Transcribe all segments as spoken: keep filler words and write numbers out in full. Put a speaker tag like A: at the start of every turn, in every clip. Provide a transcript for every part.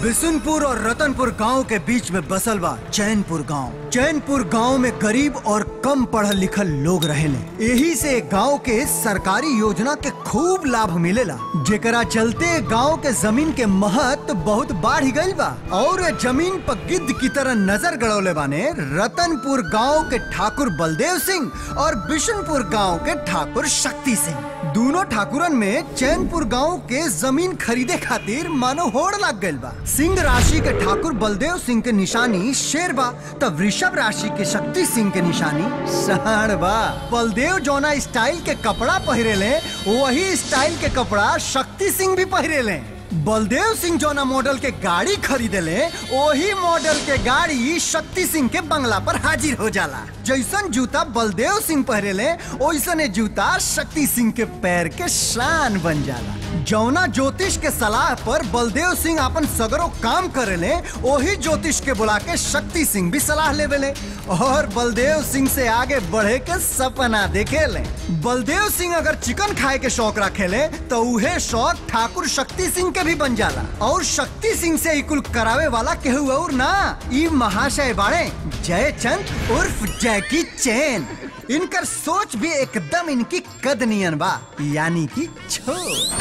A: बिशुनपुर और रतनपुर गांव के बीच में बसल बा चैनपुर गांव। चैनपुर गांव में गरीब और कम पढ़ल लिखल लोग रहेले। यही से गांव के सरकारी योजना के खूब लाभ मिलेला, जेकरा चलते गांव के जमीन के महत्व बहुत बढ़ गई बा। और जमीन पर गिद्ध की तरह नजर गड़ौले बाने रतनपुर गांव के ठाकुर बलदेव सिंह और बिशुनपुर गांव के ठाकुर शक्ति सिंह। दोनों ठाकुरन में चैनपुर गांव के जमीन खरीदे खातिर मानो होड़ लग गइल बा। सिंह राशि के ठाकुर बलदेव सिंह के निशानी शेर बा, तब वृषभ राशि के शक्ति सिंह के निशानी साढ़ बा। बलदेव जौना स्टाइल के कपड़ा पहिरेले वही स्टाइल के कपड़ा शक्ति सिंह भी पहिरेले। बलदेव सिंह जौना मॉडल के गाड़ी खरीदेले वही मॉडल के गाड़ी शक्ति सिंह के बंगला पर हाजिर हो जाला। जैसन जूता बलदेव सिंह पहरेले वैसने जूता शक्ति सिंह के पैर के शान बन जाला। जौना ज्योतिष के सलाह पर बलदेव सिंह अपन सगरो काम करेले वही ज्योतिष के बुला के शक्ति सिंह भी सलाह लेवेले और बलदेव सिंह से आगे बढ़े के सपना देखेले। बलदेव सिंह अगर चिकन खाए के शौक रखेले तो उहे शौक ठाकुर शक्ति सिंह के भी बन जाला। और शक्ति सिंह से इकुल करावे वाला केहू और ना, ई महाशय बाड़े जयचंद उर्फ जैकी चैन। इनकर सोच भी एकदम इनकी कद नियन बा, यानी कि छो।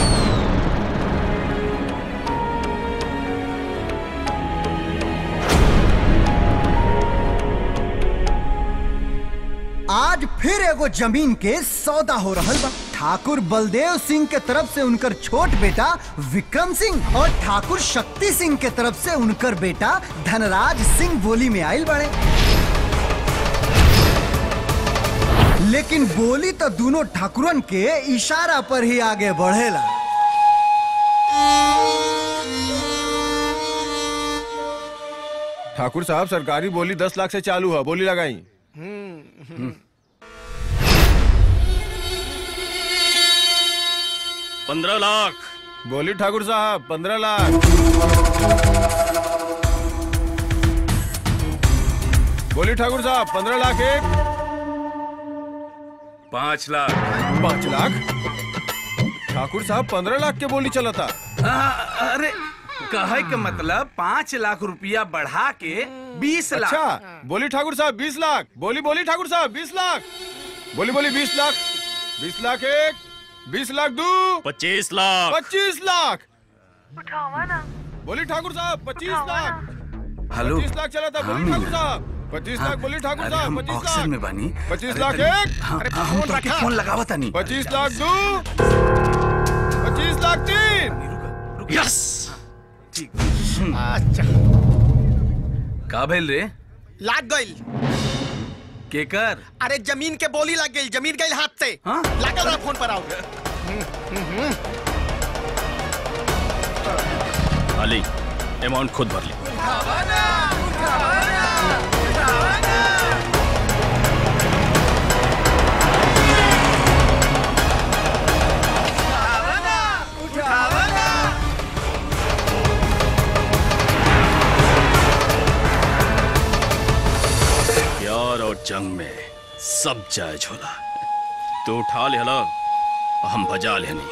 A: आज फिर एगो जमीन के सौदा हो रहल बा। ठाकुर बलदेव सिंह के तरफ से उनकर छोट बेटा विक्रम सिंह और ठाकुर शक्ति सिंह के तरफ से उनकर बेटा धनराज सिंह बोली में आयल बड़े। लेकिन बोली तो दोनों ठाकुरन के इशारा पर ही आगे बढ़ेला।
B: ठाकुर साहब सरकारी बोली दस लाख से चालू है, बोली लगाई।
C: पंद्रह लाख
B: बोली ठाकुर साहब, पंद्रह लाख। बोली ठाकुर साहब, पंद्रह लाख एक।
C: पांच लाख
B: पांच लाख ठाकुर साहब पंद्रह लाख के बोली चला था।
D: आ, अरे कहे के मतलब पाँच लाख रुपया बढ़ा के बीस लाख।
B: अच्छा बोली ठाकुर साहब बीस लाख। बोली बोली ठाकुर साहब बीस लाख। बोली बोली बीस लाख। बीस लाख एक, बीस लाख दो,
C: पच्चीस लाख
B: पच्चीस लाख।
E: उठावा ना।
B: बोली ठाकुर साहब पच्चीस लाख।
D: हेलो
B: पच्चीस लाख चला था। बोली ठाकुर साहब पच्चीस लाख। बोली ठाकुर साहब पच्चीस लाख
D: में बानी।
B: पच्चीस लाख एक।
D: हम तो के फोन लगावा तानी।
B: पच्चीस लाख दो, पच्चीस लाख तीन।
C: यस
D: अच्छा का भेल रे?
F: लाग गइल।
D: केकर?
F: अरे जमीन के बोली लग गई, जमीन गई हाथ से।
D: हाँ?
F: लागल रहा फोन पर आओ।
C: अली अमाउंट खुद भर ली। प्यार और जंग में सब जायज होला। तो उठा ले हला, हम बजा लेनी।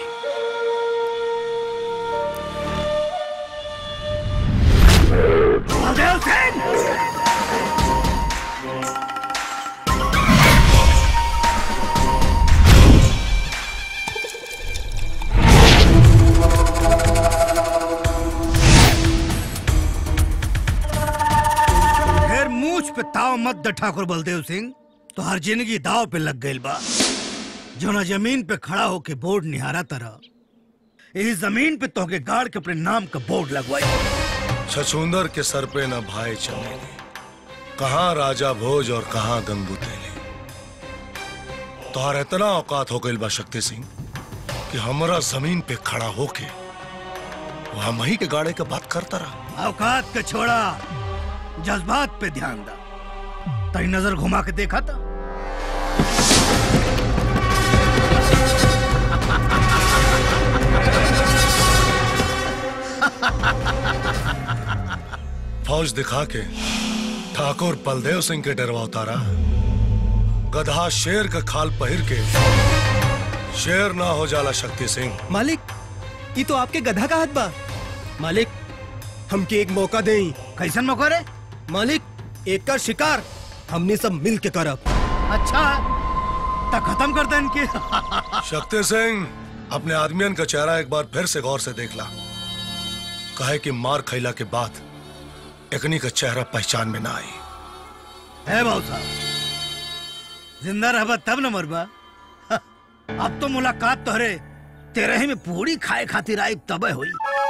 G: फिर मूछ पे ताव मत द ठाकुर बलदेव सिंह, तो हर जिंदगी दाव पे लग गई बा। जो ना जमीन पे खड़ा होके बोर्ड निहारा तरह इस जमीन पे तोहके गाड़ के अपने नाम का बोर्ड लगवाई।
H: छछूंदर के सर पे न भाई चले, कहाँ राजा भोज और कहाँ गंगू तेली। तोहर इतना औकात हो गई बा शक्ति सिंह कि हमरा जमीन पे खड़ा होके वहां मही के गाड़े के बात करता रहा।
G: औकात के छोड़ा, जज्बात पे ध्यान दा। तेरी नजर घुमा के देखा था?
H: फौज दिखा के ठाकुर बलदेव सिंह के डरवा उतारा। गधा शेर का खाल पहिर के शेर ना हो जाला शक्ति सिंह।
A: मालिक ये तो आपके गधा का हाथ बा। मालिक
E: हमके एक मौका दें।
G: कैसन मौका रे?
E: मालिक, एक का शिकार हमने सब मिल के करब।
G: अच्छा तो खत्म कर दे इनके।
H: शक्ति सिंह, अपने आदमियन का चेहरा एक बार फिर से गौर से देख ला। कहे कि मार खैला के बाद एकनी का चेहरा पहचान में ना आई।
G: है बाबू साहब, जिंदा रहबा तब न मरबा। अब तो मुलाकात तोहरे तेरे ही में पूरी खाए खातिर आई तब हुई।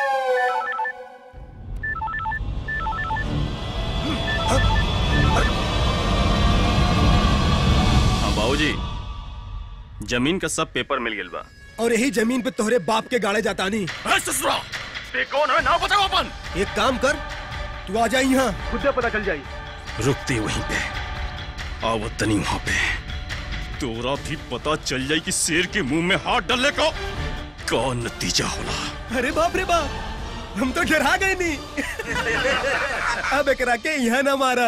C: हाँ बाबूजी, जमीन का सब पेपर मिल गया बा।
E: और यही जमीन पे तोहरे बाप के गाड़े जाता नहीं।
C: ते कौन है ना बताओ अपन।
E: एक काम कर, तू आ जाए यहाँ, खुद पता चल जाए।
C: रुकते वहीं पे, आवत नहीं वहाँ पे। तोरा भी पता चल जाए कि शेर के मुंह में हाथ डालने का कौन नतीजा होला।
E: अरे बाप रे बाप, हम तो डरा गए नहीं। अब एकरा के यहाँ ना मारा।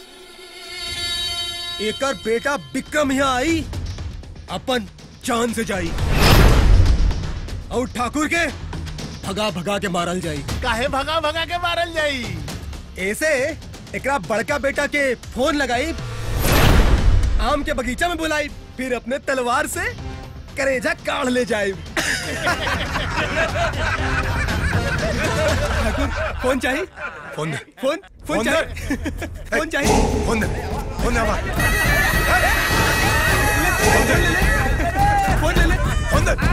E: एकर बेटा विक्रम यहाँ आई, अपन जान से जाई, और ठाकुर के भगा भगा के मारल जाई।
F: काहे भगा भगा के मारल जाई?
E: ऐसे एकरा बड़का बेटा के फोन लगाई, आम के बगीचा में बुलाई, फिर अपने तलवार से करेजा काढ़ ले जाए। ठाकुर, फोन चाहिए?
H: फोन दे।
E: फोन फोन चाहिए? फोन चाहिए?
H: फोन दे। फोन दे।
E: फोन ले ले, फोन ले ले,
H: फोन दे।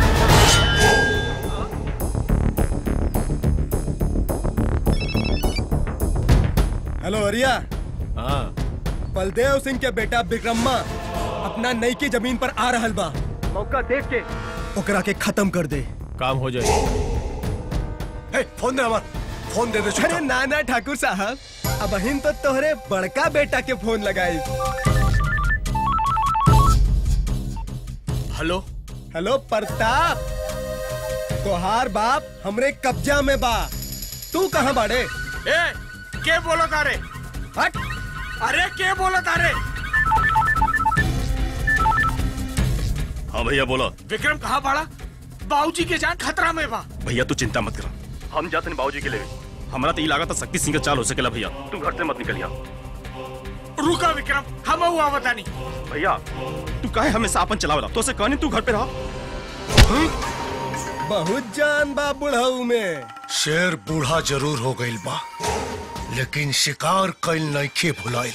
E: हेलो अरिया।
B: हाँ।
E: बलदेव सिंह के बेटा विक्रम्मा अपना नई की जमीन पर आ रहल बा। मौका देख के ओकरा के खत्म कर दे,
B: काम हो जाए।
H: ए, फोन दे हमार, फोन दे दे।
E: अरे ना ना ठाकुर साहब, अब हिन तो तोहरे बड़का बेटा के फोन लगाई।
F: हेलो
E: हेलो प्रताप, तोहार बाप हमरे कब्जा में बा। तू कहाँ बाड़े?
F: ए, के बोलो तारे?
E: हट।
F: अरे के बोलो तारे?
C: हाँ भैया बोला।
F: विक्रम कहाँ बाड़ा? बाबूजी के जान खतरा में बा।
C: भैया तू चिंता मत कर, हम जाते हैं बाबूजी के लिए। हमारा तो ये लागत शक्ति सिंह का चाल हो सकेला। भैया तू घर से मत निकलिया।
F: रुका विक्रम, हम हुआ बतानी।
C: भैया तू काहे हमेशा अपन चलावला, तो से कहनी तू घर पे रहा।
E: बहुत जान बा बुढ़ऊ में।
H: शेर बूढ़ा जरूर हो गईल बा, लेकिन शिकार कईल नइखे भुलाइल।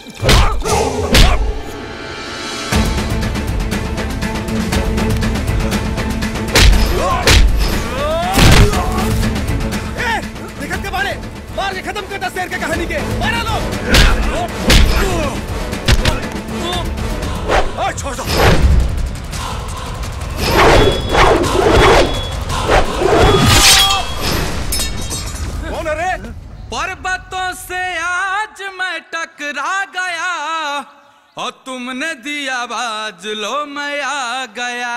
E: ए, दिक्कत के बारे मार के खत्म करता शेर के कहानी के। मारा लो।
H: आ, छोड़ दो।
E: कौन है रे?
D: पर्वतों से आज मैं टकरा गया और तुमने दिया बाज, लो मैं आ गया।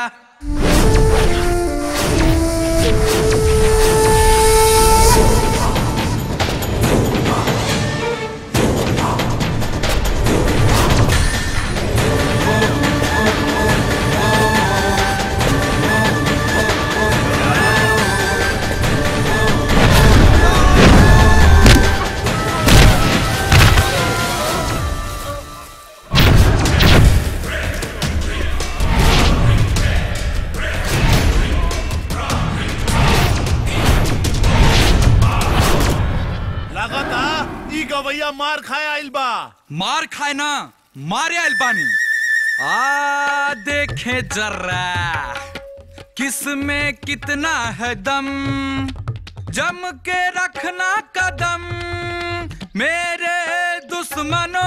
F: गवैया मार खाए आइल बा।
D: मार खाए ना, मारे आइल बानी। आ देखे जरा किसमें कितना है दम, जम के रखना कदम मेरे दुश्मनों।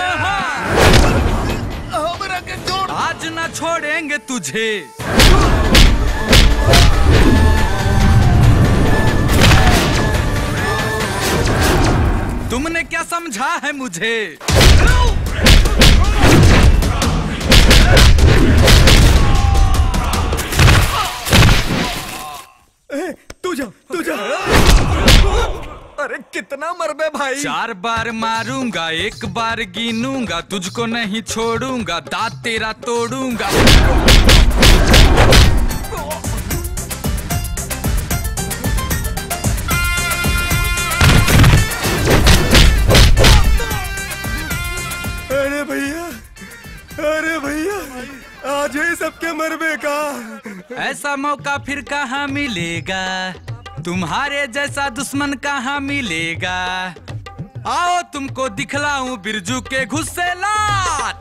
D: आज न छोड़ेंगे तुझे। तुमने क्या समझा है मुझे?
E: तू जा, तू जा। अरे कितना मरबे भाई?
D: चार बार मारूंगा, एक बार गिनूंगा, तुझको नहीं छोड़ूंगा, दांत तेरा तोड़ूंगा। जैसा मौका फिर कहाँ मिलेगा, तुम्हारे जैसा दुश्मन कहाँ मिलेगा, आओ तुमको दिखलाऊं बिरजू के गुस्से लात।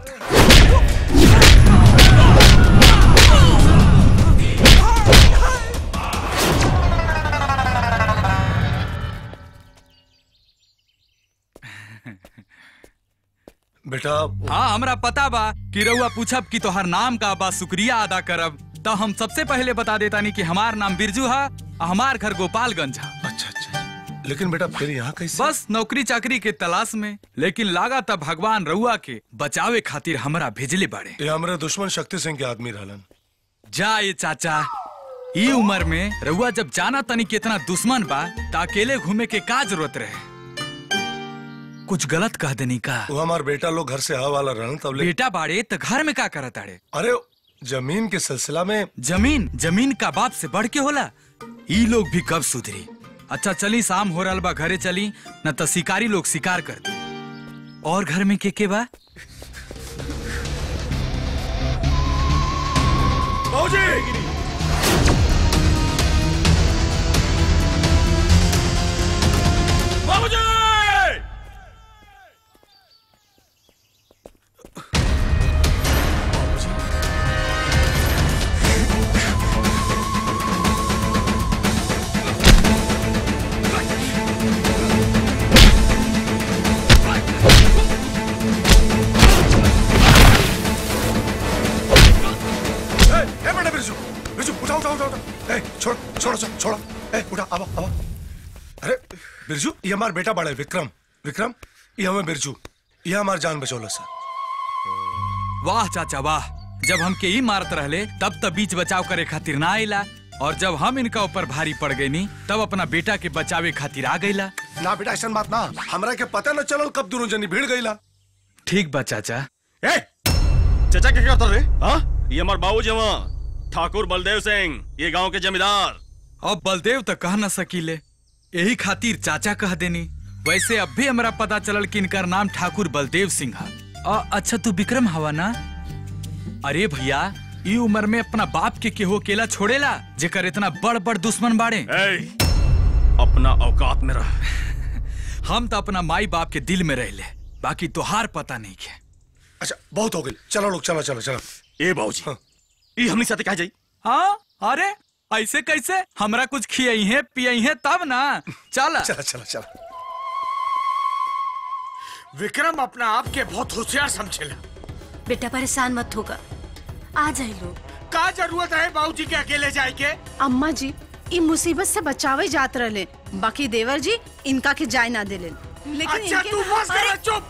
H: बेटा
D: हाँ हमरा पता बा कि रउआ पूछब कि तोहर नाम का बा, शुक्रिया अदा करब। तो हम सबसे पहले बता देता नहीं कि हमार नाम बिरजू है, हमार घर गोपालगंज है।
H: अच्छा अच्छा, लेकिन बेटा फिर यहाँ कैसे?
D: बस नौकरी चाकरी के तलाश में, लेकिन लागा तब भगवान रउआ के बचावे खातिर हमरा भेजले बाड़े।
H: ये हमारे दुश्मन शक्ति सिंह के आदमी रहलन।
D: जा ये चाचा, ई उम्र में रउआ जब जाना तनी कितना दुश्मन बा ता अकेले घूमे के का जरूरत रहे। कुछ गलत कह देनी का?
H: वो हमार बेटा लोग घर से आवा वाला रहन तब ले...
D: बेटा बाड़े तो घर में का करत आड़े?
H: अरे जमीन के सिलसिला में।
D: जमीन जमीन का बाप से बढ़ के होला। ई लोग भी कब सुधरी। अच्छा चली, शाम हो रहा बा, घरे चली न तो शिकारी लोग शिकार कर दे। और घर में के के बा?
C: बाबूजी!
H: छोड़ छोड़ छोड़, ए उठा, आवा आवा। अरे बिरजू, ये हमार बेटा बड़ा है विक्रम। विक्रम, ये हमें बिरजू, ये हमार जान बचौला सर।
D: वाह चाचा वाह, जब हम के ही मारत रहले तब तब बीच बचाव करे खातिर ना आइला, और जब हम इनका ऊपर भारी पड़ गई नी तब अपना बेटा के बचावे खातिर आ गईला।
H: ना बेटा ऐसा बात ना, हमरा के पता न चलल कब दोनों जनी भीड़ गईला।
D: ठीक बा चाचा।
C: ए, चाचा क्या करता रे? हाँ, ये हमार बाबूजी वहाँ ठाकुर बलदेव सिंह, ये गांव के जमींदार।
D: अब बलदेव तो कह न सकीले, यही खातिर चाचा कह देनी। वैसे अब भी हमारा पता चलल कि इनका नाम ठाकुर बलदेव सिंह है। अच्छा तू विक्रम हवा ना? अरे भैया, ई उम्र में अपना बाप के केहो केला छोड़ेला जेकर इतना बड़ बड़ दुश्मन बाड़े।
C: अपना औकात में रह।
D: हम तो अपना माई बाप के दिल में रह ले, बाकी तोहार पता नहीं के।
H: अच्छा बहुत हो गई, चलो लोग चलो चलो चलो।
C: ए बाबूजी, हाँ। ये हमने साथे कहा जाई?
D: हाँ, अरे ऐसे कैसे? हमरा कुछ खियाई है पियाई है तब ना। चला
H: चला चला चला।
F: विक्रम अपना आप के बहुत होशियार समझेला।
I: बेटा परेशान मत होगा, आ जाए लोग।
F: का जरूरत है बाबूजी के अकेले जाए के?
J: अम्मा जी इ मुसीबत से बचावे जात रहले, बाकी देवर जी इनका के जाय ना देले।
F: लेकिन अच्छा तू बस कर, चुप।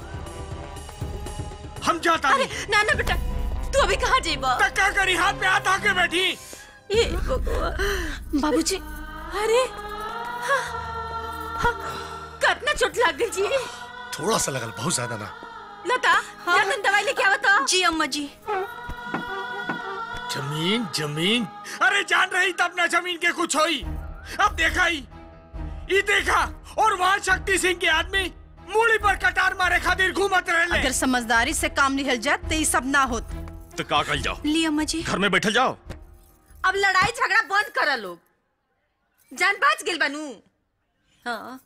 F: हम जाता
I: नहीं। ना ना बेटा, तू अभी कहाँ जेबा?
F: क्या करी, हाथ पे हाथ आके बैठी।
I: ये भगवान।
J: बाबूजी,
I: अरे हाँ, हाँ, कितना चोट लग गई जी?
H: थोड़ा सा लगल, बहुत ज्यादा ना।
I: लता, हाँ? तुम दवाई लेके आओ तो।
J: जी अम्मा जी।
F: जमीन जमीन, अरे जान रही तब ना जमीन के कुछ होई। अब देखा ही, ये देखा, और वहाँ शक्ति सिंह के आदमी मूली पर कटार मारे खातिर घूमत रहे।
J: अगर समझदारी से काम निकल जाए तो ये सब ना होत।
C: तो का कर जाओ?
J: ली अम्मा जी,
C: घर में बैठल जाओ।
I: अब लड़ाई झगड़ा बंद करा लोग, जान बाज गेल बनू। हाँ,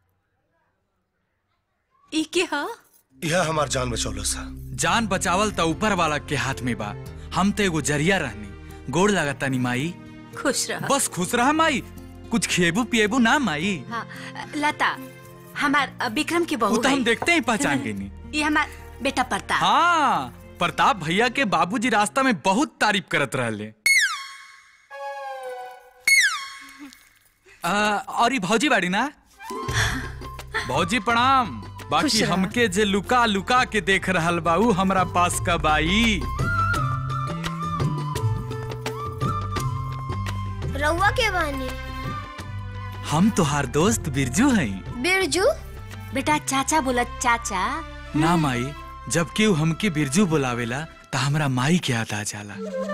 I: ई के हा?
H: यह हमार जान बचौला सा।
D: जान बचावल तो ऊपर वाला के हाथ में बा, हम तो एगो जरिया रहनी। गोड़ लागता नी माई।
I: खुश रह।
D: बस खुश रहा माई, कुछ खिएबू पिएबू ना माई।
I: हाँ, लता हमार विक्रम की बहू।
D: तो हम देखते ही पहचान गई नी।
I: ये हमार बेटा प्रताप।
D: हाँ, प्रताप भैया के बाबूजी रास्ता में बहुत तारीफ करत रहले। और ये भौजी बाड़ी ना? भौजी प्रणाम। बाकी हमके जे लुका लुका के देख रहल बाऊ हमरा पास का बाई।
K: रउआ के बानी?
D: हम तोहार दोस्त बिरजू हैं।
K: बिरजू?
I: बेटा चाचा बोला चाचा।
D: ना माई, जब केहू हमके बिरजू बुलावेला तो हमरा माई के याद आ जाला।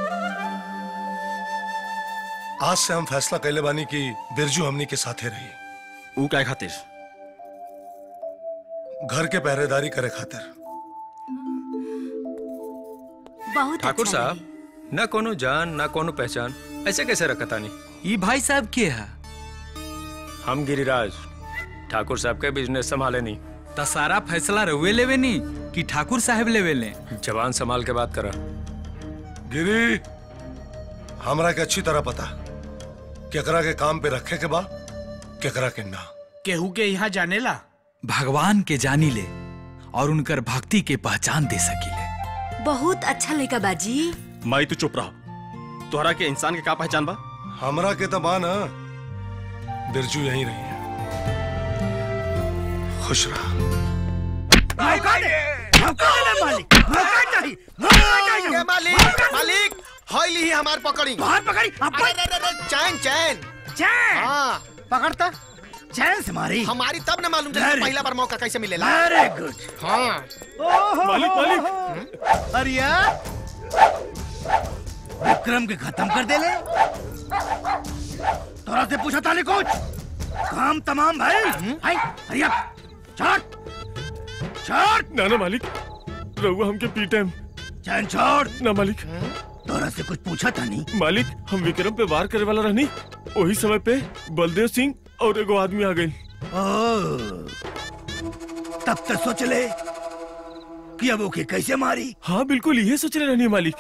H: आज से हम फैसला कैले बानी कि बिरजू हमनी के साथे रही।
C: वो क्या खातिर?
H: घर के पहरेदारी करे खातिर।
I: बहुत
L: ठाकुर साहब, न कोनो जान न कोनो पहचान,
F: ऐसे कैसे रखा तानी?
D: ये भाई साहब के है?
F: हम गिरिराज ठाकुर साहब के बिजनेस संभाले नहीं।
D: तो सारा फैसला रहुए लेवे नहीं कि ठाकुर साहब लेवे ले?
F: जवान संभाल के बात करा।
H: गिरी, हमरा के अच्छी तरह पता केकरा के काम पे रखे के बा केकरा के ना।
F: केहू के यहाँ जाने ला
D: भगवान के जानी ले और उनकर भक्ति के पहचान दे सकीले।
I: बहुत अच्छा लड़का बाजी।
C: माई तू चुप रहो। तोहरा के इंसान के का पहचान बा?
H: हमरा के तो बा ना, बिरजू यहीं रही है। खुश रहा।
G: मौका दे, मौका दे मालिक, मौका चाहिए, मौका चाहिए।
E: मालिक, मालिक, हाई ली हमार पकड़ी।
G: बाहर पकड़ी, अब
E: चैन, चैन,
G: चैन।
E: हाँ,
G: पकड़ता, चैन से मारी।
E: हमारी तब न मालूम चला पहला बार मौका कैसे मिलेला।
G: Very good.
E: हाँ।
G: मालिक, मालिक। अरिया, विक्रम के खत्म कर दे ले। तोरा से पूछा था नहीं कुछ? काम तमाम भाई। हाय, अरिया, छोड़, छोड़।
C: ना ना मालिक, रहुआ हमके पीटे।
G: चैन छोड़।
C: ना मालिक।
G: तोरा से कुछ पूछा था नहीं?
C: मालिक, हम विक्रम पे वार करे वाला रहनी, वही समय पे बलदेव सिंह और एगो आदमी आ गए।
G: तब तक सोच ले कि अब ओके कैसे मारी।
C: हाँ बिल्कुल यही सोच रहे रहनी मालिक।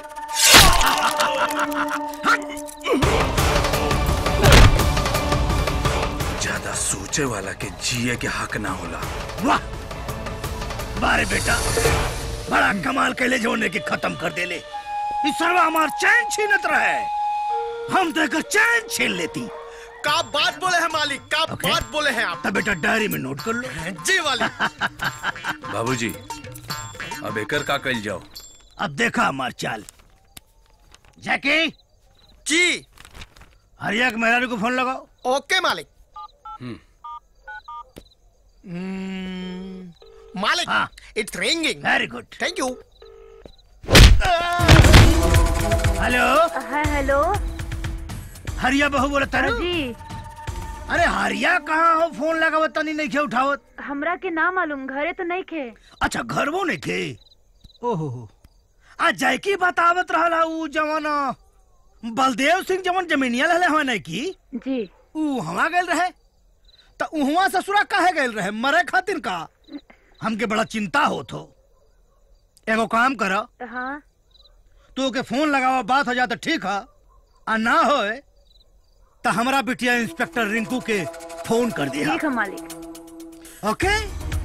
L: ज्यादा सोचे वाला के जिए के हक ना होला।
G: वाह बारे बेटा, बड़ा कमाल के ले जोड़ने के खत्म कर दे ले। इस सर्वा हमार चैन छीनत रहे, हम तो एक चैन छीन लेती।
E: का बात बोले हैं मालिक, का okay. बात बोले हैं आप।
G: तब बेटा डायरी में नोट कर लो।
E: जी वाली।
L: बाबूजी, अब एकर का कल जाओ।
G: अब देखा हमार चाल। जैकी
E: जी,
G: हरिया के मेहरारू को फोन लगाओ।
E: ओके मालिक।
L: हम्म
E: मालिक, हाँ। It's ringing.
G: Very good,
E: thank you.
G: Hello.
K: हाँ हेलो।
G: हरिया बहू बोला तारू
K: जी।
G: अरे हरिया कहाँ हो? फोन लगावत तनी नहीं खे उठावत।
K: हमरा के ना मालूम, घरे तो नहीं खे।
G: अच्छा घर वो नहीं खे। ओहो हो, आज जैकी बतावत रहला ऊ जवाना बलदेव सिंह जवन जमीनिया लहले हवा नहीं की
K: जी,
G: ऊ हवा गए रहे तो उहवा ससुरा काहे गए रहे? मरे खातिर का? हमके बड़ा चिंता होत हो। एगो काम करो,
K: हाँ
G: तू के फोन लगावा, बात हो जाता ठीक है, आ ना होए तो हमारा बिटिया इंस्पेक्टर रिंकू के फोन कर दिया।
K: ठीक है मालिक।
G: ओके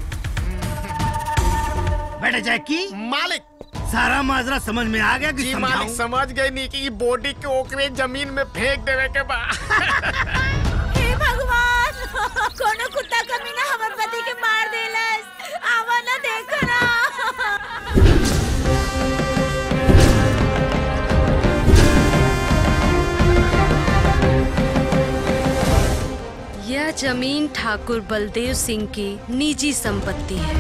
G: बेटा जैकी।
E: मालिक,
G: सारा माजरा समझ में आ गया कि
E: जी मालिक समझ गए नहीं कि बॉडी के ओकरे जमीन में फेंक देवे के बा।
I: हे भगवान, कोनो कुत्ता कमीना हमर पति के मार देलस। आवा ना देखो ना।
M: यह जमीन ठाकुर बलदेव सिंह की निजी संपत्ति है।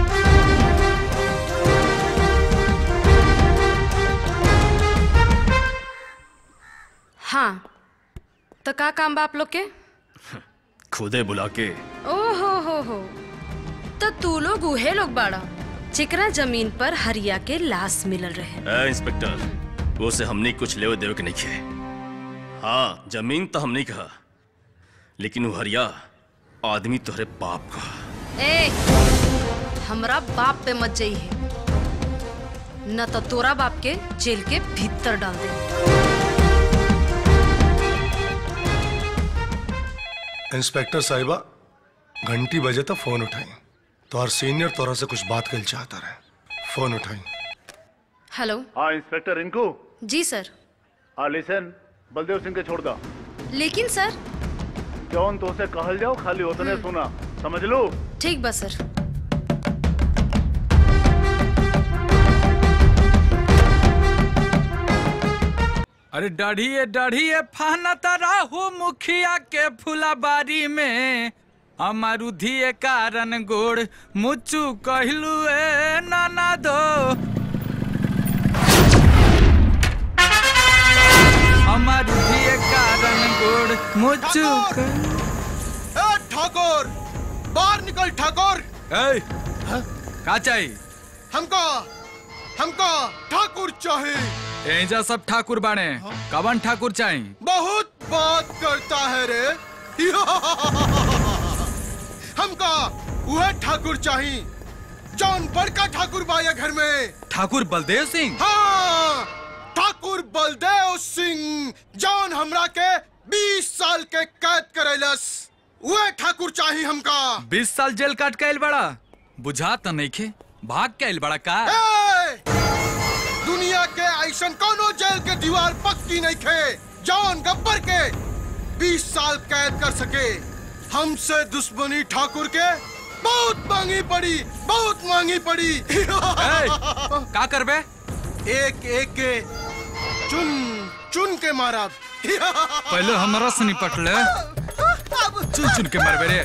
M: हाँ, तो का काम बा आप लोग के?
C: खुदे बुला के।
M: ओ हो हो हो, तो तू लोग उहे लोग बाड़ा चिकरा जमीन पर हरिया के लाश मिलल रहे।
C: ए इंस्पेक्टर, वो से हमने कुछ लेवे देवे के नहीं किए। हाँ जमीन तो हम नहीं कहा, लेकिन वो हरिया आदमी तोहरे बाप का।
M: ए, हमरा बाप पे मत जाइए, न तो तोरा बाप के जेल के भीतर डाल दे।
H: इंस्पेक्टर साहिबा, घंटी बजे तो फोन उठाई। तो हर सीनियर तोरा से कुछ बात कर चाहता रहे। फोन उठाई।
M: हेलो।
N: हाँ इंस्पेक्टर रिंकू।
M: जी सर।
N: हाँ लिसन, बलदेव सिंह के छोड़ दा।
M: लेकिन सर
N: जौन तो से कहल जाओ खाली उतने सुना, समझ लो।
M: ठीक बा सर।
D: अरे दाढ़िए दाढ़िए फाना तारा हो मुखिया के फुलाबारी में, अमरुधिए कारण गोड़ मुचू कहलू ए नाना दो। अमरुधिए कारण गोड़ मुचू।
E: ए ठाकुर, बाहर निकल ठाकुर।
D: ए, का चाहिए?
E: हमको हमको ठाकुर चाहिए।
D: एजा सब ठाकुर बाणे, कवन ठाकुर चाहिए?
O: बहुत बात करता है रे। हमका वह ठाकुर चाहिए जौन बड़का ठाकुर बाया घर में।
D: ठाकुर बलदेव सिंह?
O: हाँ, ठाकुर बलदेव सिंह जौन हमरा के बीस साल के कैद करेलस, वह ठाकुर चाहिए हमका।
D: बीस साल जेल काट के आइल बड़ा, बुझा तो नहीं खे, भाग के आइल बड़ा का?
O: दुनिया के ऐसन कोनो जेल के दीवार पक्की नहीं खे जौन गब्बर के बीस साल कैद कर सके। हमसे दुश्मनी ठाकुर के बहुत मांगी पड़ी, बहुत मांगी पड़ी।
D: का करबे?
O: एक एक के चुन चुन के मारा।
D: पहले हमारा से निपट ले, चुन चुन के मारबे रे।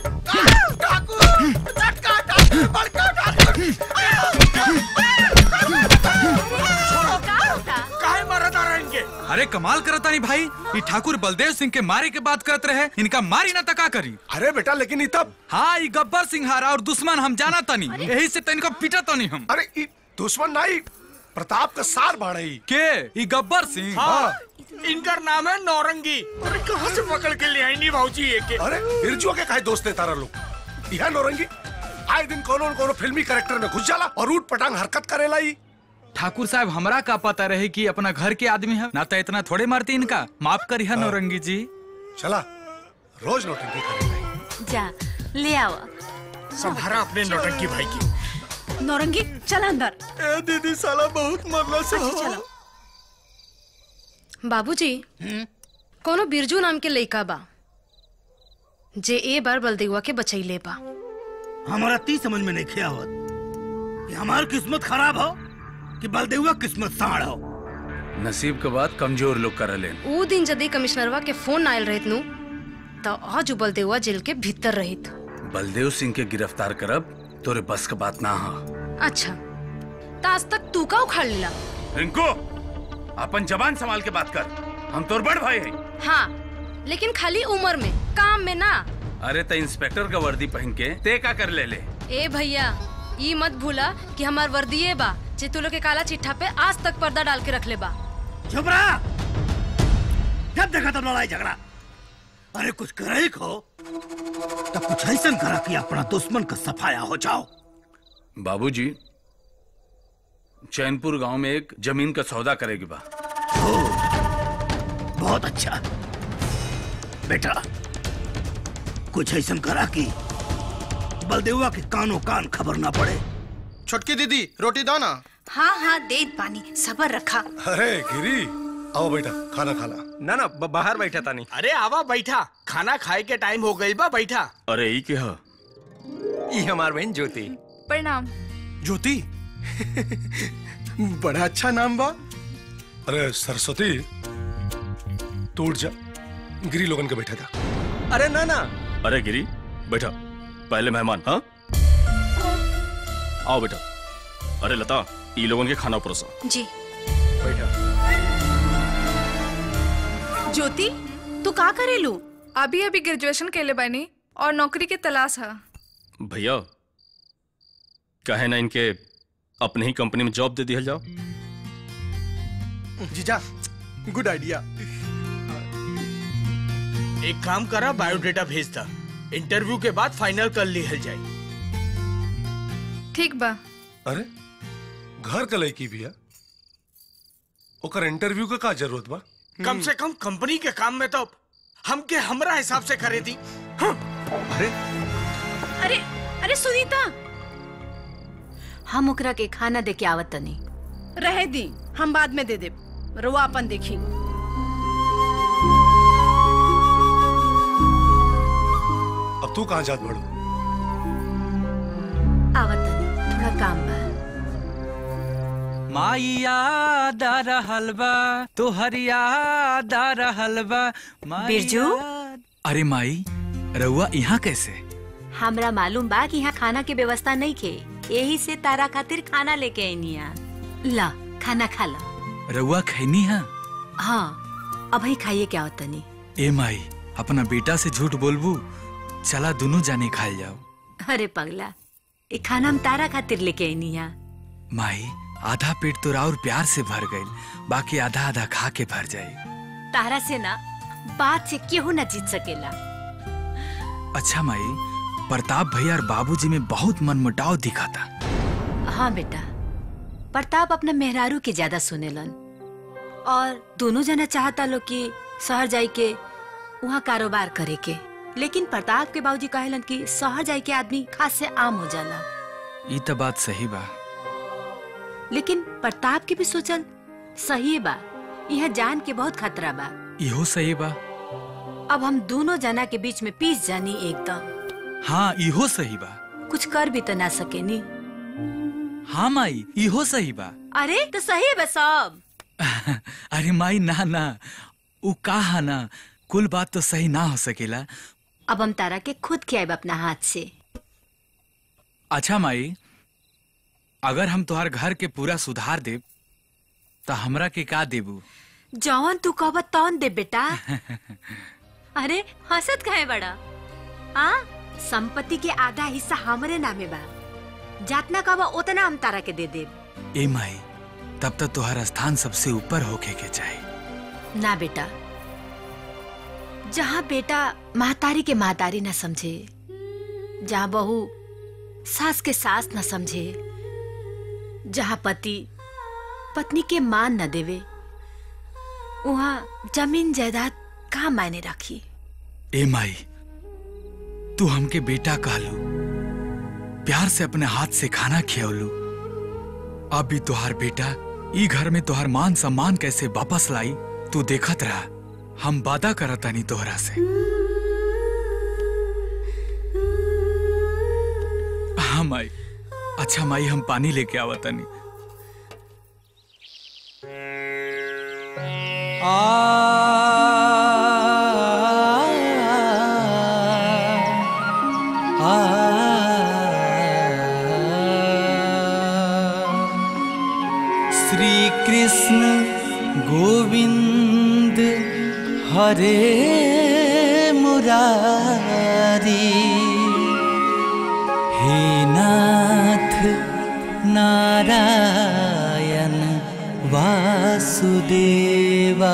F: काहे मारा था इनके?
D: अरे कमाल करता नहीं भाई, ये ठाकुर बलदेव सिंह के मारे के बात करते रहे, इनका मारी ना तका करी।
H: अरे बेटा लेकिन ये तब
D: हाँ, ये गब्बर सिंह हारा और दुश्मन हम जाना तनी, यही से इनका पीटा तनी हम।
H: अरे ये दुश्मन नहीं, प्रताप का सार बाड़ई
D: के ये गब्बर सिंह।
F: हाँ, इनका नाम है नौरंगी। अरे कहाँ से पकड़ के ले आई नी भाऊजी ये के?
H: अरे इरजुआ के काहे दोस्त है तारा लोग? यह नौरंगी आए दिन कोनो न कोनो फिल्मी कैरेक्टर में घुस जाला और ऊट पटांग हरकत करेला। ही
D: ठाकुर साहब हमरा का पता रहे कि अपना घर के आदमी है ना, तो इतना थोड़े मारती इनका। माफ करिए नौरंगी जी।
H: चला रोज नौटंकी करेगा।
I: जा ले आओ।
F: संभारा अपने नौटंकी भाई की।
J: नौरंगी चल अंदर।
O: ए दीदी साला बहुत मरला से।
J: चलो
M: बाबूजी, कोनो बिरजू नाम के लइका बा जे ए बार बलदेवा के बचैले बा।
G: हमारा ती समझ में नहीं खिया होत कि हमार किस्मत खराब हो कि बलदेवा किस्मत साड़ हो।
L: नसीब के बाद कमजोर लोग कर ले।
M: ऊ दिन जदी कमिश्नरवा के फोन आयल रहित नु तो आज बलदेवा जेल के भीतर रहित।
L: बलदेव सिंह के गिरफ्तार करब तोरे बस का बात ना हा।
M: अच्छा, तो आज तक तू का उखाड़ लेला?
L: रिंकू, अपन जबान संभाल के बात कर, हम तोर बड़ भाई हैं।
M: हाँ, लेकिन खाली उम्र में, काम में ना।
L: अरे तो इंस्पेक्टर का वर्दी पहन के ते का कर ले ले।
M: ए भैया, ये मत भूला कि हमार वर्दीये बा जे तू लोग के काला चिट्ठा पे आज तक पर्दा डाल के रख ले बा।
G: चुप रहा, जब देखा तब लड़ाई झगड़ा। अरे कुछ करे को तो कुछ ऐसा करा कि अपना दुश्मन का सफाया हो जाओ।
L: बाबूजी, चैनपुर गांव में एक जमीन का सौदा करेगी बा।
G: बहुत अच्छा बेटा, कुछ ऐसा करा कि बलदेवा के कानों कान खबर ना पड़े।
O: छोटकी दीदी रोटी दाना।
J: हाँ हाँ दे पानी, सबर रखा।
H: अरे गिरी, आओ बेटा खाना खाना।
E: ना ना बाहर बैठा था नहीं।
F: अरे आवा बैठा, खाना खाए के टाइम हो गई बा, बैठा।
L: अरे ये क्या?
E: ये हमार बहन ज्योति।
J: प्रणाम।
O: ज्योति बड़ा अच्छा नाम बा।
H: अरे सरस्वती तू उठ जा, गिरी लोगन के बैठा था।
E: अरे ना ना।
C: अरे गिरी बैठा, पहले मेहमान। हाँ आओ बेटा। अरे लता, ये लोगों के खाना परोसा।
J: जी
E: बैठा।
J: ज्योति तू का करेलू?
P: अभी अभी ग्रेजुएशन के लिए बनी और नौकरी की तलाश है।
C: भैया कहे ना इनके अपने ही कंपनी में जॉब दे दिया जाओ।
O: जीजा गुड आइडिया।
F: एक काम करा, बायोडेटा भेज दा, इंटरव्यू के बाद फाइनल कर लिहल जाए।
P: ठीक बा।
H: अरे घर का लड़की भी है, ओकर इंटरव्यू का का जरूरत बा?
F: कम से कम कंपनी के काम में तो हमके हमरा हिसाब से करे थी। हाँ।
H: अरे
J: अरे अरे सुनीता,
I: हम ओकरा के खाना दे के आवत तनी।
J: रहे दी, हम बाद में दे दे, रुआ अपन देखी।
H: अब तू कहाँ जात बड़ो?
I: आवत तनी, थोड़ा काम बा।
D: माइया दा रहल बा, तोहरिया दा रहल बा।
I: बिरजू?
D: अरे माई, रउआ यहाँ कैसे?
I: हमरा मालूम बा कि यहाँ खाना के व्यवस्था नहीं खे, यही से तारा खातिर खाना लेके आईनिया। ला खाना खा ला।
D: रउआ खैनी है?
I: हाँ, अब ही खाइए क्या होता नहीं।
D: ए माई, अपना बेटा से झूठ बोलबू, चला दोनों जाने खाए जाओ।
I: अरे पगला, ये खाना हम तारा खातिर लेके आईनिया।
D: माई, आधा पेट तो राउर प्यार से भर गई, बाकी आधा आधा खा के भर जाए।
I: तारा से ना बात से केहू ना जीत सकेला।
D: अच्छा माई, प्रताप भैया और बाबूजी में बहुत मनमुटाव दिखा था।
I: हाँ बेटा, प्रताप अपना मेहरारू के ज्यादा सुनेलन और दोनों जना चाहता लो कि शहर जाई के वहाँ कारोबार करे के, लेकिन प्रताप के बाबूजी कहेलन कि शहर जाई के आदमी खास से आम हो जाला।
D: ये तो बात सही बा,
I: लेकिन प्रताप के भी सोचल सही बा। यह जान के बहुत खतरा बा।
D: इहो सही बा।
I: अब हम दोनों जना के बीच में पीस जानी एकदम।
D: हाँ इहो सही बा।
I: कुछ कर भी तो ना सकेनी।
D: हाँ माई इहो सही बा।
I: अरे तो सही है सब।
D: अरे माई ना ना, उ कहा ना, कुल बात तो सही ना हो सकेला।
I: अब हम तारा के खुद खियाब अपना हाथ से।
D: अच्छा माई, अगर हम तुहार घर के पूरा सुधार देब तो हमरा के का देबू?
I: जौन तू कहब तौन दे बेटा। अरे हंसत काहे बड़ा? हाँ, संपत्ति के आधा हिस्सा हमरे नामे बा। जातना कहब उतना हम तारा के दे देब।
D: ए माई, तब तक तुहार स्थान सबसे ऊपर होके के चाहे।
I: ना बेटा, जहाँ बेटा महतारी के महतारी न समझे, जहाँ बहू सास के सास न समझे, जहाँ पति पत्नी के मान न देवे, वहाँ जमीन जायदाद कहाँ मायने रखी?
D: ए माई, तू हमके बेटा कहलू, प्यार से अपने हाथ से खाना खियौलू। अब भी तुहार बेटा ई घर में तुहार मान सम्मान कैसे वापस लाई तू देखत रहा। हम वादा करता नहीं तोहरा से। हाँ माई। अच्छा माई, हम पानी लेके आवता नहीं।
Q: श्री कृष्ण गोविंद हरे मुरारी, हे नाथ नारायण वासुदेवा।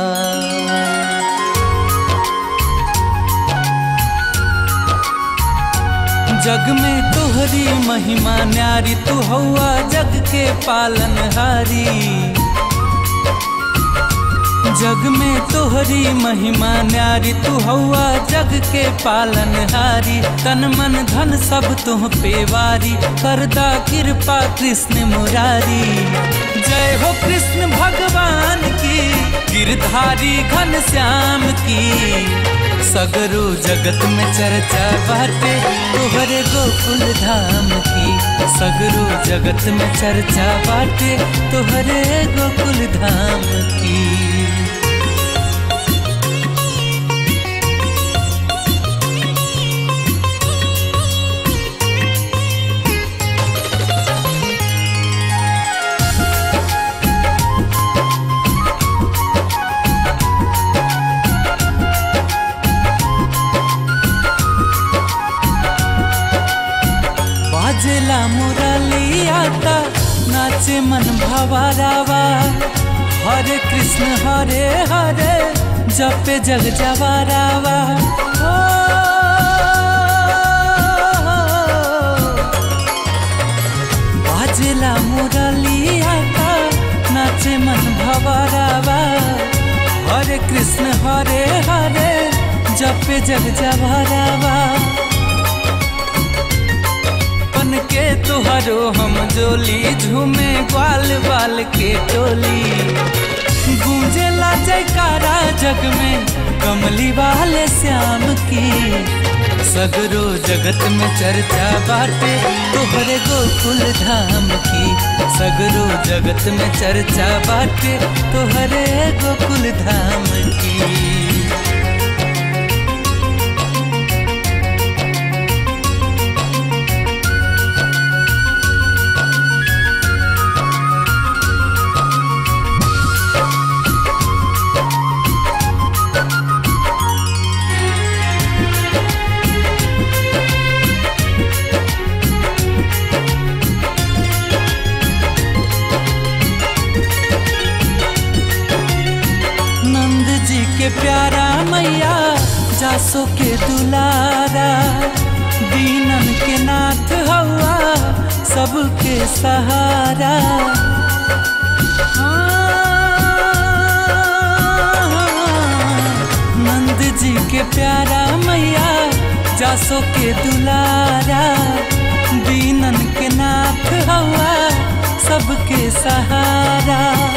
Q: जग में तोहरी महिमा न्यारी, तू हौआ जग के पालनहारी। जग में तोहरी महिमा न्यारी, तू हौआ जग के पालनहारी। तन मन धन सब तुह पे वारी, करदा कृपा कृष्ण मुरारी। जय हो कृष्ण भगवान की, गिरधारी घन श्याम की। सगरो जगत में चर्चा बाटे तोहरे गोकुल धाम की। सगरो जगत में चर्चा बाटे तोहरे गोकुल धाम की। बाजेला मुरलिया ता नाचे मन भवारावा। हरे कृष्ण हरे हरे जपे जग जवारावा। बाजेला मुरलिया ता नाचे मन भवारावा। हरे कृष्ण हरे हरे जपे जग जवारावा। के तुहरो हम जोली, झूमे ग्वाल बाल के टोली। गूंजेला जयकारा जग में कमली वाले श्याम की। सगरो जगत में चर्चा बाटे तोहरे गोकुल धाम की। सगरो जगत में चर्चा बाटे तोहरे गोकुल धाम की। चासो के दुलारा, दीनन के नाथ हवा सबके सहारा। नंद जी के प्यारा मैया जासो के दुलारा, दीनन के नाथ हवा सबके सहारा।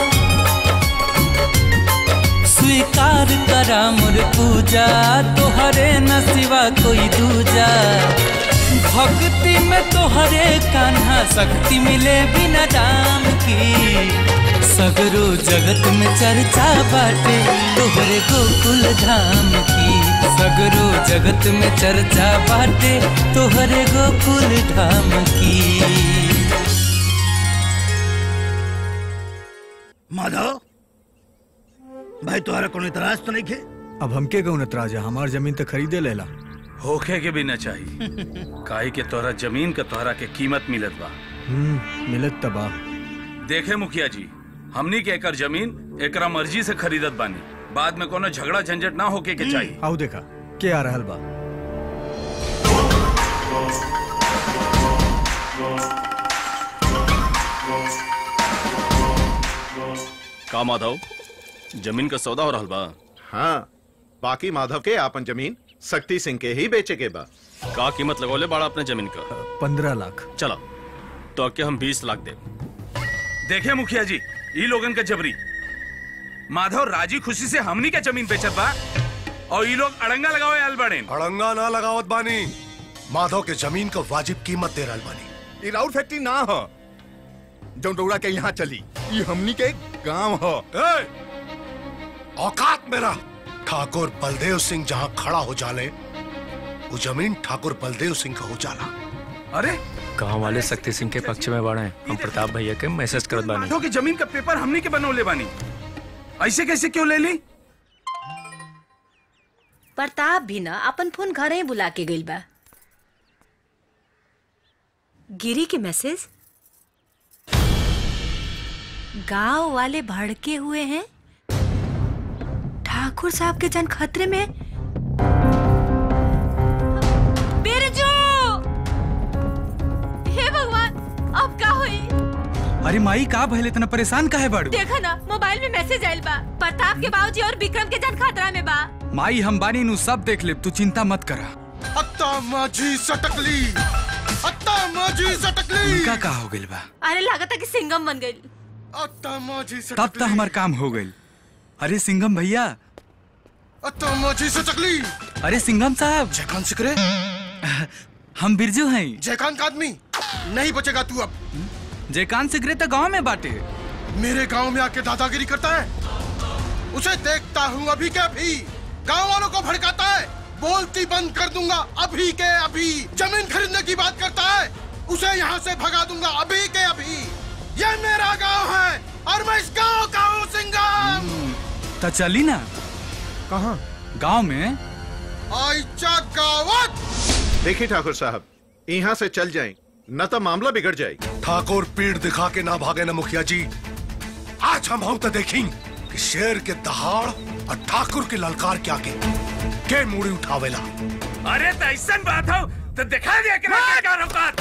Q: स्वीकार करा मोर पूजा, तोहरे न सिवा कोई दूजा। भक्ति में तोहरे कान्हा शक्ति मिले बिना दाम की। सगरो जगत में चर्चा बाटे तोहरे गोकुल धाम की। सगरो जगत में चर्चा बाटे तोहरे गोकुल धाम की।
G: माधव भाई तोहरा कोनो इतराज तो नहीं खे?
A: अब हमके कौन इतराज है? हमार जमीन तो खरीदे लेला।
L: होखे के भी न चाहिए काहे के तोहरा जमीन का तोहरा के कीमत मिलत बा।
A: हम्म मिलत तबा।
L: देखे मुखिया जी, हमनी के एकर जमीन एकरा मर्जी से खरीदत बानी, बाद में कोनो झगड़ा झंझट ना होके के चाहिए।
A: आओ देखा के आ रहल बा।
C: का माधव जमीन का सौदा हो रहल बा?
R: हाँ, बाकी माधव के आपन जमीन शक्ति सिंह के ही बेचे के बा।
C: का कीमत लगौले बाड़ा अपने जमीन का?
A: पंद्रह लाख।
C: चलो तो के हम बीस लाख दे।
L: देखे मुखिया जी, ई लोगन का जबरी। माधव राजी खुशी से हमनी के जमीन बेचत बा और ई लोग अड़ंगा लगावे आल बाड़ेन।
H: अड़ंगा ना लगावत बानी, माधव के जमीन को वाजिब कीमत दे रहल बानी।
S: ई राउर फैक्ट्री ना हो जो डोरा के यहाँ चली, ई हमनी के गांव हो।
H: औकात मेरा ठाकुर बलदेव सिंह जहाँ खड़ा हो जाले वो जमीन ठाकुर बलदेव सिंह का हो जाला।
L: अरे
T: गांव वाले शक्ति सिंह के पक्ष में बाड़े, हम प्रताप भैया के मैसेज करत बानी।
L: माधव की जमीन का पेपर हमनी के बनौले बानी, ऐसे कैसे क्यों ले ली?
I: प्रताप भी ना अपन फोन घरे ही बुला के गइल बा। गिरी के मैसेज, गांव वाले भड़के हुए हैं, ठाकुर साहब के जान खतरे में। बिरजू! हे भगवान, अब का हुई?
D: अरे माई का भइल इतना परेशान काहे बाड़ू?
I: देखा ना मोबाइल में मैसेज आइल बा, प्रताप के बाबूजी और विक्रम के जान खतरा में बा।
D: माई हम बानी नु सब देख लेब, तू चिंता मत करा।
O: अत्ता माझी सटकली, अत्ता माझी सटकली।
D: उनका का हो गइल बा?
I: अरे लागत कि सिंगम बन गइल।
O: अत्ता माझी सटकली।
D: तब तो हमार काम हो गइल। अरे सिंगम भैया।
O: अत्ता माझी सटकली।
D: अरे सिंगम साहब।
O: जयकांत सिकरे।
D: हम बिरजू हैं।
O: जयकांत का आदमी नहीं बचेगा तू अब।
D: जयकांत सिकरे तो गांव में बाटे।
O: मेरे गांव में आके दादागिरी करता है, उसे देखता हूँ अभी के अभी। गांव वालों को भड़काता है, बोलती बंद कर दूंगा अभी के अभी। जमीन खरीदने की बात करता है, उसे यहाँ से भगा दूंगा अभी के अभी। ये मेरा गांव है और मैं इस गांव का हूँ सिंगम।
D: तो चली ना।
A: कहाँ?
D: गांव में।
O: आइचा गावत।
R: देखिए ठाकुर साहब, यहाँ से चल जाएं, न तो मामला बिगड़ जाए।
H: ठाकुर पीठ दिखा के ना भागे ना मुखिया जी। आज हम हम तो देखें कि शेर के दहाड़ और ठाकुर के ललकार के आगे के मूड़ी उठावेला।
L: अरे तो ऐसा बात हो तो दिखा दिया कि क्या क्या औकात।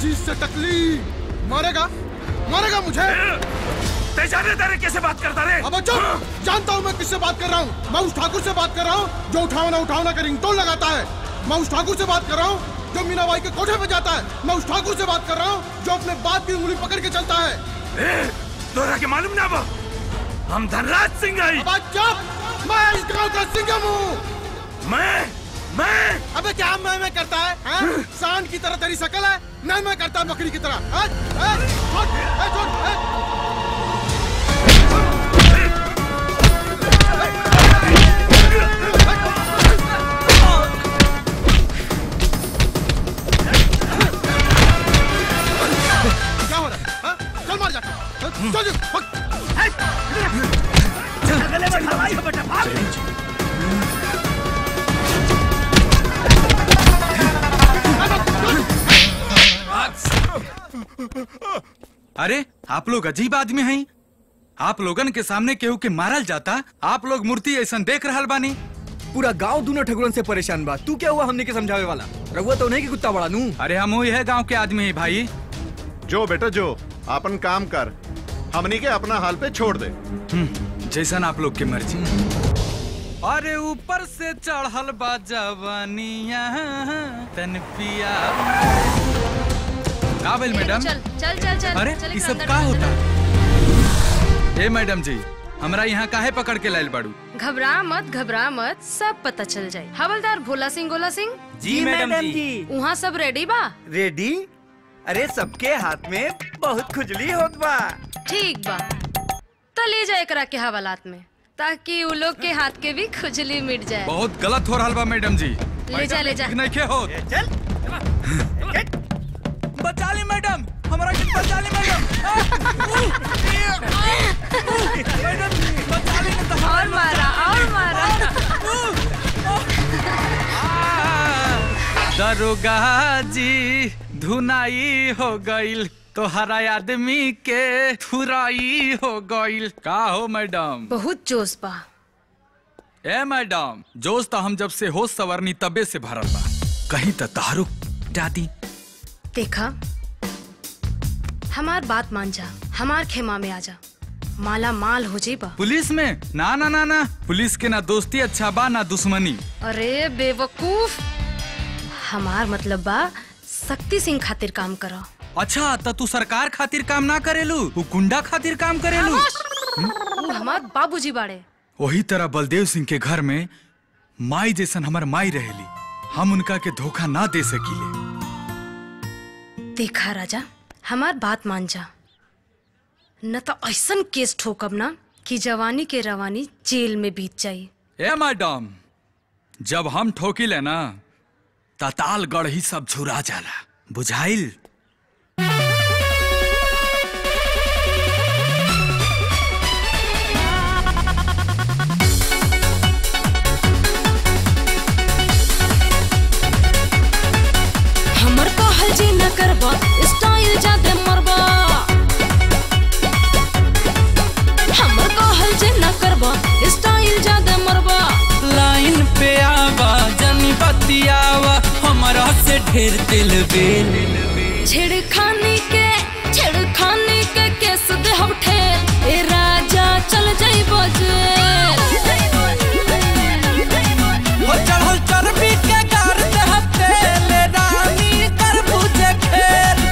O: बाजी से टकली मारेगा मारेगा मुझे।
L: ते जाने तेरे कैसे बात करता रे?
O: अब चुप, जानता हूँ मैं किससे बात कर रहा हूँ। मैं उस ठाकुर से बात कर रहा हूँ जो उठाओ ना उठाओ ना का रिंगटोन लगाता है। मैं उस ठाकुर से बात कर रहा हूँ जो मीनाबाई के कोठे पे जाता है। मैं उस ठाकुर से बात कर रहा हूँ जो अपने बाप की उंगली पकड़ के चलता है।
L: तोरा के मालूम ना वो हम धनराज सिंह आई।
O: अब चुप, मैं इस गाँव का सिंघम हूँ।
L: मैं मैं
O: अबे क्या मैं मैं करता है, है? सांड की तरह तेरी शकल है, नहीं मैं करता बकरी की तरह। है? है? छोड़, है, छोड़, है? क्या हो रहा है? चल मार जाकर, चल चल,
D: अरे आप लोग अजीब आदमी हैं। आप लोगन के सामने केहू के मारल जाता, आप लोग मूर्ति ऐसा देख रहल बानी।
U: पूरा गांव दोनों ठगुरन से परेशान बा। तू क्या हुआ हमने के समझावे वाला? रघुआ तो नहीं कि कुत्ता बड़ा नू।
D: अरे हम वही है गांव के आदमी है भाई।
R: जो बेटा जो अपन काम कर, हमनी के अपना हाल पे छोड़ दे।
D: जैसा आप लोग की मर्जी। अरे ऊपर से चढ़ल बा जवानिया तन पिया। का भेल मैडम?
M: चल चल चल चल।
D: अरे
M: चल
D: ये सब
M: अंदर
D: का
M: चल।
D: होता? ए मैडम जी, हमरा यहाँ काहे पकड़ के लायल बाड़ू?
M: घबरा मत घबरा मत, सब पता चल जाए। हवलदार भोला सिंह गोला सिंह।
U: जी मैडम जी।
M: वहाँ सब रेडी बा?
U: रेडी? अरे सबके हाथ में बहुत खुजली होत बा।
M: ठीक बा, तो ले जाए करा के हवालात में, ताकि वो लोग के हाथ के भी खुजली मिट जाए।
D: बहुत गलत हो रहा बा मैडम जी।
M: ले जा ले जा।
D: नहीं के हो।
U: चल
D: बचा ली मैडम, हमारा किट बचा ली मैडम। मैडम बचा ली नहीं तो
M: और मारा और मारा।
D: दरोगा जी धुनाई हो गईल, तो हरा आदमी के थुराई हो गईल। का हो मैडम?
M: बहुत जोश बा।
D: ए मैडम, जोश तो हम जब से होश सवरनी तबे से भरल बा। कहीं तो तारुक जाती।
M: देखा, हमार बात मान जा, हमार खेमा में आ जा, माला माल हो जेबा।
D: पुलिस में? ना ना ना ना, पुलिस के ना दोस्ती अच्छा बा ना दुश्मनी।
M: अरे बेवकूफ, हमार मतलब बा शक्ति सिंह खातिर काम करो।
D: अच्छा, तो तू सरकार खातिर काम ना करेलू, तू गुंडा खातिर काम करेलू।
M: वो हमार बाबूजी बाड़े।
D: वही तरह बलदेव सिंह के घर में माई जैसन हमार माई रहेली, हम उनका के धोखा ना दे सकीले।
M: देखा राजा, हमार बात मान जा, न तो ऐसन केस ठोकब ना कि जवानी के रवानी जेल में बीत जाई।
D: ए मैडम, जब हम ठोकिले ना तताल गढ़ ही सब झुरा जाला, बुझाइल?
V: हमर कहल जी न करबा, स्टाइल जादे मरबा। हमर कहल जी न करबा, स्टाइल जादे मरबा।
Q: लाइन पे आवा जनी बतियावा, हमारा से ढेर दिल बेल।
V: छेड़खानी के छेड़खानी के केस दे हम ठेल, ए राजा चल जाई बजेल।
Q: हो चढ़ल चर्बी के गार दे हतेल, रानी कर बुझे खेल।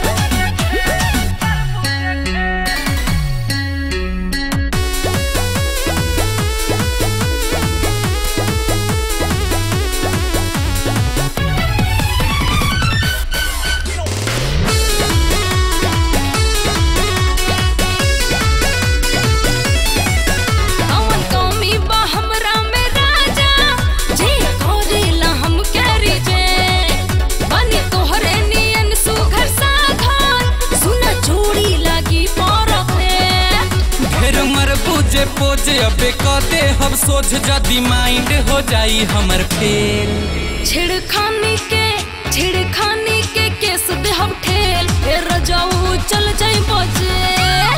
V: अवन कौमी बा हमरा में राजा, जी करेला हम कैरी जे। बने तोहरे नियन सुघर साघर, सुना चोरी लागी परखे।
Q: ढेर मर बुझे पोजे अबे कदे हम सोझ जदी माइंड हो जाई हमर फेल।
V: छेड़खानी के छेड़खानी के केस दे हम ठेल, ए रजाऊ चल जाई बजेल।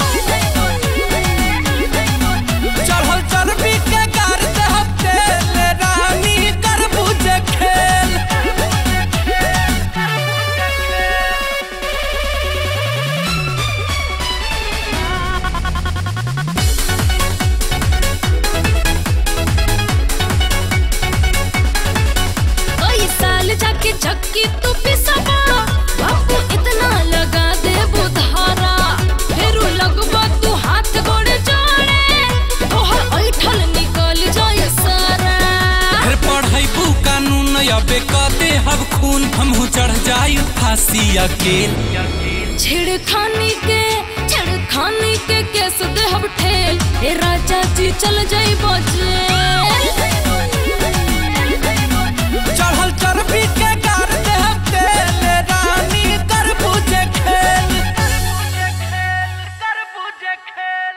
Q: चढ़ल चर्बी के गार दे हतेल, रानी कर बुझे खेल।
V: चक्की तू पिसबा बाबू इतना लगा दे बुधारा फिर लगबा तू हाथ गोड़ जोड़े तोहर ऐठल निकल जाए सारा
Q: फिर पढ़ाई बू कानून या बेकाते हब खून हमहू चढ़ जाई फांसी अकेल
V: छेड़खानी के छेड़खानी के केस दे हम ठेल ए राजा जी चल जाई बजेल
Q: चढ़ल चरबी के गार दे हम तेल रानी कर पूजे खेल कर पूजे खेल।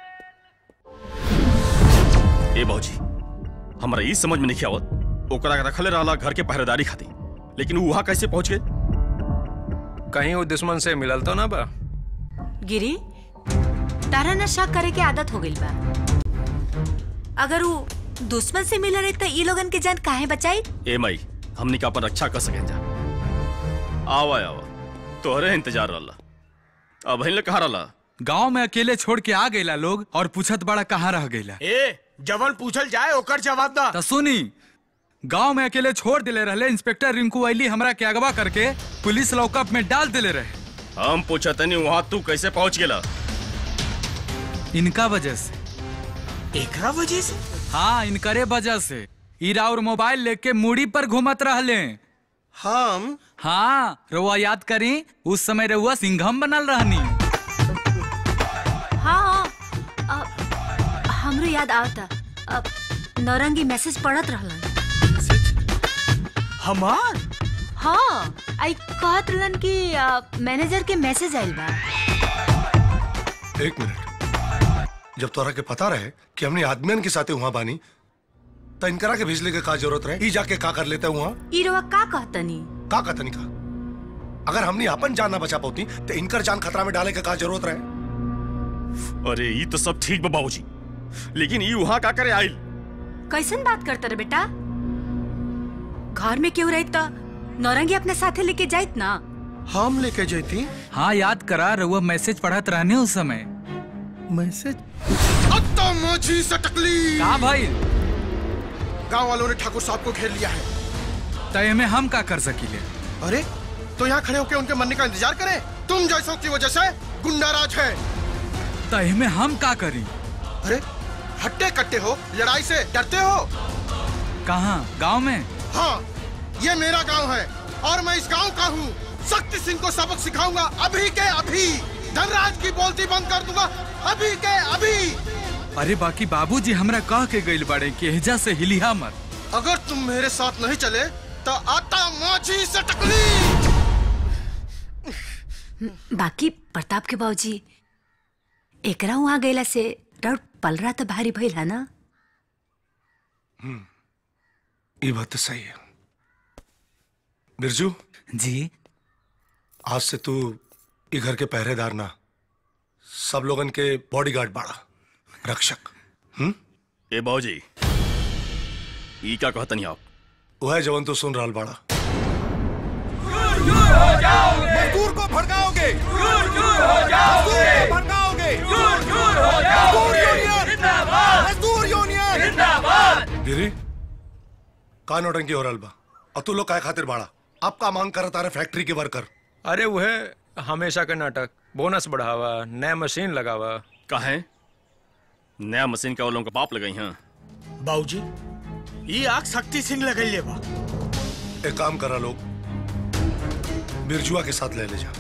C: ए बाबूजी हमरा ई समझ में नहीं आवत ओकरा रखले रहला घर के पहरेदारी खातिर, लेकिन वो वहां कैसे पहुंच गए?
T: कहीं वो दुश्मन से मिलल तो ना बा?
I: गिरी तारा न शक करे के आदत हो गई बा। अगर वो दुश्मन से मिल रहे तो ई लोगन के जान काहे बचाई?
C: ए माई हमनी का अपन रक्षा कर सकें जा। आवा आवा तोहरे इंतजार रहला। अब हिल कहाँ रहला?
D: गांव में अकेले छोड़ के आ गईला लोग और पूछत बड़ा कहाँ रह गईला।
F: ए जवन पूछल जाए ओकर जवाब दा।
D: तो सुनी गांव में अकेले छोड़ दिले रहले इंस्पेक्टर रिंकू वैली हमरा के अगवा करके पुलिस लॉकअप में डाल दिले रहे।
C: हम पूछत नहीं वहाँ तू कैसे पहुँच गेला?
D: इनका वजह से।
F: एकरा वजह से?
D: हाँ इनकरे वजह से। ईरा और मोबाइल लेके मुड़ी पर घूमत रहले।
O: हम?
D: हाँ रउआ याद करी उस समय रउआ सिंघम बनल रहनी।
I: हाँ हाँ हमरो याद आवता। अब नौरंगी मैसेज पढ़त रहलन।
F: हमार?
I: हाँ आई कहत रहलन कि मैनेजर के मैसेज आइल बा।
H: एक मिनट, जब तोरा के पता रहे कि हमने आदमियन के साथे वहाँ बानी तो इनकरा के भेजले के का जरूरत रहे? ई जाके का कर लेते वहाँ?
I: ई रउआ का कहतनी?
H: का कहतनी का? अगर हमने अपन जान ना बचा पाती तो इनकर जान खतरा में डाले के का जरूरत रहे?
C: अरे ये तो सब ठीक बा बाबूजी, लेकिन ये वहाँ का करे आइल?
I: कैसन बात करता रे बेटा? घर में क्यों रही तो नौरंगी अपने साथे लेके जाइत ना।
O: हम लेके जाती?
D: हाँ याद करा रउआ मैसेज पढ़त रहने उस समय।
O: मैसेज? अब तो मुझी से टकली।
D: का भाई?
O: गांव वालों ने ठाकुर साहब को घेर लिया है।
D: तय में हम का कर सकीले?
O: अरे तो यहाँ खड़े होकर उनके मरने का इंतजार करें? तुम जैसों की वजह से गुंडाराज है।
D: तय में हम का करी?
O: अरे हट्टे कट्टे हो, लड़ाई से डरते हो?
D: कहाँ? गांव में?
O: हाँ ये मेरा गांव है और मैं इस गांव का हूँ। शक्ति सिंह को सबक सिखाऊंगा अभी के अभी। धनराज की बोलती बंद कर दूंगा अभी के अभी।
D: अरे बाकी बाबूजी हमरा कह के गइल बाड़े कि एहजा से हिलिया मत।
O: अगर तुम मेरे साथ नहीं चले तो आता माझी से टकली।
I: बाकी प्रताप के बाबूजी एकरा वहाँ गईला से डाउट पलरा तो भारी भइल है ना?
H: हम्म ये बात तो सही है। बिरजू
D: जी
H: आज से तू ये घर के पहरेदार ना, सब लोगन के बॉडीगार्ड बाड़ा, रक्षक। हम्म
C: ए बाबूजी ई का कहता नहीं आप?
H: वह जवन तो सुन रहल बाड़ा।
S: मजदूर को भड़काओगे, भड़काओगे, मजदूर यूनियन जिंदाबाद।
H: गिरी का नौटंकी हो रहल बा? और तू लोग काय खातिर बाड़ा? आप का मांग कर तारे फैक्ट्री के वर्कर?
T: अरे वह हमेशा का नाटक, बोनस बढ़ावा, नया मशीन लगावा।
C: काहे? नया मशीन का वो लोगों का बाप लगाई हैं।
F: बाबूजी ये आग शक्ति सिंह लगैले बा।
H: एक काम करा लोग, बिरजुआ के साथ ले ले जा।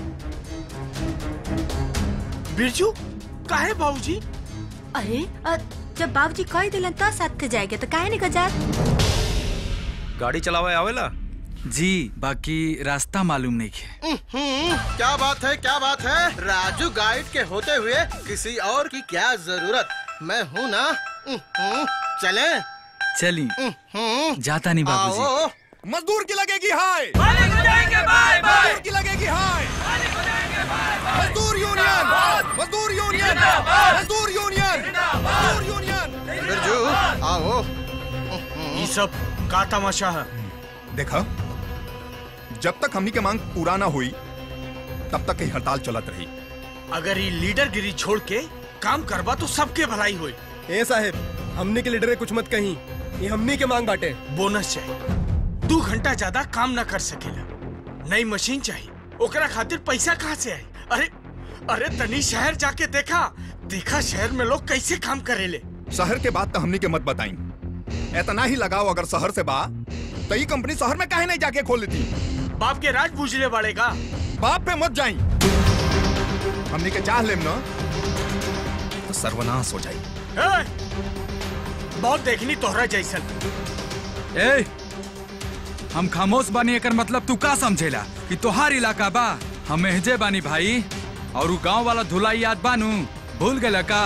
F: बिरजू काहे बाबूजी?
I: अरे जब बाबूजी कह दिलन तो साथ के जाएगा तो काहे नहीं जात?
T: गाड़ी चलावे आवेला?
D: जी बाकी रास्ता मालूम नहीं है।
O: क्या बात है क्या बात है? राजू गाइड के होते हुए किसी और की क्या जरूरत? मैं हूँ ना। चले
D: चली जाता नहीं बाबूजी।
S: मजदूर की लगेगी हाय, मजदूर की लगेगी हाय। मजदूर यूनियन, मजदूर यूनियन, मजदूर यूनियन, मजदूर यूनियन।
O: बिरजू आओ।
F: ये सब का तमाशा है?
S: देखा जब तक हमनी के मांग पूरा ना हुई तब तक ही हड़ताल चलत रही।
F: अगर ये लीडर गिरी छोड़ के काम करवा तो सबके भलाई हुई।
E: ए साहेब हमनी के लीडर कुछ मत कहीं, ये हमनी के मांग बाटे।
F: बोनस चाहिए, दो घंटा ज्यादा काम न कर सकेला। नई मशीन चाहिए, ओकरा खातिर पैसा कहाँ से आई? अरे अरे तनी शहर जाके देखा देखा शहर में लोग कैसे काम करेले।
S: शहर के बात तो हमनी के मत बताई, इतना ही लगाओ अगर शहर से बा तो ये कंपनी शहर में काहे नहीं जाके खोल लेती?
F: बाप के राज पूछले पड़ेगा।
S: बाप पे मत जाई, हमनी के चाह लेम ना तो सर्वनाश हो जाई।
F: ए, बहुत देखनी तोहरा जैसन।
D: ए, हम खामोश बानी एकर मतलब तू का समझेला कि तोहार इलाका बा? हम एहजे बानी भाई, और उ गांव वाला धुलाई याद बानू, भूल गए का?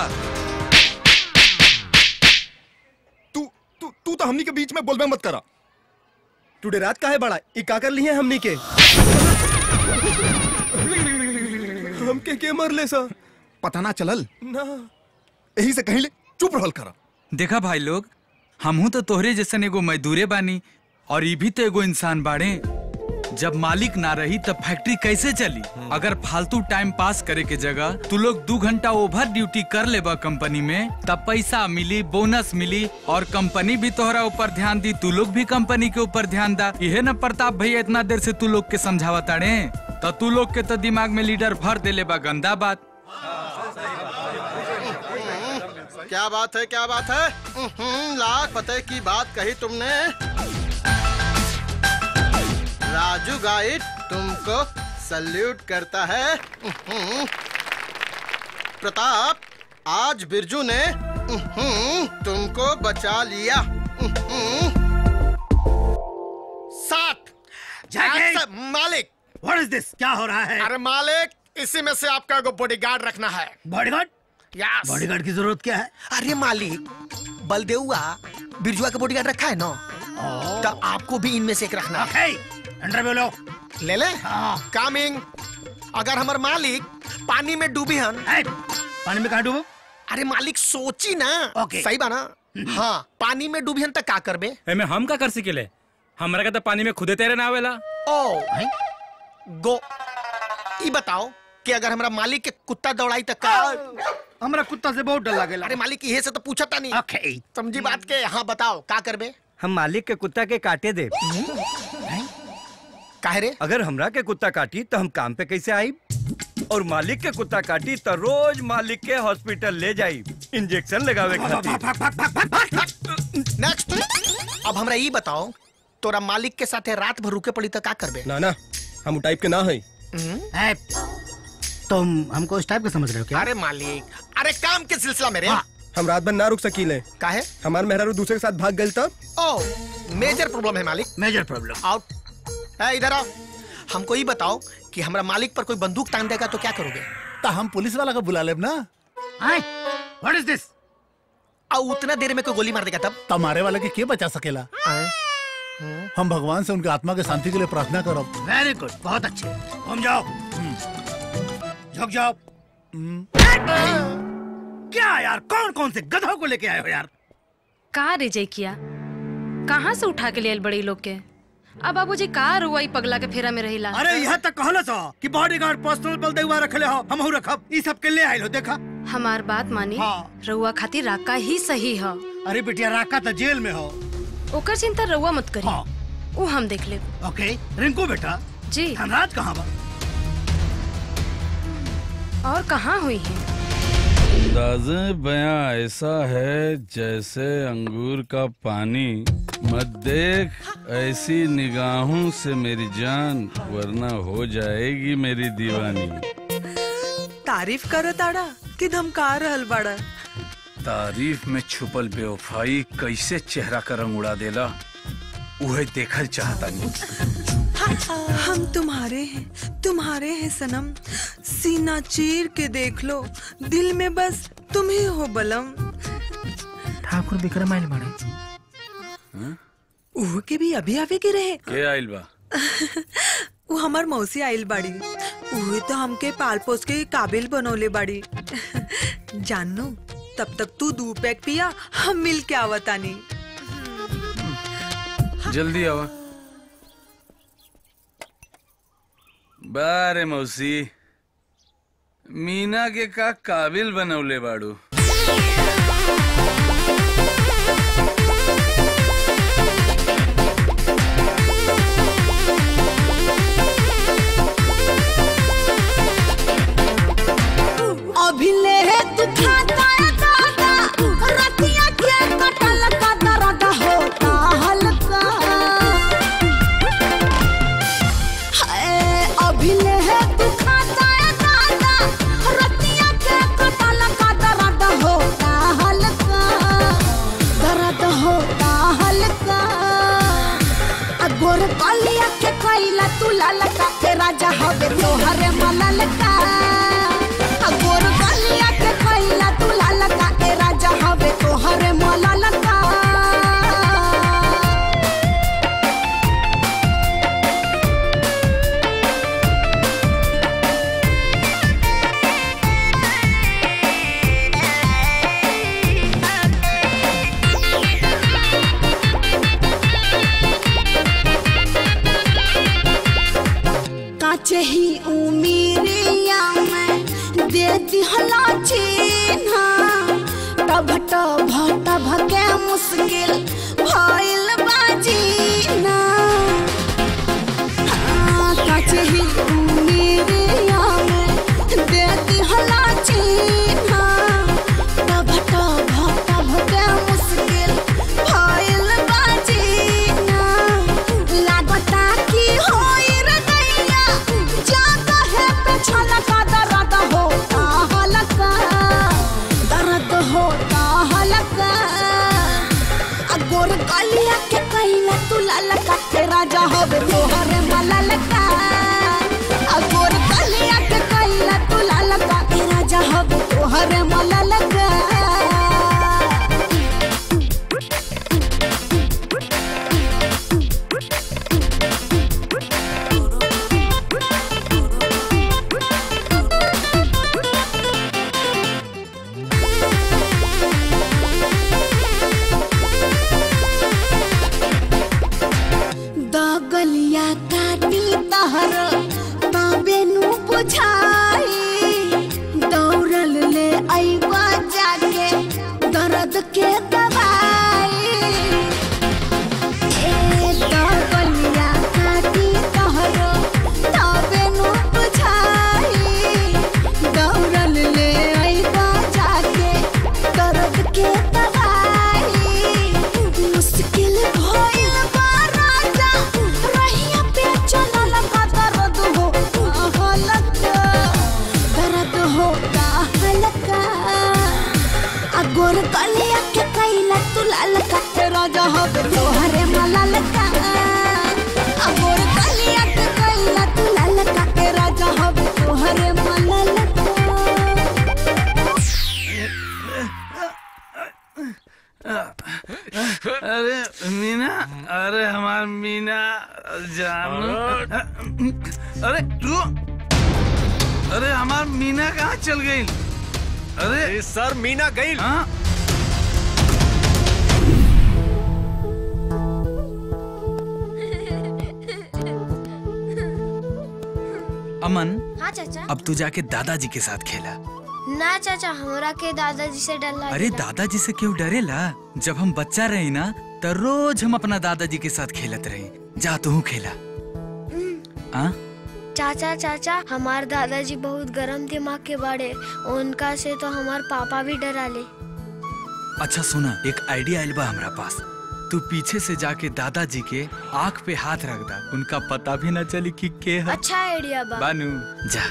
S: तू तू तू तो हमनी के बीच में बोलबे मत करा।
E: टुडे रात का है बड़ा ई का कर ली है हमनी के? हम के के मर ले सा
S: पता ना चलल
E: ना,
S: यही से कहीं ले चुप रहल करा।
D: देखा भाई लोग, हमहू तो तोहरे जैसन एगो मजदूरे बानी, और ये भी तो एगो इंसान बाड़े। जब मालिक ना रही तब फैक्ट्री कैसे चली? अगर फालतू टाइम पास करे के जगह तू लोग दो घंटा ओवर ड्यूटी कर लेबा कंपनी में, तब पैसा मिली, बोनस मिली, और कंपनी भी तोहरा ऊपर ध्यान दी, तू लोग भी कंपनी के ऊपर ध्यान दा। यह न प्रताप भैया इतना देर से तू लोग के समझावा ताड़े, तो तू लोग के तो दिमाग में लीडर भर दे लेबा गंदा बात।
O: क्या बात है, क्या बात है? लाख पते की बात कही तुमने। राजू गाइड तुमको सल्यूट करता है। प्रताप, आज बिरजू ने तुमको बचा लिया। साठ मालिक।
G: What is this? क्या हो रहा है?
O: अरे मालिक, इसी में से आपका को बॉडीगार्ड रखना है।
G: बॉडीगार्ड?
O: यस।
G: बॉडीगार्ड की जरूरत क्या है?
B: अरे मालिक, बलदेउआ बिरजुआ का बॉडीगार्ड रखा है ना, तो आपको भी इनमें से एक रखना है।
G: अंडर बोलो।
O: ले ले। कमिंग। अगर हमार मालिक पानी में डूबी हन।
G: पानी में कहाँ डूबो?
O: अरे मालिक सोची ना।
G: ओके।
O: सही बा ना? हाँ, पानी में डूबी हन तो का करबे?
T: एमे हम का कर सकेले? हमरा का तो पानी में खुदे तैरे ना आवेला।
O: ओ गो, ई बताओ कि अगर हमरा मालिक के कुत्ता दौड़ाई तो का?
G: हमरा कुत्ता से बहुत डर लगेला।
O: अरे मालिक यही से तो पूछा था नहीं।
G: ओके।
O: समझी बात के? हाँ बताओ का करबे?
U: हम मालिक के कुत्ता के काटे दे।
O: काहे रे?
U: अगर हमरा के कुत्ता काटी तो हम काम पे कैसे आई? और मालिक के कुत्ता काटी तो रोज मालिक के हॉस्पिटल ले जाई इंजेक्शन लगावे खातिर।
O: नेक्स्ट। अब हमरा ये बताओ, तोरा मालिक के साथे रात भर रुके पड़ी तो का करबे?
E: ना ना, हम टाइप के ना है।
G: तुम हमको इस टाइप का समझ रहे हो क्या?
O: अरे मालिक, अरे काम के सिलसिला में रे।
E: हम रात भर ना रुक सकीले।
O: काहे?
E: हमार मेहरारू दूसरे के साथ भाग गई तब।
O: ओ, मेजर प्रॉब्लम है मालिक।
G: Major problem.
O: आउट। है इधर आओ। हमको ये बताओ कि हमरा मालिक पर कोई बंदूक तान देगा तो क्या करोगे?
U: तो हम पुलिस वाला को बुला लेब ना।
G: What is this?
O: और उतना देर में कोई गोली मार देगा तब?
U: तुम्हारे वाले के के बचा सकेला? हम भगवान से उनके आत्मा के शांति के लिए प्रार्थना करो।
G: वेरी गुड, बहुत अच्छे। घूम जाओ, झुक जाओ। क्या यार, कौन कौन से गधों को लेके आए हो यार?
M: कहाँ रिजय किया? कहाँ से उठा के लिए बड़ी लोग के? अब बाबूजी कहाँ रुआई पगला के फेरा में रहिला?
G: अरे यह तक कहला सा कि बॉडीगार्ड पर्सनल बलदेउआ रखले हो, हम हो रखब। ई सब के ले आइलो, देखा।
M: हमार बात मानी।
G: हाँ।
M: रउआ खातिर राका ही सही है।
G: अरे बिटिया, राका तो जेल में हो।
M: ओकर चिंता रउआ मत करी।
G: हाँ।
M: वो हम देख ले।
G: ओके। रिंकू बेटा
M: जी,
G: धनराज कहाँ बा?
M: और कहाँ हुई है?
K: अंदाज़े बयां ऐसा है जैसे अंगूर का पानी, मत देख ऐसी निगाहों से मेरी जान, वरना हो जाएगी मेरी दीवानी।
W: तारीफ करो ताड़ा कि धमका रहल बड़ा?
D: तारीफ में छुपल बेवफाई कैसे चेहरा का रंग उड़ा देला, उहे देखल चाहता नहीं।
W: हम तुम्हारे हैं, तुम्हारे हैं सनम, सीना चीर के देख लो, दिल में बस तुम ही हो बलम।
U: ठाकुर विक्रम आइल बाड़े।
W: उह के भी अभी आवे के रहे।
K: के आइल बा?
W: वो हमार मौसी आइल बाड़ी, उहे तो हमके पाल पोस के काबिल बनौले बाड़ी। जानो, तब तक तू दू पैक पिया, हम मिल के आवतानी।
K: जल्दी आवा। बारे मौसी, मीना के का काबिल बनौले बाड़ू।
V: गोर कलिया के कैला तू ललका के राजा हवे तोहरे मललका गोर कलिया के कैला तू ललका के राजा हवे तोहरे मललका काचे ही उमीरिया में दे दिहला चिन्हा टभ टभ टभ के मुश्किल भइल बाजीना काचे ही उमीरिया में दे दिहला चिन्हा टभ टभ टभ के मुश्किल भइल बाजीना लागता की होई छलका दर्द होता हलका दर्द होता हलका गोर कलिया के कैला तू ललका के राजा होवे तोहरे मललका गोर कलिया के कैला तू ललका के राजा होवे तोहरे मललका गलिया काटी तहर ताबेनु बुझाई दौड़ल ले आईबा जाके दर्द के दवाई ए गलिया काटी तहर ताबेनु बुझाई दौड़ल ले आईबा जाके दर्द के दवाई मुश्किल भइल गोर कलिया के कैला तू ललका के राजा होवे तोहरे मललका गोर कलिया के कैला तू ललका के राजा होवे तोहरे मललका
K: अरे मीना, अरे हमार मीना जानू, अरे तू, अरे हमार मीना कहाँ चल गई? अरे
J: सर मीना गई।
K: हाँ?
D: अमन,
N: हाँ चाचा।
D: अब तू जाके दादाजी के साथ खेला।
N: ना चाचा, हमरा के दादाजी से डर लगेला।
D: अरे दादाजी से क्यों डरेला? जब हम बच्चा रही ना तो रोज हम अपना दादाजी के साथ खेलत रही। जा तू खेला। हाँ?
N: चाचा चाचा, हमार दादाजी बहुत गरम दिमाग के बाड़े, उनका से तो हमार पापा भी डरा ले।
D: अच्छा सुना, एक आइडिया आइल बा हमरा पास। तू पीछे से जाके दादाजी के आँख पे हाथ रख दा, उनका पता भी न चली कि के है।
N: अच्छा आइडिया बा।
D: बानू जा।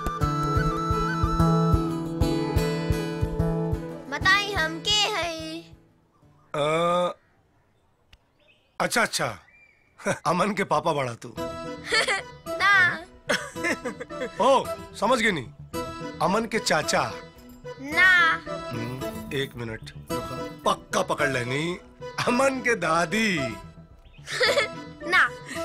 N: बताई हम के है?
H: आ, अच्छा अच्छा, अमन के पापा बड़ा तू।
N: ना।
H: ओ समझ गई नहीं, अमन के चाचा।
N: ना।
H: एक मिनट, पक्का पकड़ लेनी, अमन के दादी।
N: ना।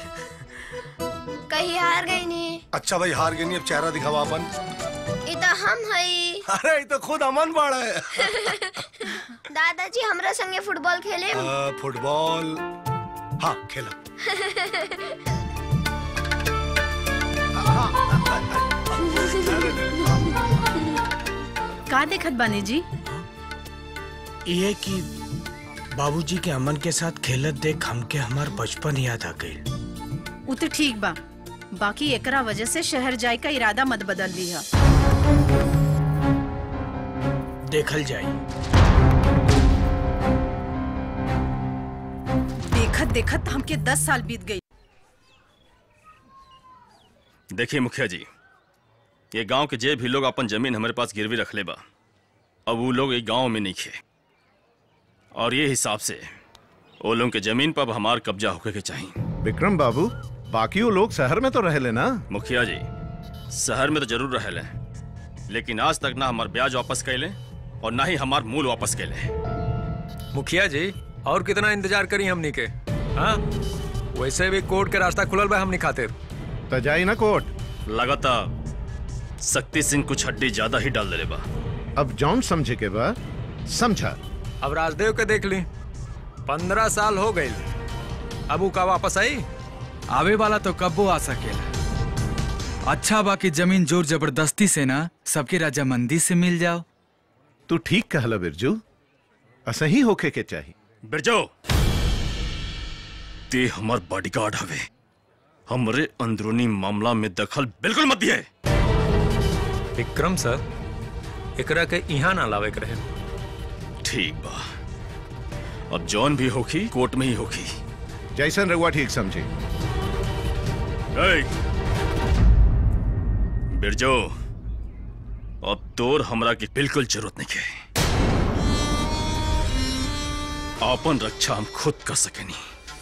N: कहीं हार गई नहीं।
H: अच्छा भाई हार गई नहीं, अब चेहरा दिखावा अपन।
N: इतना हम है।
H: अरे ये तो खुद अमन बाड़ा है।
N: दादाजी हमरा संगे फुटबॉल खेले।
H: आ, फुटबॉल हाँ खेला।
P: का देखत बानी जी?
F: ये कि बाबूजी के अमन के साथ खेलत देख हमके हमार बचपन याद आ गई।
P: उ तो ठीक बा, बाकी एकरा वजह से शहर जाए का इरादा मत बदल लिया।
F: देखल जाए।
P: देखत देखत हमके दस साल बीत गई।
C: देखिए मुखिया जी, ये गांव के जे भी लोग अपन जमीन हमारे पास गिरवी रख ले बा, अब वो लोग एक गांव में नहीं खे, और ये हिसाब से वो लोगों के जमीन पर अब हमार कब्जा होके के चाहिए।
R: विक्रम बाबू, बाकी वो लोग शहर में तो रह लेना।
C: मुखिया जी, शहर में तो जरूर रह ले, लेकिन आज तक ना हमार ब्याज वापस कैले और ना ही हमार मूल वापस कैले।
T: मुखिया जी, और कितना इंतजार करी हमनी के? हाँ, वैसे भी कोर्ट के रास्ता खुलल बा हमनी खातिर।
R: तो जाई ना कोर्ट।
C: लगाता शक्ति सिंह कुछ हड्डी ज्यादा ही डाल दे बा।
R: अब जॉन समझे के बाद समझा।
T: अब राजदेव के देख ली, पंद्रह साल हो गए, अब वो का वापस आई?
D: आवे वाला तो कब्बो आ सकेला। अच्छा बाकी जमीन जोर जबरदस्ती से ना सबके राजामंदी से मिल जाओ।
R: तू ठीक कहला बिरजू, असही होके के चाहिए।
C: बिरजू, ते हमार बॉडीगार्ड हवे, हमरे अंदरूनी मामला में दखल बिल्कुल मत दिए।
T: विक्रम सर, एकरा के यहाँ ना लावे के रहे।
C: ठीक बा, अब जॉन भी होखी कोर्ट में ही होखी।
R: जैसन रघुआ ठीक समझे।
C: बिरजो, अब तोर हमरा की बिल्कुल जरूरत नहीं है। अपन रक्षा हम खुद कर सकेनी।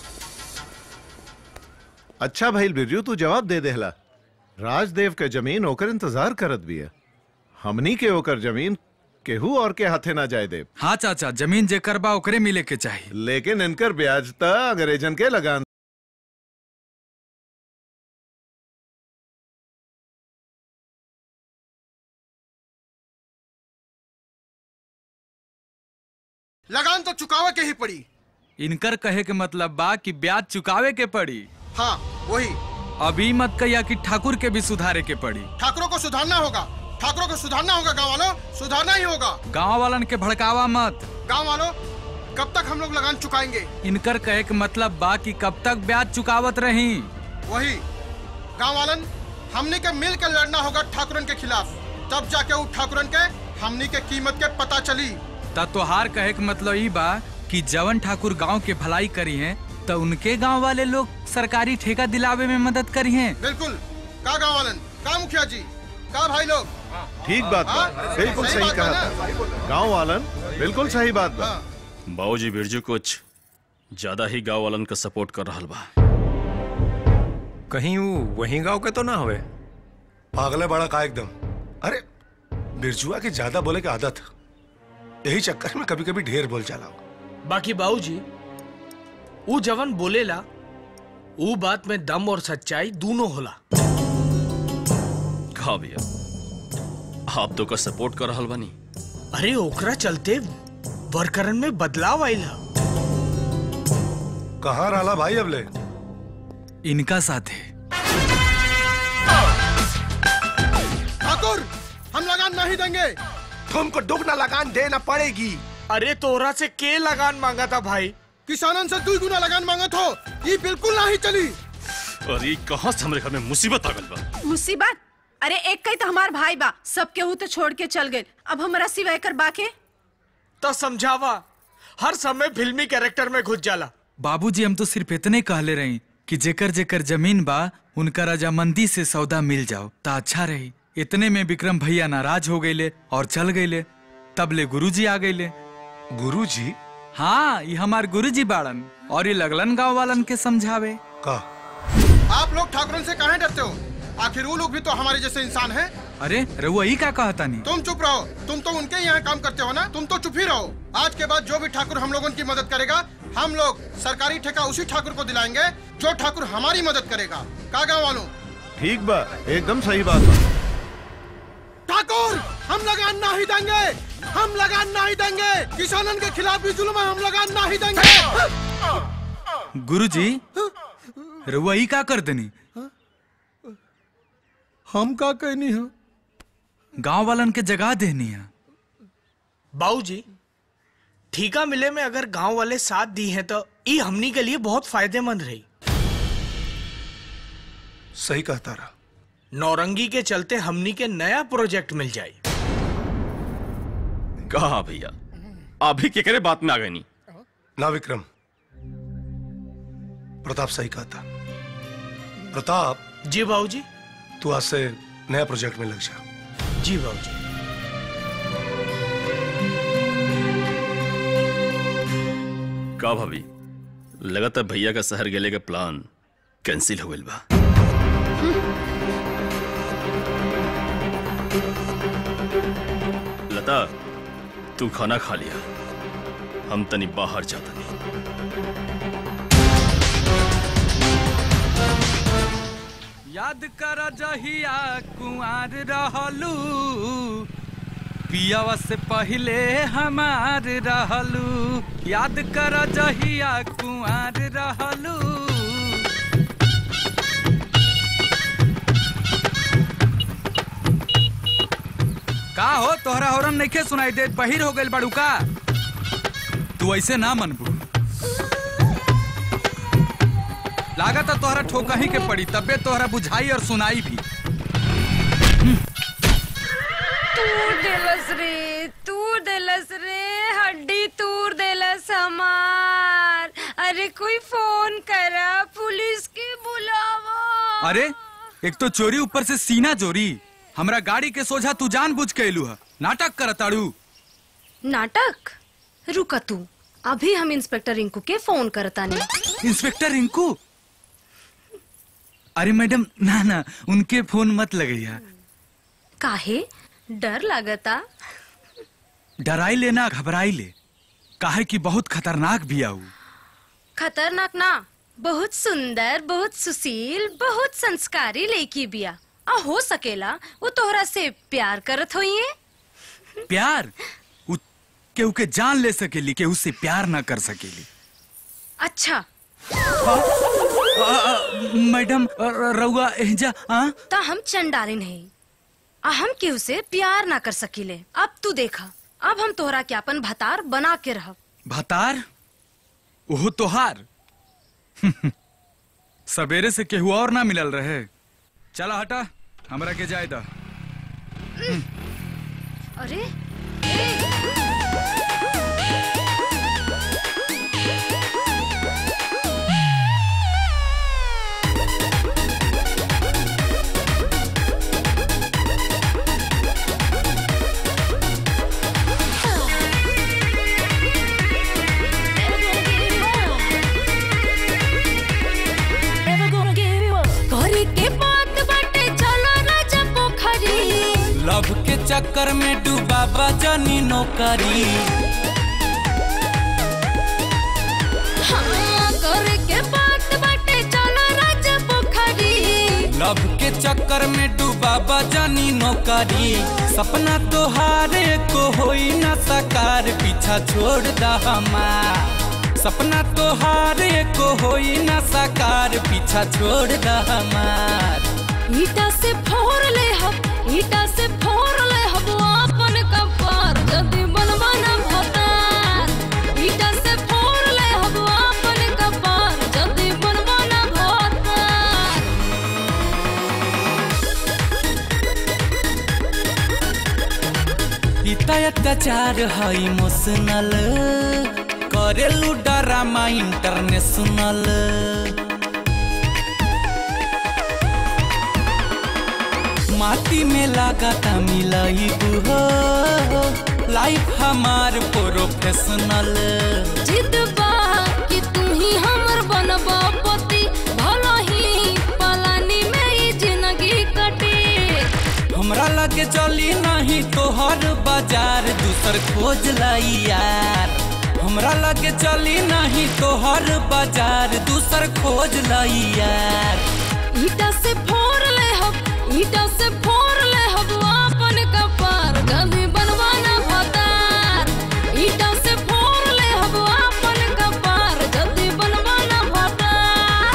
R: अच्छा भाई बिरजू, तू जवाब दे देहला। राजदेव के जमीन ओकर इंतजार करत भी है, हमनी के ओकर जमीन केहू और के हाथे ना जाए दे।
D: हाँ चाचा, जमीन जेकर बा ओकरे मिले के चाहिए।
R: लेकिन इनकर ब्याज त अंग्रेजन के लगान।
O: लगान तो चुकावे के ही पड़ी।
D: इनकर कहे के मतलब बा कि ब्याज चुकावे के पड़ी।
O: हाँ वही।
D: अभी मत कहिया कि ठाकुर के भी सुधारे के पड़ी।
O: ठाकुरों को सुधारना होगा, ठाकुरों को सुधारना होगा। गाँव वालों, सुधारना ही होगा।
D: गाँव वालन के भड़कावा मत।
O: गाँव वालों, कब तक हम लोग लगान चुकाएंगे?
D: इनकर कहे के मतलब बा कि कब तक ब्याज चुकावत रही।
O: वही। गाँव वालन, हमने के मिल के लड़ना होगा ठाकुरन के खिलाफ, तब जाके वो ठाकुरन के हमनी के कीमत के पता चली।
D: ता तोहार कहे के मतलब ई बा कि जवन ठाकुर गांव के भलाई करी हैं तो उनके गांव वाले लोग सरकारी ठेका दिलावे में मदद करी हैं।
O: बिल्कुल। का गांव वालन, का मुखिया जी, का भाई लोग।
R: ठीक बात बा, बिल्कुल सही कहा। गांव वालन बिल्कुल सही बात बा।
C: बाबूजी, बिरजू कुछ ज्यादा ही गांव वालन का सपोर्ट कर रहा बा।
T: कहीं वो वही गांव के तो ना होवे?
H: पागले बड़ा का एकदम। अरे बिरजुआ की ज्यादा बोले की आदत, यही चक्कर में कभी कभी ढेर बोल चला।
F: बाकी बाबूजी, वो जवन बोलेला वो बात में दम और सच्चाई दोनों होला।
C: कहा भैया, आप तो का सपोर्ट कर रहा बानी।
F: अरे ओकरा चलते वर्करन में बदलाव आइला।
H: कहाँ रहा भाई अब ले?
D: इनका साथ है।
O: ठाकुर, हम लगान नहीं देंगे।
S: तुमको दुगना लगान देना पड़ेगी।
F: अरे तोरा से के लगान मांगा था भाई?
O: किसानन से दो गुना लगान मांगा था। ये बिल्कुल नहीं चली।
C: अरे कहाँ से हमारे घर में मुसीबत आ गई बा?
P: मुसीबत? अरे एक कई तो हमार भाई बा, सब केहू तो छोड़ के चल गए, अब हमारा सिवाय कर बाके।
F: तो समझावा, हर समय फिल्मी कैरेक्टर में घुस जाला।
D: बाबूजी, हम तो सिर्फ इतने कहले रही कि जेकर जेकर जमीन बा उनका रजामंदी से सौदा मिल जाओ ता अच्छा रही। इतने में विक्रम भैया नाराज हो गए और चल गए। तब ले गुरुजी आ गए।
H: गुरुजी?
D: हाँ, ये हमार गुरुजी बाड़न और ये लगलन गांव वालन के समझावे।
H: का?
O: आप लोग ठाकुरन से काहे डरते हो? आखिर वो लोग भी तो हमारे जैसे इंसान हैं।
D: अरे रहुआ ही क्या कहता नहीं?
O: तुम चुप रहो, तुम तो उनके यहाँ काम करते हो ना, तुम तो चुप ही रहो। आज के बाद जो भी ठाकुर हम लोगों की मदद करेगा, हम लोग सरकारी ठेका उसी ठाकुर को दिलाएंगे जो ठाकुर हमारी मदद करेगा। का गाँव वालों?
R: ठीक बा, एकदम सही बात बा।
O: ठाकुर, हम लगान नहीं देंगे, हम लगान नहीं देंगे। किसानन के खिलाफ भी जुल्म है, हम लगान नहीं देंगे।
D: गुरुजी, रहुआ ही क्या कर देनी?
O: हम का कहनी है?
D: गांव वालन के जगह देनी है।
F: बाबूजी, ठीका मिले में अगर गांव वाले साथ दी हैं तो ये हमनी के लिए बहुत फायदेमंद रही।
H: सही कहता रहा।
F: नौरंगी के चलते हमनी के नया प्रोजेक्ट मिल जाए।
C: कहा भैया, अभी के करे बात में आ गई नहीं
H: ना विक्रम। प्रताप सही कहता। प्रताप।
F: जी बाबूजी।
H: तू आज से नया प्रोजेक्ट में लग जा।
F: जी बाबूजी।
C: का भाभी, लगातार भैया का शहर गेले का प्लान कैंसिल हो गइल बा। लता तू खाना खा लिया, हम तनी बाहर जाता नहीं।
D: याद कर जहिया कुंवर रहलू, पियावा से पहले हमार रहलू। याद कर जहिया कुंवर रहलू। का हो तोहरा हॉर्न नइखे सुनाई देत? बहिर हो गइल बाड़ू का? तू ऐसे ना मनबू, लागत है तोहरा ठोका ही के पड़ी, तबे तोहरा बुझाई और सुनाई भी।
V: तूर देलस रे, तूर देलस रे, हड्डी तूर देलस हमार। अरे कोई फोन करा, पुलिस के बुलावा।
D: अरे एक तो चोरी ऊपर से सीना चोरी। हमरा गाड़ी के सोझा तू जानबूझ के एलू है, नाटक करताड़ू।
M: नाटक? रुका तू, अभी हम इंस्पेक्टर रिंकू के फोन करता नहीं।
D: इंस्पेक्टर रिंकू? अरे मैडम ना ना, उनके फोन मत लगैया।
M: काहे? डर लगता?
D: डराई ले ना घबराई ले, काहे कि बहुत खतरनाक भी आऊ।
M: खतरनाक ना, बहुत सुंदर, बहुत सुशील, बहुत संस्कारी लड़की बिया। आ हो सकेला वो तोहरा से प्यार करत होइए।
D: प्यार? केहू के जान ले सकेली, केहू से प्यार ना कर सकेली।
M: अच्छा
D: मैडम रउआ एजा आ?
M: ता हम चंडाली नहीं, आ हम केहू से प्यार ना कर सकीले। अब तू देखा, अब हम तोहरा के अपन भतार बना के रह।
D: भतार? ओहो तोहार? सवेरे से केहू और ना मिलल रहे। चला हटा, हमरा के जाए दा।
M: अरे
Q: लव के चक्कर में डूबा बजनी नौकरी।
V: हाँ, करे के बात बाटे चलो राजा पोखरी।
Q: लव के चक्कर में डूबा बजनी नौकरी। सपना तोहारे को होई ना साकार, पीछा छोड़ दा हमार। सपना तोहारे को होई ना साकार, पीछा छोड़ दा हमार।
V: ईटा से फोड़ ले हम, ईटा से फोड़ ले हम अपन कपार, जदी बनवाना भतार। ईटा से फोड़ ले हम अपन कपार, जदी बनवाना भतार।
Q: इतना अत्याचार है इमोशनल, करेलू ड्रामा इंटरनेशनल। माटी में लगाता मिलाई हो, लाइफ हमार प्रोफेशनल।
V: जिद बा कि तू ही हमर बनबा पति, भला ही पलानी में ई जिंदगी कटी।
Q: हमरा लगे चली नहीं तोहर बाजार, दूसर खोज लाई यार। हमरा लगे चली नहीं तोहर बाजार, दूसर खोज लाई यार।
V: ईटा से फोड़ ले हम, ईटा से फोड़ ले हम अपन कपार, जदी बनवाना भतार। ईटा से फोड़ ले हम अपन कपार, जदी बनवाना भतार।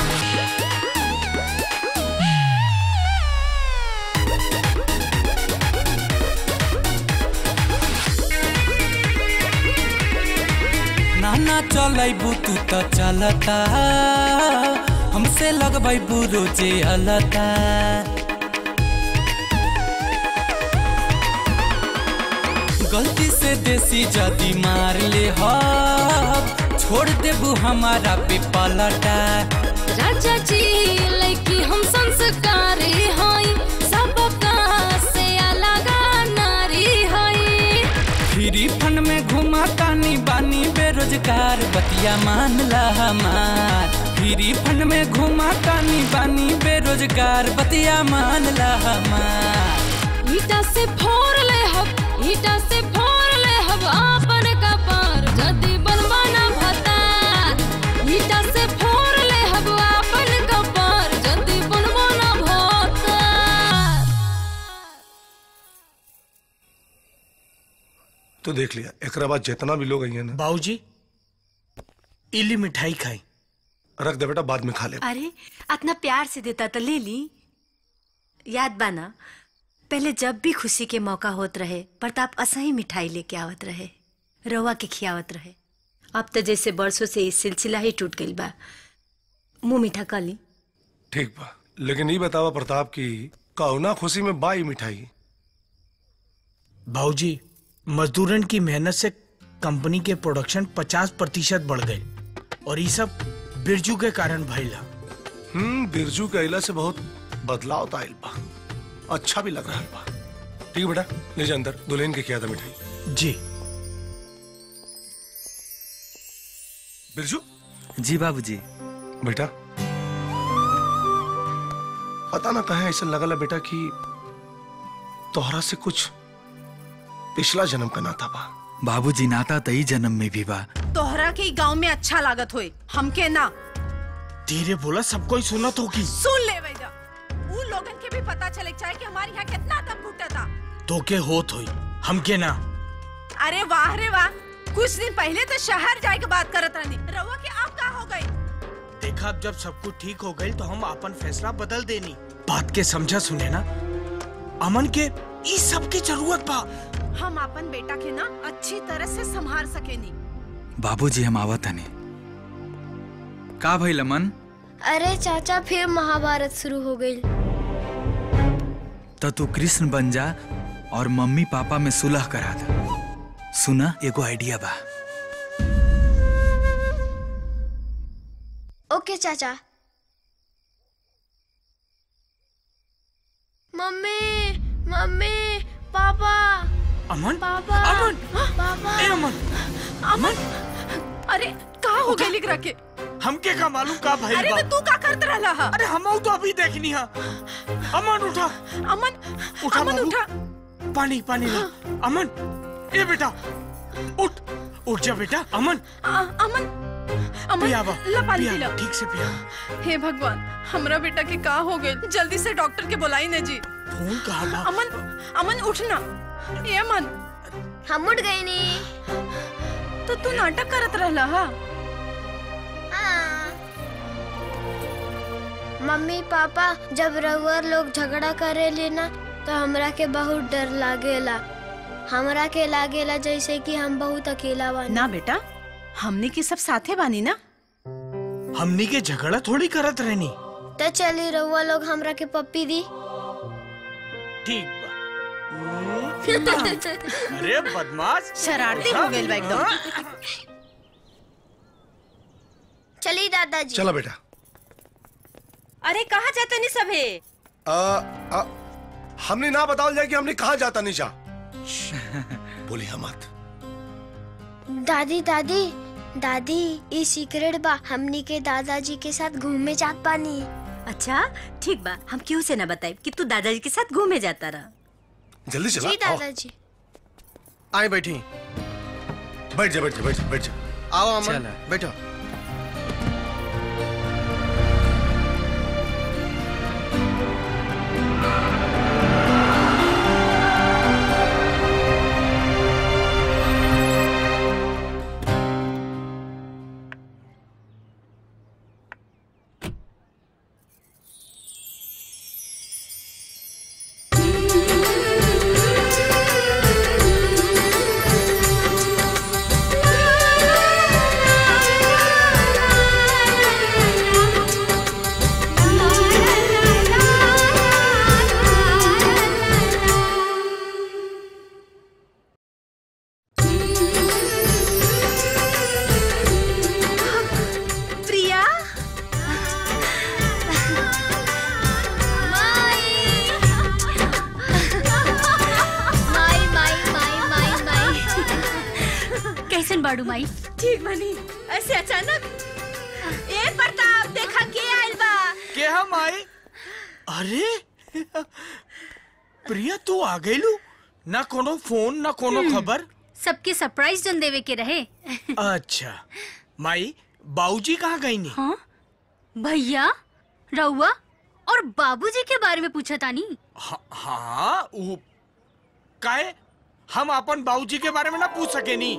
Q: नाना चलैबू तू तो चलता, हमसे लगबैबू रोजे अलता। गलती से देसी जदी मार ले हो, छोड़ देबू हमारा पे पलटा।
V: राजा जी लड़की हम संस्कारी हई, सबका से अलग नारी हई।
Q: फ्री फंड में घुमा तानी बानी बेरोजगार, बतिया मान ला हमार। फ्री फंड में घुमा तानी बेरोजगार बतिया मान ला हमार।
V: ईटा से फोड़ ले हब ईटा से फोड़ ले हब आपन कपार जदी बनवाना भतार। ईटा से फोड़ ले हब आपन कपार जदी बनवाना भतार।
H: तो देख लिया एकरा बाद जितना भी लोग आई है ना।
F: बाबूजी इली मिठाई खाई।
H: रख दे बेटा बाद में खा ले।
I: अरे इतना प्यार से देता तो ले ली। याद बाना पहले जब भी खुशी के मौका होत रहे प्रताप असही मिठाई लेके आवत रहे, रवा के खियावत रहे। अब तो जैसे बरसों से इस सिलसिला ही टूट गई बा। मुंह मीठा कर ली।
H: ठीक बा, लेकिन ये बतावा प्रताप की कौना खुशी में बाई मिठाई।
F: बाबूजी मजदूरन की मेहनत से कंपनी के प्रोडक्शन पचास प्रतिशत बढ़ गए और ये सब बिरजू के कारण भइला।
H: हम्म बिरजू के अइला से बहुत बदलाव तो आइल बा, अच्छा भी लग रहा बा। ठीक है बेटा ले जा अंदर, दुल्हन के किया था मिठाई।
F: जी
H: बिरजू।
D: जी बाबूजी।
H: बेटा पता ना कहे ऐसा लगला बेटा कि तोहरा से कुछ पिछला जन्म का नाता बा।
D: बाबूजी नाता तई जन्म में भी बा।
P: तोहरा के गांव में अच्छा लागत होए, हमके ना।
F: धीरे बोला सब कोई सुनत होगी।
P: सुन ले भैया, वो लोगन के भी पता चले चाहे कि हमारे यहाँ कितना दम घुटा था।
F: तो के होत होई हमके ना।
P: अरे वाह रे वाह, कुछ दिन पहले तो शहर जाए के बात करत रहनी, रवा के आप का हो गई।
F: देखा अब जब सब कुछ ठीक हो गई तो हम अपन फैसला बदल देनी। बात के समझा सुने ना, अमन के इस सब की जरूरत बा।
P: हम अपन बेटा के ना अच्छी तरह से संभाल सकेनी।
D: बाबूजी हम आवत हने। का भइल अमन?
N: अरे चाचा फिर महाभारत शुरू हो गई।
D: तो तू कृष्ण बन जा और मम्मी पापा में सुलह करा दे। सुना एगो आइडिया बा।
N: ओके चाचा। Mummy mummy papa.
F: अमन
N: पापा
F: अमन
N: पापा
F: ए अमन
P: अमन अरे कहाँ हो गई लिख रखे?
F: हमके का मालूम का भाई।
P: अरे तो तू का करत रहला हा?
F: अरे हम तो अभी देखनी हा। अमन उठा
P: अमन
F: उठा
P: अमन उठा।
F: पानी पानी ला। अमन ए बेटा उठ उठ जा बेटा। अमन
P: आ, अमन अमन
F: पिया बा,
P: ला पानी
F: पिया,
P: पी ला।
F: ठीक से पिया।
P: हे भगवान, हमरा बेटा के का हो गई? जल्दी से डॉक्टर के बुलाई ना जी।
F: फोन कहाँ बा?
P: अमन अमन उठना। ए अमन
N: हम उठ गए नी।
P: तो तू नाटक करत रहला हा?
N: हाँ। मम्मी पापा जब रउआ लोग झगड़ा करे लेना तो हमरा के बहुत डर लागेला। हमरा के लागेला जैसे कि हम बहुत अकेला बानी।
P: ना बेटा, हमने के सब साथे बानी ना।
F: हमनी के झगड़ा थोड़ी करत रहनी।
N: तो चली रउआ लोग हमरा के पप्पी दी।
F: ठीक बा। अरे बदमाश
P: शरारती हो गई एकदम।
N: चली दादाजी।
H: चला बेटा।
I: अरे कहाँ जाते नहीं सब है?
H: आ, आ, हमने ना बताओ जाए कि हमने कहाँ जाता निशा। बोली हम मत।
N: दादी दादी दादी ये सीक्रेट बा, हमनी के दादाजी के साथ घूमे जात पानी।
I: अच्छा ठीक बा, हम क्यों से न बताए कि तू दादाजी के साथ घूमे जाता रहा।
H: जल्दी चला।
N: जी दादाजी।
O: आए बैठी।
H: बैठ जा बैठ जा बैठ जा बैठ जा।
O: आओ अमन बैठो।
I: बाड़ू माई?
V: ठीक बनी। ऐसे अचानक? ए प्रताप देखा के आइल बा।
F: के हम आई? अरे प्रिया तू आ गई लू? ना कोनो फोन ना कोनो खबर।
A: सबके सरप्राइज जन देवे के रहे।
F: अच्छा माई बाबूजी कहाँ गई नी?
A: हाँ भैया रउआ और बाबूजी के बारे में पूछा तानी।
F: हाँ हाँ वो काहे हम अपन बाबूजी के बारे में ना पूछ सके नी।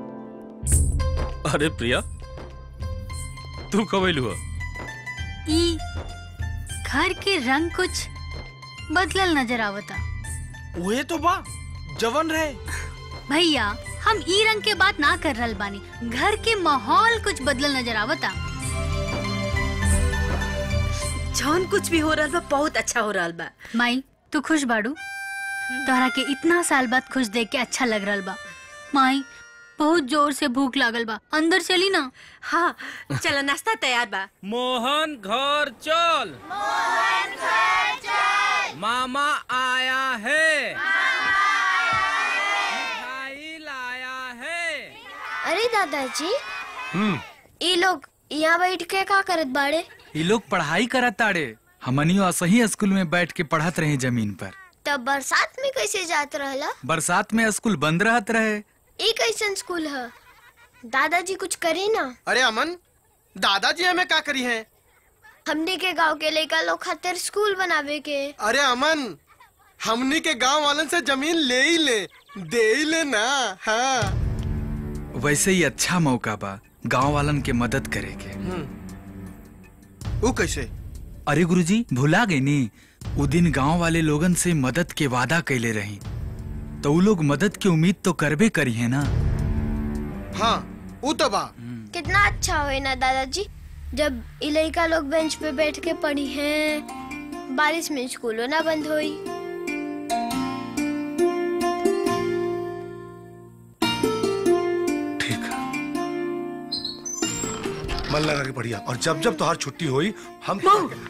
C: अरे प्रिया तू कब आइलू हो?
A: ई घर के रंग कुछ बदलल नजर आवता।
F: वही तो बा जवन रहे।
A: भैया हम ई रंग के बात ना कर रहल बानी, घर के माहौल कुछ बदलल नजर आवता।
I: जौन कुछ भी हो रहा बा बहुत अच्छा हो रहा बा।
A: माई तू खुश बाड़ू? तोहरा के इतना साल बाद खुश देख के अच्छा लग रहा बा। माई बहुत जोर से भूख लागल बा, अंदर चली ना।
I: हाँ चलो नाश्ता तैयार बा।
K: मोहन घर चल।
V: मोहन घर चल।
K: मामा आया है।
V: मिठाई
K: लाया है।
N: अरे दादाजी
D: हम्म
N: ये लोग यहाँ बैठ के का करत बाड़े?
D: ये लोग पढ़ाई करत ताड़े। हमनियो असही स्कूल में बैठ के पढ़त रहे जमीन पर।
N: तब बरसात में कैसे जात रहला?
D: बरसात में स्कूल बंद रहत रहे।
N: ये कैसन स्कूल है? दादाजी कुछ करी ना।
O: अरे अमन दादाजी हमें क्या करी है?
N: हमने के गांव के लड़का लोग खातिर स्कूल बनावे के।
O: अरे अमन हमने के गांव वालन से जमीन ले ही ले दे ही ले ना। हाँ
D: वैसे ही अच्छा मौका बा गांव वालन के मदद करे के।
O: वो कैसे?
D: अरे गुरुजी भुला गई नी, वो दिन गांव वाले लोगन से मदद के वादा कैले रही, तो वो लोग मदद की उम्मीद तो करबे करी है ना।
O: हाँ वो तो बा।
N: कितना अच्छा हुए ना दादाजी जब लड़का लोग बेंच पे बैठ के पढ़ी हैं, बारिश में स्कूलों ना बंद हुई।
H: मन लगा के बढ़िया। और जब जब तुम्हारी छुट्टी हुई हम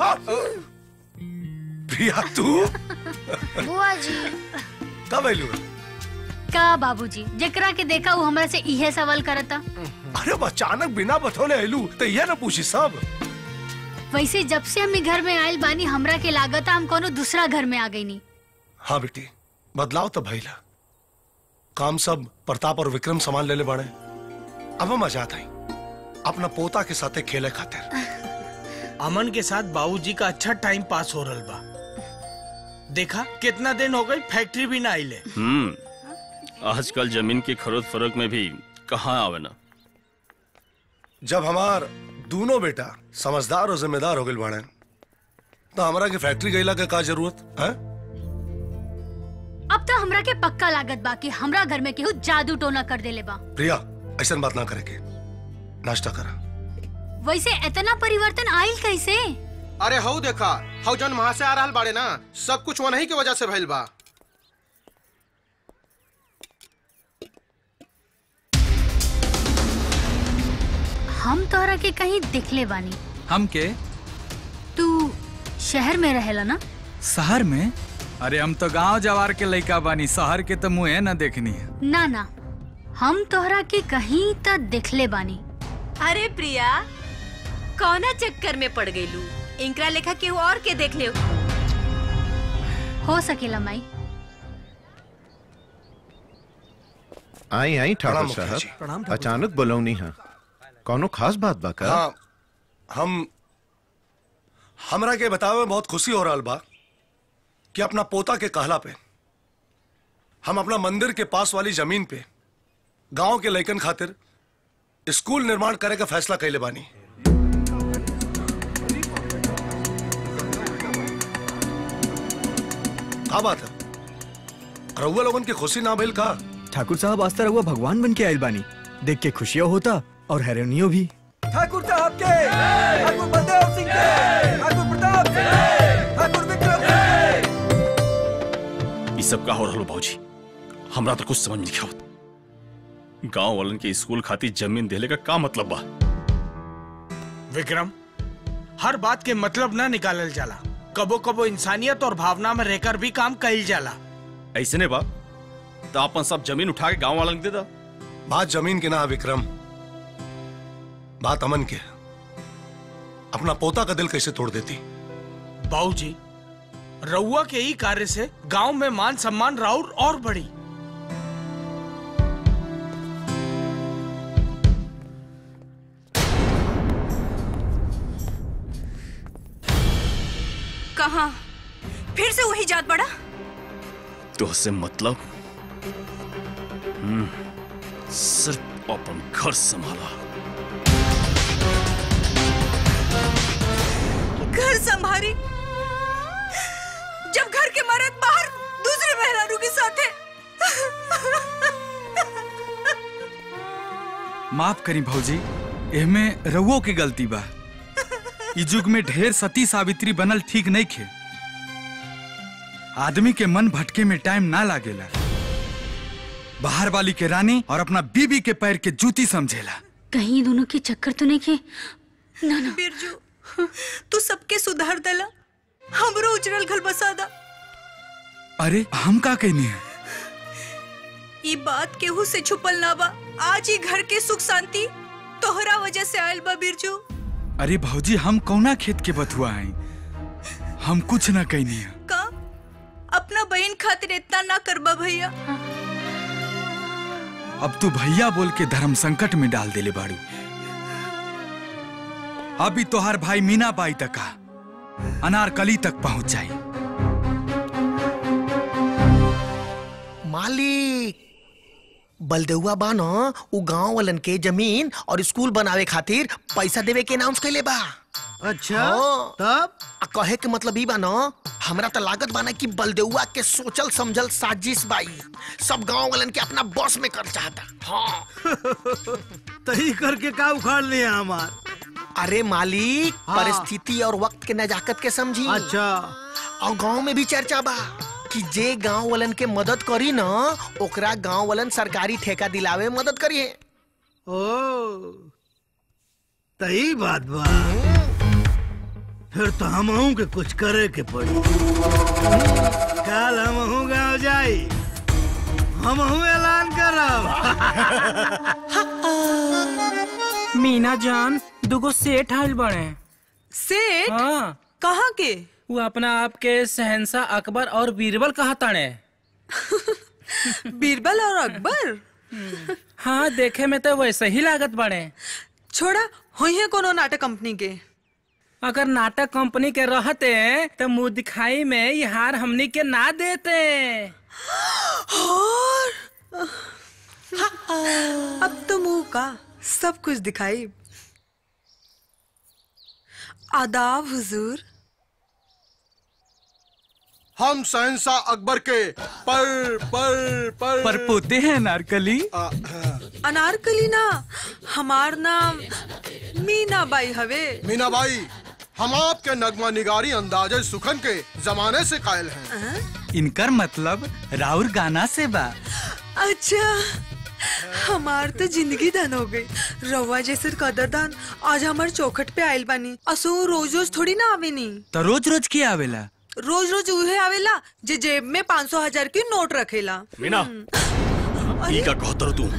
H: प्रिया तू
N: बुआ जी
H: कब आइलू?
A: का बाबूजी जेकरा के देखा वो हमरा से इहे सवाल करता।
H: अरे अचानक बिना बतौले आइलू तो यह ना पूछी सब।
A: वैसे जब से हम घर में आयल बानी हमरा के लागता हम कोनो दूसरा घर में आ गई नी।
H: हाँ बेटी बदलाव तो भइला। काम सब प्रताप और विक्रम संभाल ले ले बाड़े। अब हम आजाद हैं अपना पोता के साथे खेले खातिर।
F: अमन के साथ बाबूजी का अच्छा टाइम पास हो रहा बा। देखा कितना दिन हो गई फैक्ट्री भी ना आइले।
C: हम्म आजकल जमीन की खरीद फरोख्त में भी कहाँ आवे ना।
H: जब हमार दोनों बेटा समझदार और जिम्मेदार हो गए बाड़े तो हमारा के फैक्ट्री गईला के का जरूरत है?
A: अब तो हमरा के पक्का लागत बा कि हमरा घर में केहू जादू टोना कर देले बा।
H: प्रिया ऐसा बात ना करे के। नाश्ता करा।
A: वैसे इतना परिवर्तन आइल कैसे?
O: अरे हऊ देखा हऊ जन वहां से आ रहा बाड़े ना सब कुछ वही की वजह से भइल बा।
A: हम तोहरा के कहीं दिखले बानी।
D: हम के?
A: तू शहर में रहेला ना?
D: शहर में? अरे हम तो गांव जवार के लड़का बानी, शहर के तो मुँह ना देखनी है।
A: ना ना हम तोहरा के कहीं तो दिखले बानी।
I: अरे प्रिया कौना चक्कर में पड़ गई लू? इनकरा लेखा के और के देख ले
A: हो सकेला माई।
R: आई आई ठाकुर साहब अचानक बुलौनी है कौनो खास बात बा का?
H: हाँ हम हमरा के बतावे बहुत खुशी हो रहा बा कि अपना पोता के कहला पे हम अपना मंदिर के पास वाली जमीन पे गांव के लइकन खातिर स्कूल निर्माण करे का फैसला कैले बानी। क्या बात है? रउआ लोगन की खुशी ना भइल का?
J: ठाकुर साहब आज रउआ भगवान बन के आयल बानी, देख के खुशियों होता और हैरानियों भी।
S: ठाकुर साहब के, ठाकुर बलदेव सिंह के, ठाकुर प्रताप के, ठाकुर विक्रम के।
C: ये सब का हो रहा बाबूजी? हमरा तो कुछ समझ नहीं आवत। गांव वालन के स्कूल खातिर जमीन देले का का मतलब बा?
F: विक्रम हर बात के मतलब ना निकालल जाला। कबो कबो इंसानियत और भावना में रहकर भी काम कइल जाला।
C: ऐसे ने बा तो अपन सब जमीन उठा के गांव वालन दे दा।
H: बात जमीन के ना विक्रम, बात अमन के। अपना पोता का दिल कैसे तोड़ देती?
F: बाबूजी रउआ के ही कार्य से गांव में मान सम्मान राउर और बढ़ी।
B: कहाँ फिर से वही जात बड़ा?
C: तो से मतलब हम्म, सिर्फ अपन घर संभाला।
B: घर संभारी जब घर के मर्द बाहर दूसरे मेहरारू के साथ है।
D: माफ करी भौजी, एहमे रउओ की गलती बा। इस युग में ढेर सती सावित्री बनल ठीक नहीं खे। आदमी के मन भटके में टाइम ना लागेला। बाहर वाली के रानी और अपना बीबी के पैर के जूती समझेला।
A: कहीं दोनों के चक्कर तो नहीं खे? ना ना
B: बिरजू, तू सबके सुधार देला, हमरो उजरल घर बसा दा।
D: अरे हम का कहनी है?
B: ये बात केहू से छुपल ना बा। आज ही घर के सुख शांति तोहरा वजह से आयल बा बिरजू।
D: अरे भौजी, हम कौना खेत के बथुआ हैं? हम कुछ ना कहनी है।
B: का अपना बहन खातिर इतना ना करबा भैया।
D: अब तू भैया बोल के धर्म संकट में डाल देले बाड़ू। अभी तोहार भाई मीना बाई तक का अनारकली तक पहुंच जाई।
E: मालिक बलदेउआ बा न उ गांव वालन के जमीन और स्कूल बनावे खातिर पैसा देवे के अनाउंस कैले बा।
G: अच्छा तब
E: कहे के मतलब ई बा न, हमरा तो लागत बा न कि बलदेउआ के सोचल समझल साजिश बाई सब गांव वालन के अपना बस में कर चाहता। हाँ
G: तही करके का उखाड़ लिया हमार।
E: अरे मालिक,
G: हाँ।
E: परिस्थिति और वक्त के नजाकत के समझी।
G: अच्छा
E: और गांव में भी चर्चा बा कि जे गांव वालन के मदद करी न ओकरा गांव वालन सरकारी ठेका दिलावे मदद करिए।
G: ओ तही बात बा। फिर तो हमहू के कुछ करे के पड़ी। कल हमहू गाँव जाई, हमहू ऐलान करब।
L: मीना जान, दुगो सेठ आइल बड़े।
W: सेठ?
L: हाँ।
W: कहाँ के?
L: वो अपना आप के शहंशाह अकबर और बीरबल कहा ताने।
W: बीरबल और अकबर?
L: हाँ, देखे में तो वैसे ही लागत बड़े।
W: छोड़ा, हुई है कोनो नाटक कंपनी के।
L: अगर नाटक कंपनी के रहते तो मुंह दिखाई में ये हार हमनी के ना देते।
W: और अब तो मुंह का सब कुछ दिखाई। आदाब हुजूर।
O: हम शहंशाह अकबर के पर पर पर
D: पर पोते हैं अनारकली।
W: अनारकली ना, हमार नाम मीना बाई हवे।
O: मीना बाई, हम आपके नगमा निगारी अंदाजे सुखन के जमाने से कायल हैं।
D: इनकर मतलब राउर गाना से बा।
W: अच्छा, हमार तो जिंदगी धन हो गई। रवा जैसे कदरदान आज हमार चौखट पे आयल बानी। असो रोज रोज थोड़ी ना आवे नी।
D: तो रोज रोज की आवेला?
W: रोज रोज उहे आवेला जे जेब में पाँच सौ हजार की नोट रखेला।
C: मीना, ई का कहतर तू?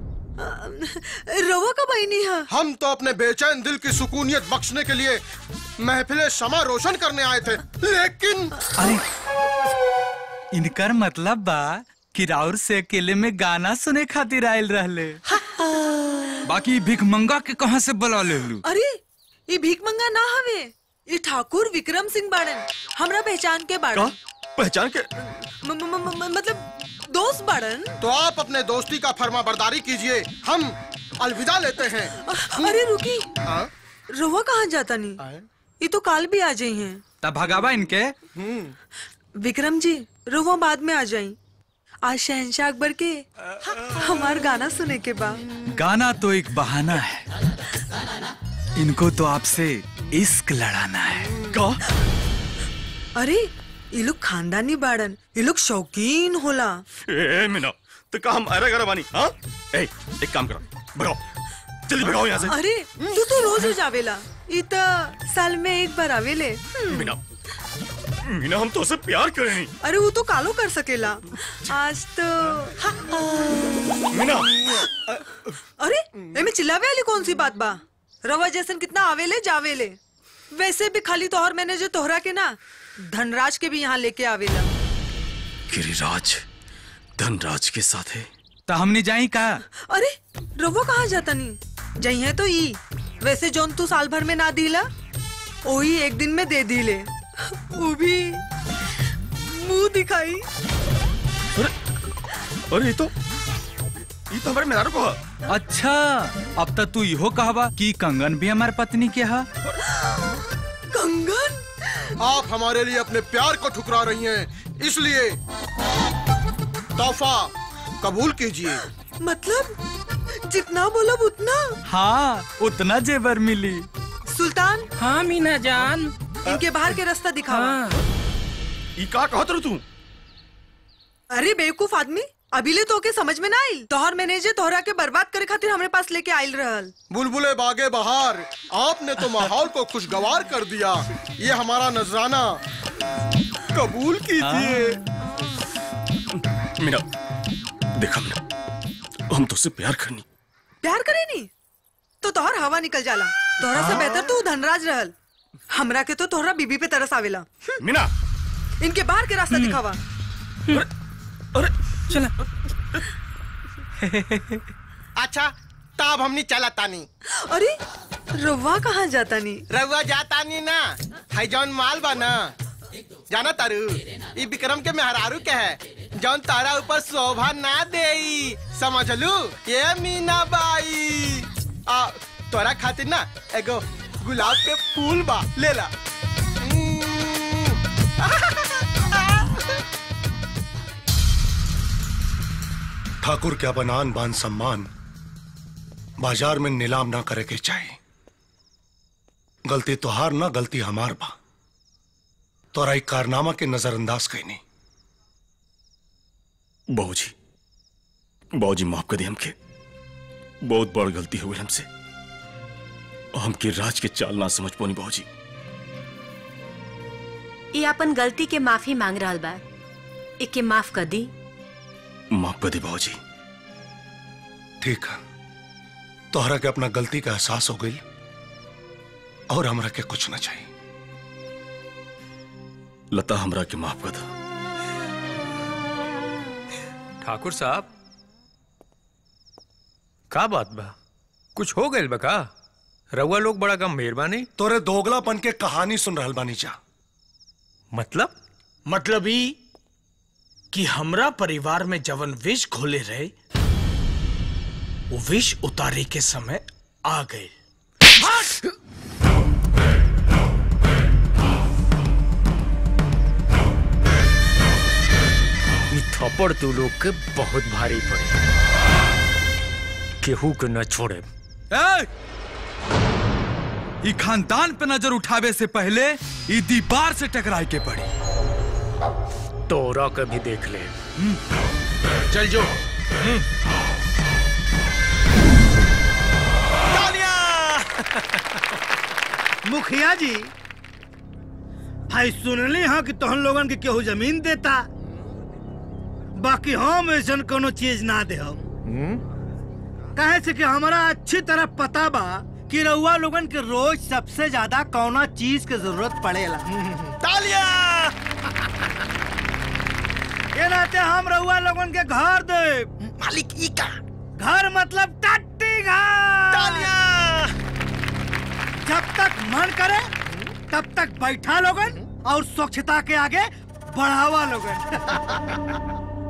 W: रवा का भाई नहीं है।
O: हम तो अपने बेचैन दिल की सुकूनियत बख्शने के लिए महफिले शमा रोशन करने आए थे, लेकिन
D: अरे इनकर मतलब बा कि राउर से अकेले में गाना सुने खातिर आयल रहले। बाकी भीख मंगा के कहाँ से बुला ले लू?
W: अरे ये भीख मंगा ना हवे, ये ठाकुर विक्रम सिंह बाड़न, हमरा पहचान के बाड़न।
C: पहचान के?
W: म, म, म, म, मतलब दोस्त बाड़न।
O: तो आप अपने दोस्ती का फर्मा बरदारी कीजिए, हम अलविदा लेते हैं।
W: अरे रुकी, रवा कहाँ जाता नहीं? ये तो काल भी आ जाई हैं।
D: तब भगावा इनके।
W: विक्रम जी, रवा बाद में आ जाई। आज शहंशाह अकबर के हमार गाना सुने के बाद।
D: गाना तो एक बहाना है, इनको तो आपसे इश्क लड़ाना है।
W: का? अरे ये लोग खानदानी बाड़न, ये लोग शौकीन होला।
C: ए मीना, तो का हम अरे गरे बानी? हाँ? ए, एक काम करो, भगाओ, जल्दी भगाओ यहाँ से।
W: अरे तू तो रोज रोज आवेला, ये तो साल में एक बार आवेले।
C: मीना, मीना हम तो से प्यार करेनी।
W: अरे वो तो कालो कर सकेला। आज तो
C: मीना,
W: अरे एमे चिल्लावे वाली कौन सी बात बा? रवा जैसन कितना आवेले जावेले। वैसे भी खाली तोहर मैंने जो तोहरा के ना धनराज के भी यहाँ लेके आवेला।
C: गिरिराज धनराज के साथ है
D: तो हमने जाई का?
W: अरे रवो कहाँ जाता नहीं जाई है तो ई वैसे जोन तू साल भर में ना दिला वही एक दिन में दे दिले, वो भी मुंह दिखाई।
C: अरे अरे ये तो ये तो हमारे मेहरारू को है।
D: अच्छा अब तक तू इहो कहवा कि कंगन भी हमारे पत्नी के है।
W: कंगन?
O: आप हमारे लिए अपने प्यार को ठुकरा रही हैं, इसलिए तोहफा कबूल कीजिए।
W: मतलब जितना बोलो उतना?
D: हाँ उतना जेवर मिली।
W: सुल्तान।
L: हाँ मीना जान।
W: इनके बाहर के रास्ता दिखावा।
L: हाँ।
C: ई का कहत रह तू?
W: अरे बेवकूफ आदमी, अभी ले तो के समझ में ना आई। तोहर मैनेजर तोहरा के बर्बाद करे खातिर हमारे पास लेके आइल रहल।
O: बुलबुले बागे बहार, आपने तो माहौल को खुशगवार कर दिया। ये हमारा नजराना कबूल कीजिए।
C: मीना देखा मीना, हम तुझसे प्यार करनी।
W: प्यार करे नहीं तो तोहर हवा निकल जाला। तोहरा से बेहतर तो धनराज रहल। हमरा के तो तोहरा बीबी पे तरस आवेला।
C: मीना
W: इनके बाहर के रास्ता दिखावा।
C: अरे, अरे
L: चला।
E: अच्छा तब हमनी चला तानी।
W: अरे रवा कहाँ जाता नी?
E: रवा जाता नी ना, है जौन माल बा ना, जाना तारू ई विक्रम के मेहरारू के है जौन तारा ऊपर शोभा ना देई, समझ लू? ये मीना बाई आ तोरा खातिर ना एगो गुलाब के फूल बा, ले ला।
H: ठाकुर क्या बनान बान सम्मान बाजार में नीलाम ना करे के चाहिए। गलती तोहार ना, गलती हमार बा। तोरा एक कारनामा के नजरअंदाज कईनी।
C: बाबूजी बाबूजी माफ कर दी हमके, बहुत बड़ गलती हो गई हमसे। हमके राज के चाल ना समझ पौनी बाबूजी।
I: ये अपन गलती के माफी मांग रहा बा, इके माफ कर दी।
C: माफ कर दी बाबूजी।
H: ठीक है, तोहरा के अपना गलती का एहसास हो गई और हमरा के कुछ ना चाहिए। लता हमरा के माफ कर दो।
M: ठाकुर साहब का बात बा, कुछ हो गए बका? रउआ लोग बड़ा गंभीर बानी।
H: तोरे दोगलापन के कहानी सुन रहल बानी जा।
F: मतलब मतलब ई कि हमरा परिवार में जवन विष घोले रहे वो विष उतारे के समय आ गए।
M: थप्पड़ तू लोग के बहुत भारी पड़े, केहू के न छोड़े।
D: ए! ई खानदान पे नजर उठावे से पहले ई दीवार से टकराए के पड़ी।
M: तोरा के भी देख ले।
F: चल जो।
G: मुखिया जी भाई सुनली हाँ कि तोहन लोगन के केहू जमीन देता, बाकी हम ऐसा कोनो चीज ना दे। कहे से कि हमारा अच्छी तरह पता बा कि रउआ लोगन के रोज सबसे ज्यादा कौना चीज के जरूरत पड़ेला।
E: तालिया!
G: ये नाते हम रउआ लोगन के घर दे।
E: मालिक ई का
G: घर मतलब टट्टी घर।
E: तालिया!
G: जब तक मन करे तब तक बैठा लोगन और स्वच्छता के आगे बढ़ावा लोगन।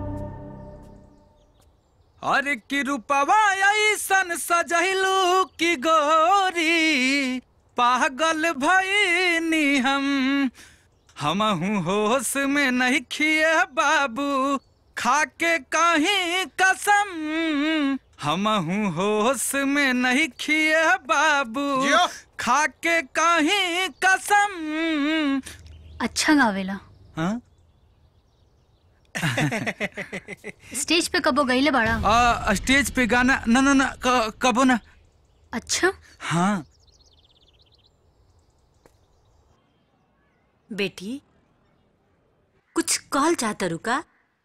D: अरे कि रूपवा ऐसन सजहिलू की गोरी, पागल भईनी हम हमहू होश में नहीं खिए बाबू, खाके कहीं कसम हमहू होश में नहीं खिए बाबू, खाके कहीं कसम।
A: अच्छा गावेला।
D: हाँ?
A: स्टेज पे कबो गईले बाड़ा?
D: आ, स्टेज पे गाना न न न क- कबो ना।
A: अच्छा
D: हाँ।
I: बेटी कुछ कॉल चाहता रुका?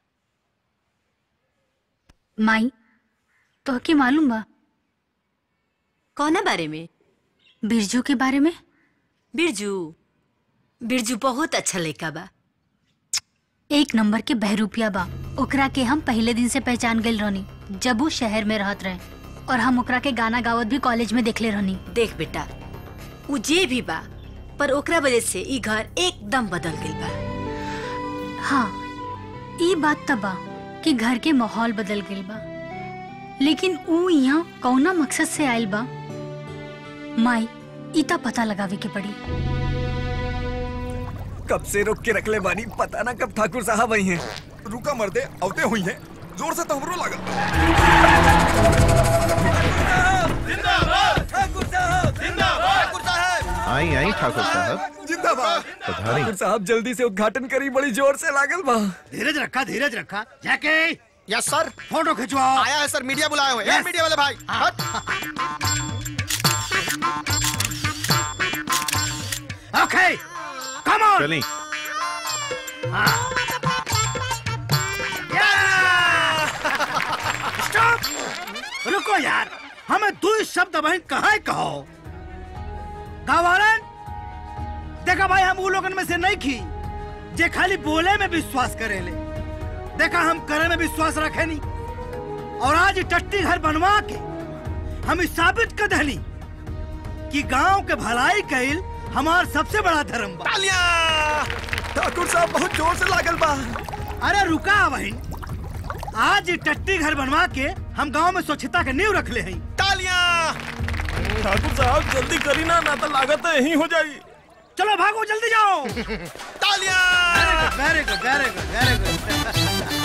A: माई तो के मालूम बा
I: कौन बारे में?
A: बिरजू के बारे में।
I: बिरजू बिरजू बहुत अच्छा लड़का बा।
A: एक नंबर के बहरूपिया बा। ओकरा के हम पहले दिन से पहचान गइल रहनी जब वो शहर में रहत रहे, और हम ओकरा के गाना गावत भी कॉलेज में देखले रहनी।
I: देख बेटा, उ जे भी बा पर ओकरा वजह से ई घर एकदम बदल गइल बा।
A: हाँ, ई बात त बा कि घर के माहौल बदल गइल बा, लेकिन ऊ यहाँ कौना मकसद से आयल बा माई ई त पता लगावे के पड़ी।
J: कब से रोक के रख ले बानी, पता ना कब ठाकुर साहब आई हैं। रुका मर्दे, अवते हुई हैं। जोर से तो हमरो लागल।
S: जिंदाबाद ठाकुर साहब, जिंदाबाद ठाकुर साहब।
R: आई आई ठाकुर साहब।
J: जिंदाबाद
R: पधारी।
J: ठाकुर साहब जल्दी से उद्घाटन करी, बड़ी जोर से लागल बा।
G: धीरज रखा, धीरज रखा। जाके
E: यस सर।
G: फोटो खिंचवाओ।
E: आया है सर, मीडिया बुलाए हुए हैं। मीडिया वाले भाई हट।
G: ओके कम ऑन।
R: चली।
G: स्टॉप, रुको यार, हमें दो शब्द भाई कहाँ कहो। गावारन देखा भाई, हम वो लोगन में से नहीं की जे खाली बोले में विश्वास करे ले। देखा हम करे में विश्वास रखे नहीं, और आज टट्टी घर बनवा के हम साबित कर दहली कि गांव के भलाई कैल हमार सबसे बड़ा धर्म बा।
J: ठाकुर साहब बहुत जोर से लागल बा।
G: अरे रुका बहन, आज टट्टी घर बनवा के हम गांव में स्वच्छता के नींव रख ले हैं।
J: तालियां। ठाकुर साहब जल्दी करी ना, ना तो लागत यही हो जाई।
G: चलो भागो, जल्दी जाओ।
J: तालियां।
G: Very good, very good, very good.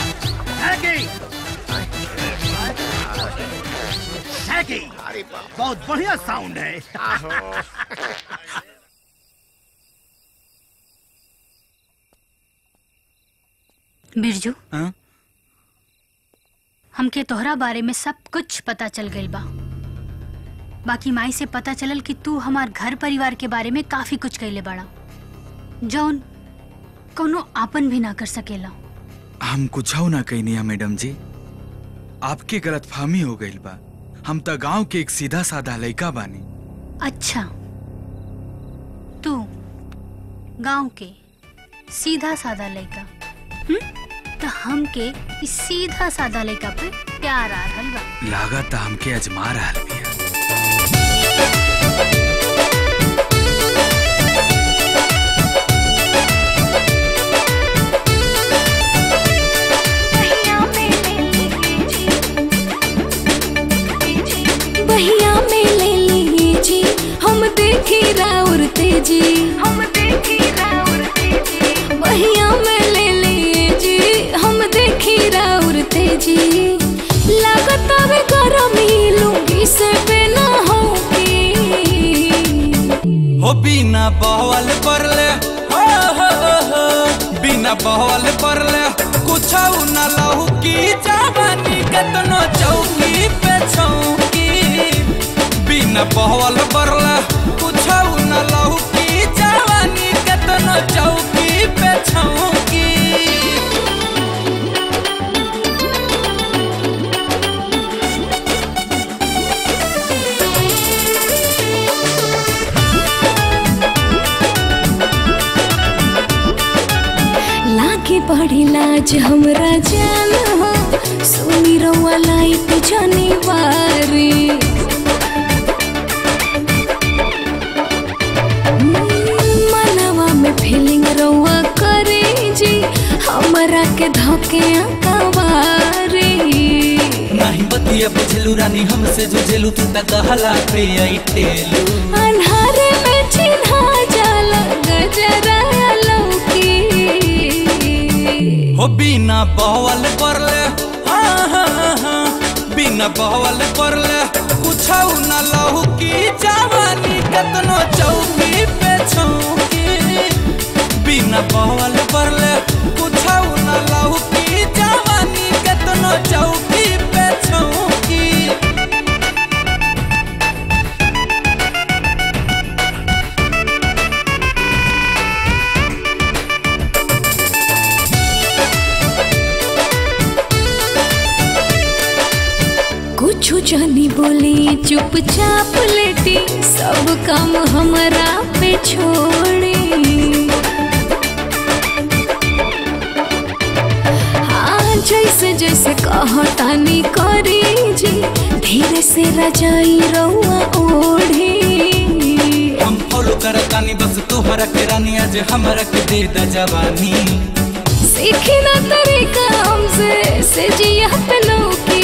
G: बहुत बढ़िया साउंड है।
A: बिरजू, हमके तोहरा बारे में सब कुछ पता चल गइल बा। बाकी माई से पता चलल कि तू हमार घर परिवार के बारे में काफी कुछ कइले बाड़ा, जौन कोनो आपन भी ना कर सकेला।
D: हम कुछ ना कहनी है मैडम जी, आपके गलतफहमी हो गइल बा। हम तो गांव के एक सीधा साधा लड़का बानी।
A: अच्छा, तू गांव के सीधा साधा लड़का, तो हमके इस सीधा साधा लड़का पे प्यार आ रहल बा।
D: लागत हमके अजमा रहल बिया।
V: बहिया में ले लीजिए जी, हम देखी राउर तेजी, हम देखी राउर तेजी। बहिया में ले लीजिए जी, हम देखी राउर तेजी। लागत आवे गरमी लूंगी से बिना होगी।
Q: हो बिना बहवल परले, हो हो हो बिना बहवल परले कुछ न लहू की जवानी कतनो चौकी पे छौकी। बिना बहवल परले कुछ न लहू की जवानी कतनो चौकी पे छौकी।
V: लागे बड़ी लाज हमरा जान हो, सुनी रउआ लाइट जानी बारी। मनवा में फीलिंग रउआ करे जी, हमरा के धोके अकवारी।
Q: नहीं बतिया बुझलू रानी, हमसे जुझेलू तू त कहला पे आई टेलू।
V: अन्हारे में चिन्हा जाला गजरा लौकी।
Q: हो बिना बहवल परले, हाँ हाँ हाँ बिना बहवल परले कुछ न लहू की जवानी कतनो चौकी पे छौकी। बिना बहवल परले कुछ न लहू की जवानी कतनो चौकी पे छौकी।
V: कुछ जानी बोली चुपचाप लेटी सब काम हमरा पे छोड़ी हाँ जैसे जैसे कहतानी करी जी धीरे से रजाई रउआ ओढ़ी
Q: हम फॉलो करतानी बस तोहरा के रानी आज हमरा के दे द जवानी
V: सीखी ना तरीका हमसे से जिया पे लौकी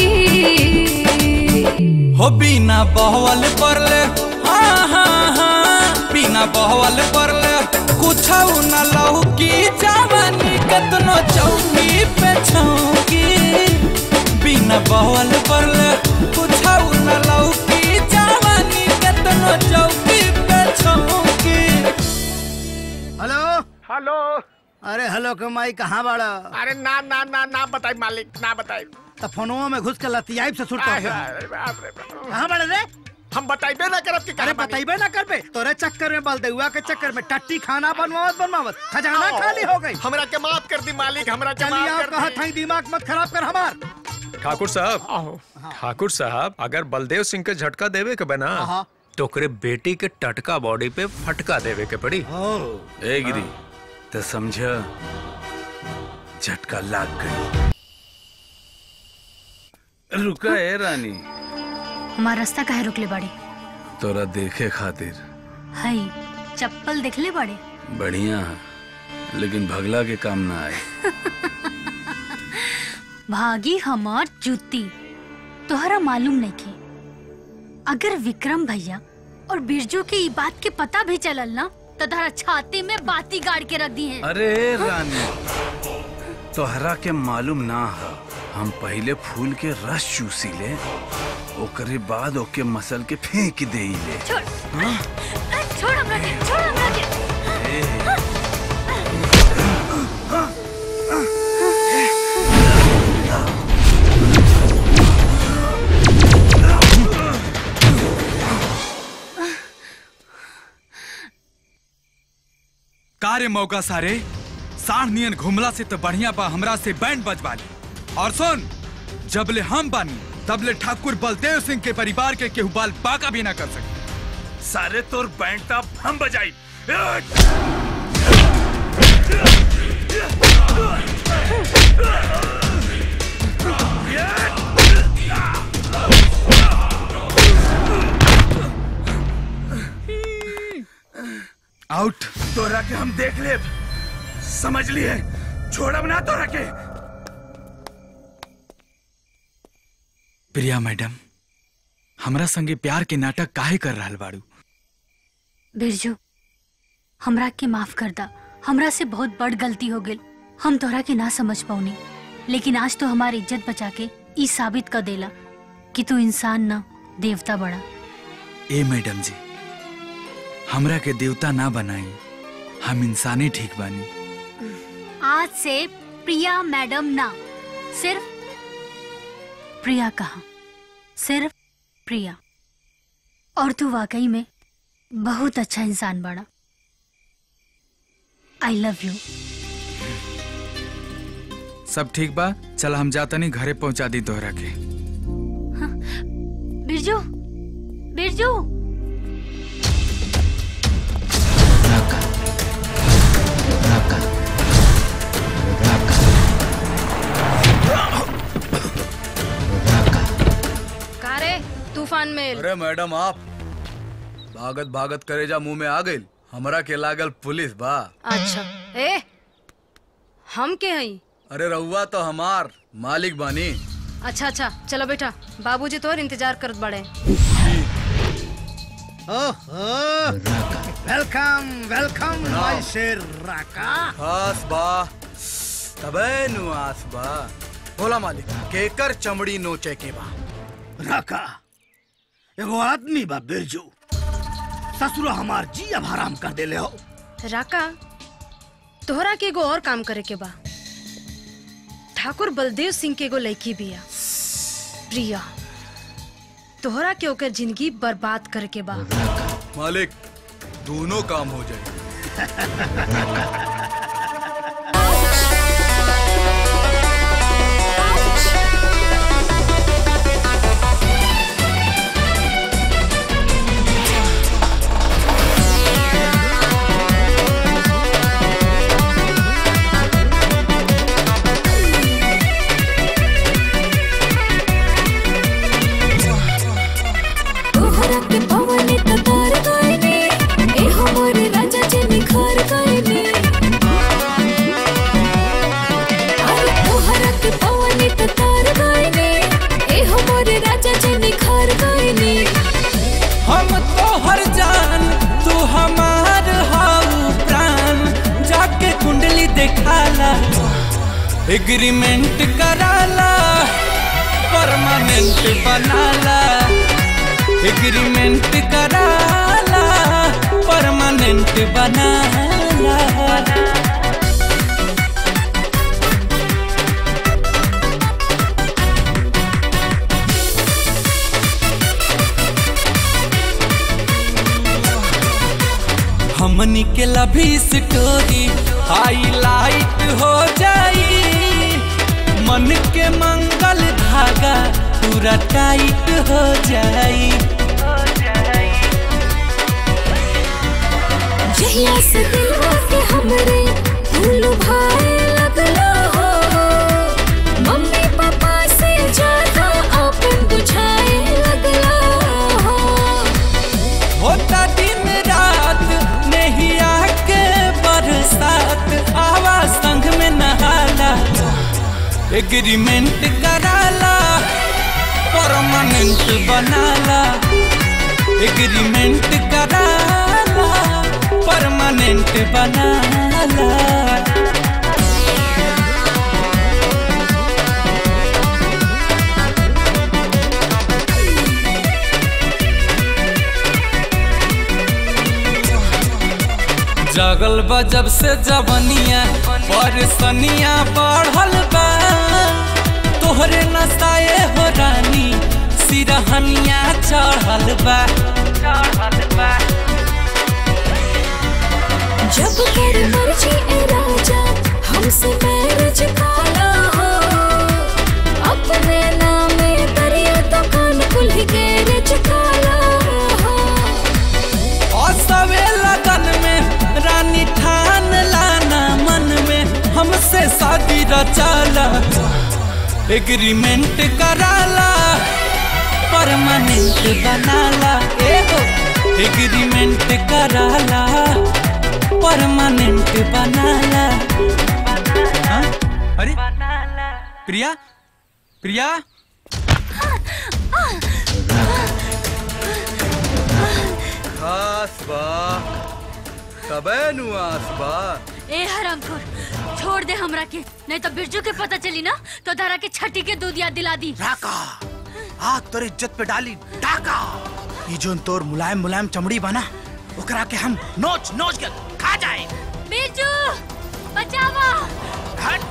Q: हो बिना बहवल परले हाँ हाँ हाँ बिना बहवल परले कुछ न लौकी जवानी कतनो चौकी पे छौकी बिना बहवल परले कुछ न लौकी जवानी कतनो चौकी पे छौकी।
G: हेलो
F: हेलो
G: अरे हेलो कमाई कहाँ बाड़ा?
F: अरे ना ना ना ना बताई मालिक ना बताई
G: तो फोनवा में घुस के लतियाई से सुनता कहाँ बाड़ा रे?
F: हम बताइबे ना करब कि
G: अरे बताइबे ना करबे तोरे चक्कर में बलदेउआ के चक्कर में टट्टी खाना बनवावत बनवावत खजाना खाली हो गई।
F: हमरा के माफ कर दी मालिक हमरा के माफ कर दी।
G: कहा था दिमाग मत खराब कर हमार।
M: ठाकुर साहब ठाकुर साहब अगर बलदेव सिंह के झटका देवे के बना तो ओकरे बेटी के टटका बॉडी पे फटका देवे के पड़ी।
K: ए गिरी तो समझ झटका लाग गई। रुका है रानी
A: हमारा रास्ता काहे रुकले बड़े?
K: तोरा देखे खातिर
A: हई चप्पल देखले बड़े
K: बढ़िया लेकिन भगला के काम ना आए।
A: भागी हमार जूती तोहरा मालूम नहीं के अगर विक्रम भैया और बिरजू के ये बात के पता भी चलल ना तो तोहरा छाती में बाती गाड़ के रख दी है।
K: अरे रानी तोहरा के मालूम ना है हम पहले फूल के रस चूसी ले ओकरे बाद ओके मसल के फेंक दे ले।
A: छोड़ छोड़ हमरा के छोड़ हमरा के।
D: कार्य मौका सारे साढ़ नियन घुमला से तो बढ़िया बा हमरा से बैंड बजवाली। और सुन जबले हम बानी तबले ठाकुर बलदेव सिंह के परिवार के केहू बाल बाका भी ना कर सके।
C: सारे तोर बैंड तब हम बजाई।
D: आउट
C: तोरा के हम देख ले समझ लिए छोड़ब ना तोरा के।
D: प्रिया मैडम हमरा संगे प्यार के नाटक काहे कर रहल बाड़ू?
A: बिरजू हमरा के माफ कर दा हमरा से बहुत बड़ गलती हो गई। हम तोहरा के ना समझ पाऊनी लेकिन आज तो हमारी इज्जत बचा के ई साबित कर देला कि तू इंसान ना देवता बड़ा।
D: ए मैडम जी हमरा के देवता ना बनाई हम इंसानी ठीक बानी।
A: आज से प्रिया मैडम ना सिर्फ प्रिया कहा सिर्फ प्रिया। और तू वाकई में बहुत अच्छा इंसान बड़ा। I love you.
D: सब ठीक बा चल हम जाता नहीं घरे पहुंचा दी तोहरा के।
A: हाँ, बिरजू बिरजू
P: तूफान में।
J: अरे मैडम आप भागत भागत करेजा मुंह में आ गई हमरा के लागल पुलिस बा।
P: अच्छा ए हम के हई?
J: अरे रहुआ तो हमार मालिक बानी।
P: अच्छा अच्छा चलो बेटा बाबूजी तोर इंतजार करत बड़े।
G: ओहो वेलकम वेलकम माय शेर राका।
J: खास बा तबे नुआस बा। बोला मालिक केकर चमड़ी नोचे के बा?
G: राका एगो आदमी बा बिरजू ससुरा हमार जी अब हराम कर देले हो।
P: राका तोहरा के एगो और काम करे के बा। ठाकुर बलदेव सिंह के एगो लड़की बिया प्रिया तोहरा के ओकर जिंदगी बर्बाद करे के बा।
J: मालिक दोनों काम हो जाए।
Q: कराला एग्रीमेंट कराला परमानेंट बनाला एग्रीमेंट कराला परमानेंट बनाला। हमनी के लभी स्टोरी हाईलाइट हो जाई मन के मंगल धागा पूरा टाइट हो जाई
V: जहिया से दिलवा के हमरे फूल भाए लगलो हो मम्मी पापा से ज्यादा अपन बुझाए लगलो हो
Q: होता दिन रात नहीं आके बरसात आवा संग में नहाला एग्रीमेंट कराला परमानेंट बनाला एग्रीमेंट कराला परमानेंट बनाला। जगल बा जब से जवनिया परसनिया बढ़ल बा तोहरे नसाए हो रानी सिरहनिया चढ़ल बा
V: जब कर मर्जी ए राजा हमसे मैरिज काला हो अपने नामे दरिया दुकान कुल गैरेज काला हो
Q: और सवे लगन में रानी ठान लाना मन में हमसे शादी रचाला एग्रीमेंट कराला परमानेंट बनाला एगो एग्रीमेंट कराला परमानेंट बनाला। हाँ? अरे प्रिया प्रिया
D: आसबा तबे नु आसबा
A: ए हरामखोर छोड़ दे हमरा के नहीं तो बिरजू के पता चली ना तो धरा के छठी के दूध याद दिला दी
G: डाका आग तोर इज्जत पे डाली डाका ये जोन तोर मुलायम मुलायम चमड़ी बना ओकरा के हम नोच नोच के खा जाए
A: बिरजू बचावा
G: हट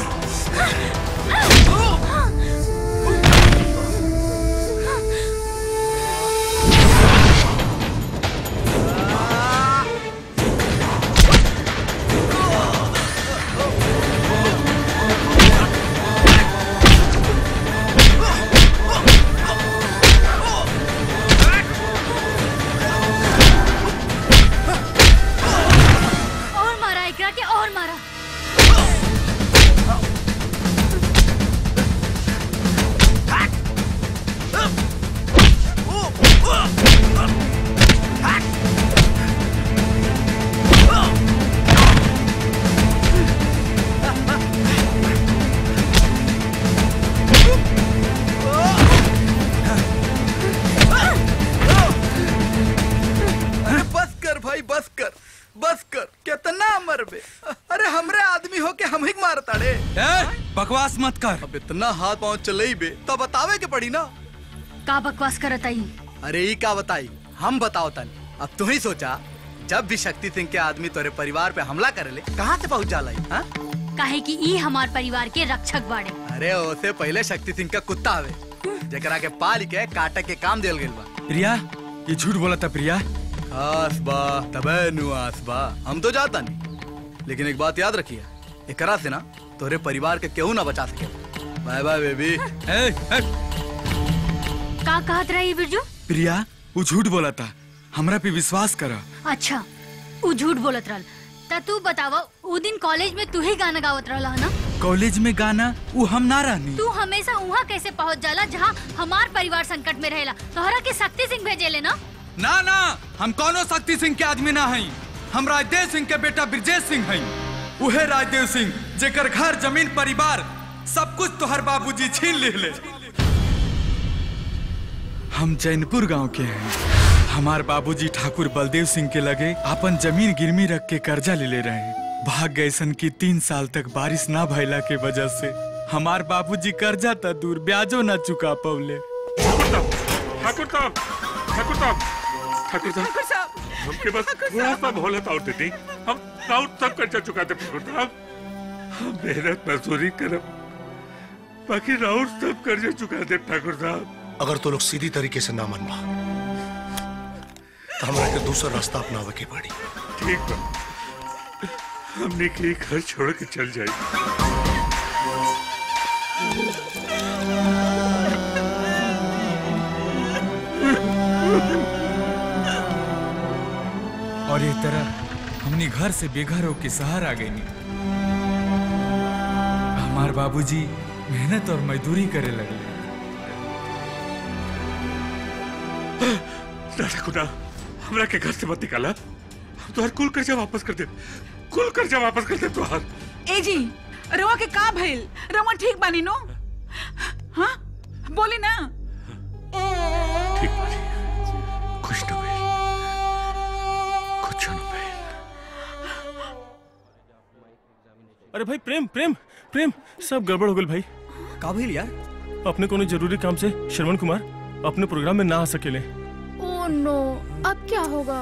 A: और मारा
D: बस कर भाई बस कर बस कर कितना मरबे अरे हमरे आदमी हो के हम ही मारता रे बकवास मत कर अब इतना हाथ पांव चले बे तो बतावे के पड़ी ना
A: का बकवास करत आई
D: अरे ई का बताई हम बताओ तन अब तू ही सोचा जब भी शक्ति सिंह के आदमी तोरे परिवार पे हमला करे कहाँ से पहुँच जाला हाँ?
A: काहे कि ई हमार परिवार के रक्षक बाड़े
D: अरे उससे पहले शक्ति सिंह का कुत्ता आवे जकरा के पाल के काटे के काम देल गेल बा प्रिया ये झूठ बोला था प्रिया आसबा तबे नु आसबा हम तो जाता नहीं लेकिन एक बात याद रखिए एकरा से ना तोरे परिवार के केहू ना बचा सके बाय बाय बेबी
A: का कहत रही बिरजू
D: प्रिया वो झूठ बोला था हमरा पे विश्वास करा
A: अच्छा वो झूठ बोलत रहल ता तू बतावा वो दिन कॉलेज में तू ही गाना गावत रहला है ना
D: कॉलेज में गाना वो हम ना रहनी
A: तू हमेशा वहाँ कैसे पहुँच जाला जहाँ हमार परिवार संकट में रहेला तोहरा के शक्ति सिंह भेजेले ना
D: ना ना हम कोनो शक्ति सिंह के आदमी ना हई हम राजदेव सिंह के बेटा ब्रजेश सिंह हई उहे राजदेव सिंह जेकर घर जमीन परिवार सब कुछ तोहर बाबूजी छीन ले हम जैनपुर गांव के हैं हमार बाबूजी ठाकुर बलदेव सिंह के लगे अपन जमीन गिरवी रख के कर्जा ले ले रहे हैं भाग्य ऐसन की तीन साल तक बारिश ना भइला के वजह से हमार बाबूजी कर्जा त दूर ब्याजो ना चुका पवले।
F: ठाकुर साहब, ठाकुर साहब, ठाकुर साहब, हमके बस थोड़ा सा मोहलत और दे दी, हम राउत सब कर्जा चुकाते ठाकुर साहब। हम मेहनत मजदूरी करब, बाकी राउत सब कर्जा चुका दे ठाकुर साहब।
H: अगर तो लोग सीधी तरीके से ना मनवा तो हमारे के दूसरा रास्ता अपनावे के पड़ी।
F: ठीक बा, हमने के घर छोड़ के चल जाए।
D: और ये तरह हमने घर से बेघर होके शहर आ गई। हमार बाबूजी मेहनत और मजदूरी करे लगे।
F: दादा खुदा, हमरा के घर से मत निकाला, हम तुहार कुल कर्जा वापस कर दे, कुल कर्जा वापस कर दे तुहार।
N: ए जी, रवा के का भइल? रवा ठीक बानी नो? हाँ, बोली ना।
F: ठीक बानी, कुछ न भइल, कुछ न भइल।
C: अरे भाई प्रेम प्रेम प्रेम, सब गड़बड़ हो गई भाई।
T: का भइल यार?
C: अपने कोनो जरूरी काम से श्रवण कुमार अपने प्रोग्राम में ना आ सकेले।
U: ओह नो, अब क्या होगा?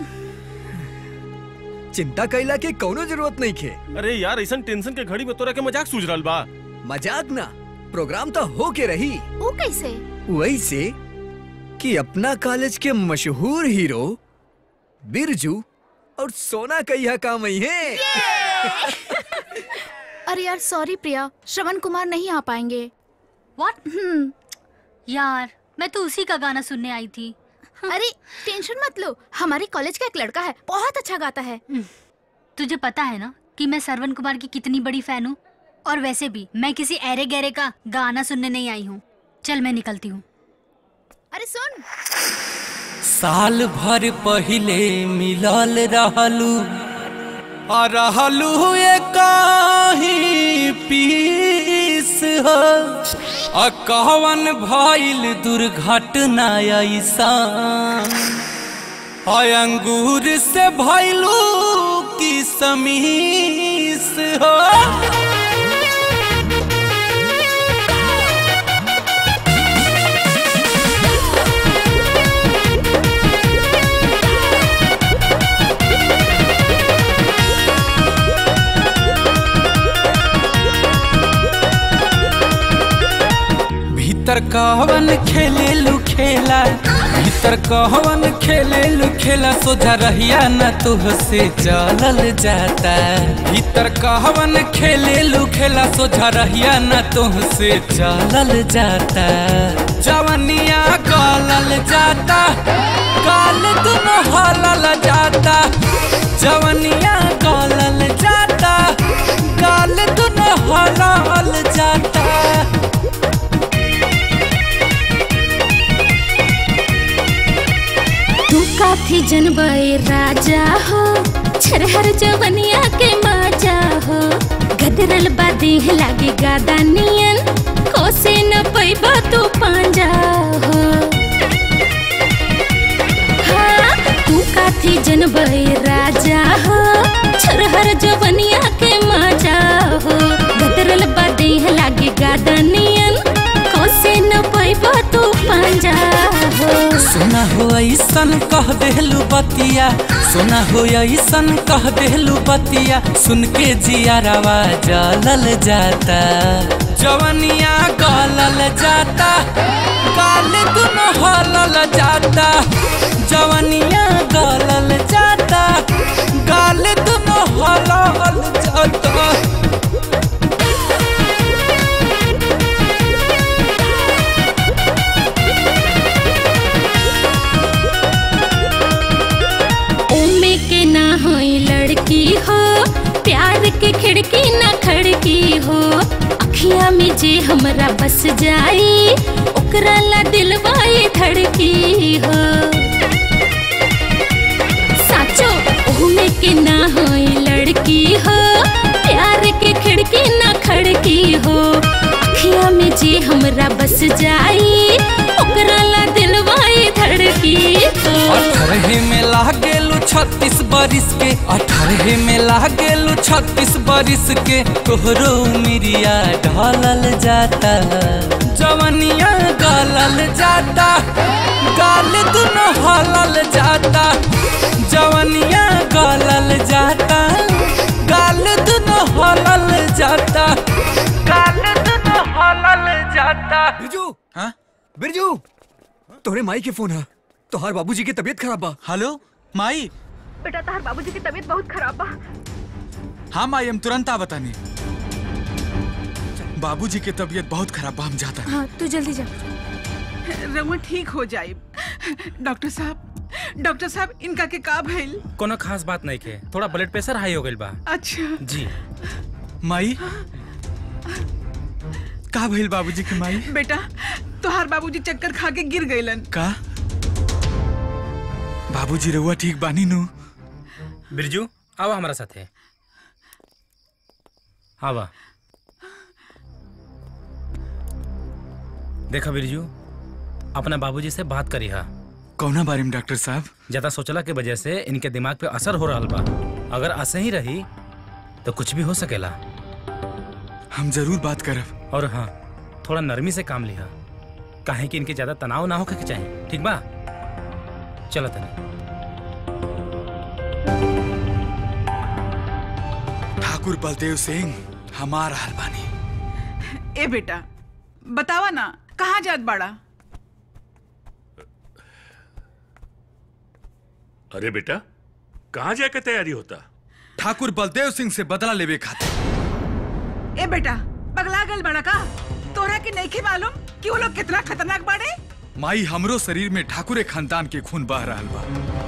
T: चिंता कैला के कोनो जरूरत नहीं खे।
C: अरे यार, ऐसा टेंशन के घड़ी में तोरा के मजाक सूझ रहल बा।
T: मजाक ना, प्रोग्राम तो हो के रही।
U: वो कैसे?
T: वैसे कि अपना कॉलेज के मशहूर हीरो बिरजू और सोना कहिया काम ही है।
U: अरे यार सॉरी प्रिया, श्रवण कुमार नहीं आ पाएंगे।
A: What? हम्म यार, मैं तो उसी का गाना सुनने आई थी।
U: अरे टेंशन मत लो, हमारे कॉलेज का एक लड़का है, बहुत अच्छा गाता है।
A: तुझे पता है ना कि मैं श्रवण कुमार की कितनी बड़ी फैन हूँ, और वैसे भी मैं किसी ऐरे गहरे का गाना सुनने नहीं आई हूँ। चल मैं निकलती हूँ।
U: अरे सुन,
Q: साल भर पहले मिलल रहलू आ रहलू ये काही पीस हो, आ कहवन भइल दुर्घटना ऐसान, आ अंगूर से भइलू की समीस हो। भीतर कहवन खेले लू खेला, भीतर कहवन खेले लू खेला, सोझा रहिया न तुहसे चलल जाता। भीतर कहवन खेले लू खेला, सोझा रहिया न तुहसे चलल जाता। जवनिया गलल जाता, गाल दुनो हलल जाता। जवनिया गलल जाता, गाल दुनो हलल जाता।
V: काथी जनबे राजा हो, छरहर जवनिया के माजा हो, गदरल बादी लागे गादा नियन, कोसे न पैबा तू पांजा हो। हाँ, तू काथी जनबे राजा हो, छरहर जवनिया के माजा हो, गदरल बादी लागे गादा नियन, कोसे न पैबा तू पांजा हो।
Q: सुना हो ऐसन कह देलू बतिया, सुना हो ऐसन कह देलू बतिया, सुन के जियारवा जलल जाता। जवनिया गलल जाता, गाल दुनो हलल जाता। जवनिया गलल जाता, गाल दुनो हलल जाता।
V: लड़की हो, प्यार के खिड़की न खड़की हो, अखिया में जे हमरा बस जाई, ओकरा ला दिलवाई धड़की हो। साचो ओमे के ना होई लड़की हो, प्यार के खिड़की न खड़की हो, अखिया में जे हमरा बस जाई, ओकरा ला दिलवाई धड़की हो।
Q: अठरही में लागेलू छत्तीस बरिस के, अठारह में लागेलू छत्तीस बरिस के। तोहरो मिरिया ढलल जाता, जवनिया गलल जाता, गाल दुनो हलल जाता, जवनिया गलल जाता, गाल दुनो हलल जाता, गाल दुनो हलल जाता।
T: बिरजू, हाँ बिरजू, तोहरे माई के फोन है। तोहार बाबूजी की तबीयत खराब बा।
D: हेलो माई।
B: बेटा तोहार बाबूजी की तबीयत बहुत खराब बा।
D: हाँ माई, हम तुरंत आ बतानी। बाबूजी की तबीयत बहुत खराब बा, हम जाता।
B: हाँ तू जल्दी जा।
N: रउआ ठीक हो जाए। डॉक्टर साहब, डॉक्टर साहब इनका के का भइल?
L: कोनो खास बात नहीं के, थोड़ा ब्लड प्रेशर हाई हो गइल बा।
N: अच्छा
L: जी।
D: माई का भइल बाबूजी की? माई
N: बेटा तोहार बाबूजी चक्कर खा के गिर गइलन।
D: का बाबूजी रउआ ठीक बानी नु?
L: बिरजू आवा हमारा साथे। आवा। देखा बिरजू, अपना बाबूजी से बात करी हा।
D: कौना बारे में डॉक्टर साहब?
L: ज्यादा सोचला के वजह से इनके दिमाग पे असर हो रहा बा। अगर ऐसे ही रही तो कुछ भी हो सकेला।
D: हम जरूर बात करब।
L: और हाँ, थोड़ा नरमी से काम लिहा, काहे कि इनके ज्यादा तनाव ना हो के चाहिए। ठीक बा? चलो तनी।
D: ठाकुर बलदेव सिंह हमारा हलवानी।
N: ए बेटा बतावा ना, कहाँ जात बाड़ा?
F: अरे बेटा, कहाँ जाके तैयारी होता?
D: ठाकुर बलदेव सिंह से बदला लेवे खातिर।
N: ए बेटा पगला गल बड़ा का? तोरा के नहीं के मालूम कि वो लोग कितना खतरनाक बाड़े?
D: माई, हमरो शरीर में ठाकुरे खानदान के खून बह रहा बा।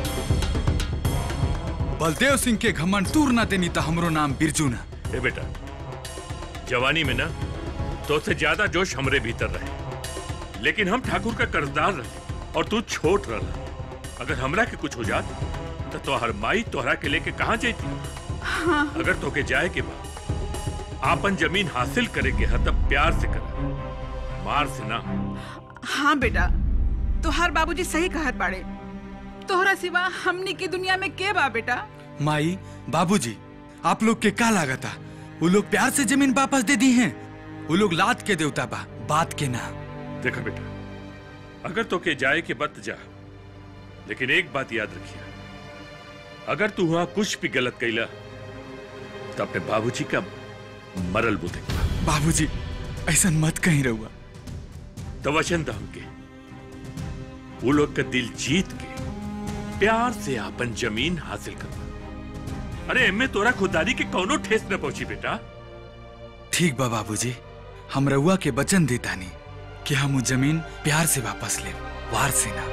D: बलदेव सिंह के घमंड तूर ना देनी तो हमरो नाम बिरजू ना।
F: ए बेटा, जवानी में ना तो से ज्यादा जोश हमरे भीतर रहे, लेकिन हम ठाकुर का कर्जदार रहे और तू छोट रहा। अगर हमरा के कुछ हो जात तो तोहर माई तोहरा के लेके कहाँ जाती?
N: हाँ।
F: अगर तोके जाए के बाद आपन जमीन हासिल करे के है तब प्यार से कर, मार से ना।
N: हाँ बेटा, तोहार बाबूजी सही कहत बाड़े। तोहरा सिवा हमनी की दुनिया में के बा बेटा?
D: माई, बाबूजी, आप लोग के का लागता? वो लोग प्यार से जमीन वापस दे दी हैं। वो लोग लात के देवता बा, बात के ना।
F: देखा बेटा, अगर तोके जाए के बत जा, लेकिन एक बात याद रखिए, अगर तू वहां कुछ भी गलत कैला तो अपने बाबूजी का मरल बुद्धि।
D: बाबूजी ऐसा मत कहीं रहुआ।
F: तो वचन दम के वो लोग का दिल जीत के प्यार से अपन जमीन हासिल करवा। अरे एमे तोरा खुदारी के कौनो ठेस न पहुंची बेटा।
D: ठीक बा बाबूजी, हम रहुआ के वचन देतानी कि हम वो जमीन प्यार से वापस ले, वार से ना।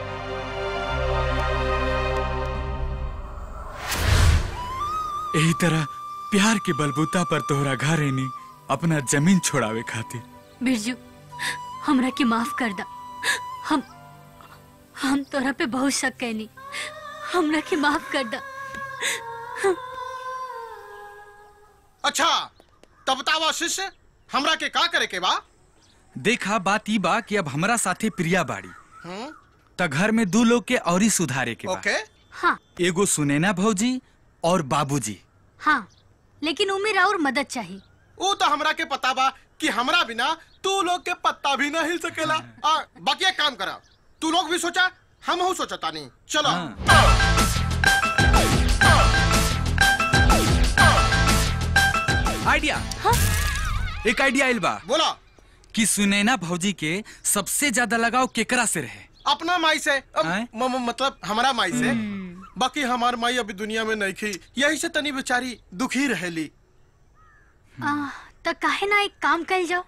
D: यही तरह प्यार के बलबूता पर तोहरा घर एनी अपना जमीन छोड़ावे खातिर।
A: बिरजू हमरा के माफ कर दा। हम हम तोरा पे बहुत शक कैनी, हमरा के माफ कर दा।
E: अच्छा तब बतावा शिष्य, हमरा के का करे के बा?
D: देखा बात ई बा कि अब हमरा साथे प्रिया बाड़ी,
E: हम्म
D: त घर में दो लोग के और ही सुधारे के बा।
E: ओके।
A: हाँ
D: एगो सुनैना भौजी और बाबूजी।
A: हाँ, लेकिन उमें और मदद चाहिए।
E: वो तो हमरा के पता बा कि हमरा बिना तू लोग के पत्ता भी ना हिल सकेला। आ, बाकी एक काम करा, तू लोग भी सोचा, हम हो सोचता नहीं। चलो।
D: आइडिया।
A: हाँ?
D: एक आइडिया आइल बा।
E: बोला।
D: कि सुनैना भौजी के सबसे ज्यादा लगाव केकरा से रहे?
E: अपना माई से। म, म, मतलब हमारा माई से। बाकी हमार माई अभी दुनिया में नहीं थी, यही से तनी बेचारी दुखी रहेली।
A: तो काहे ना एक काम कर जाओ।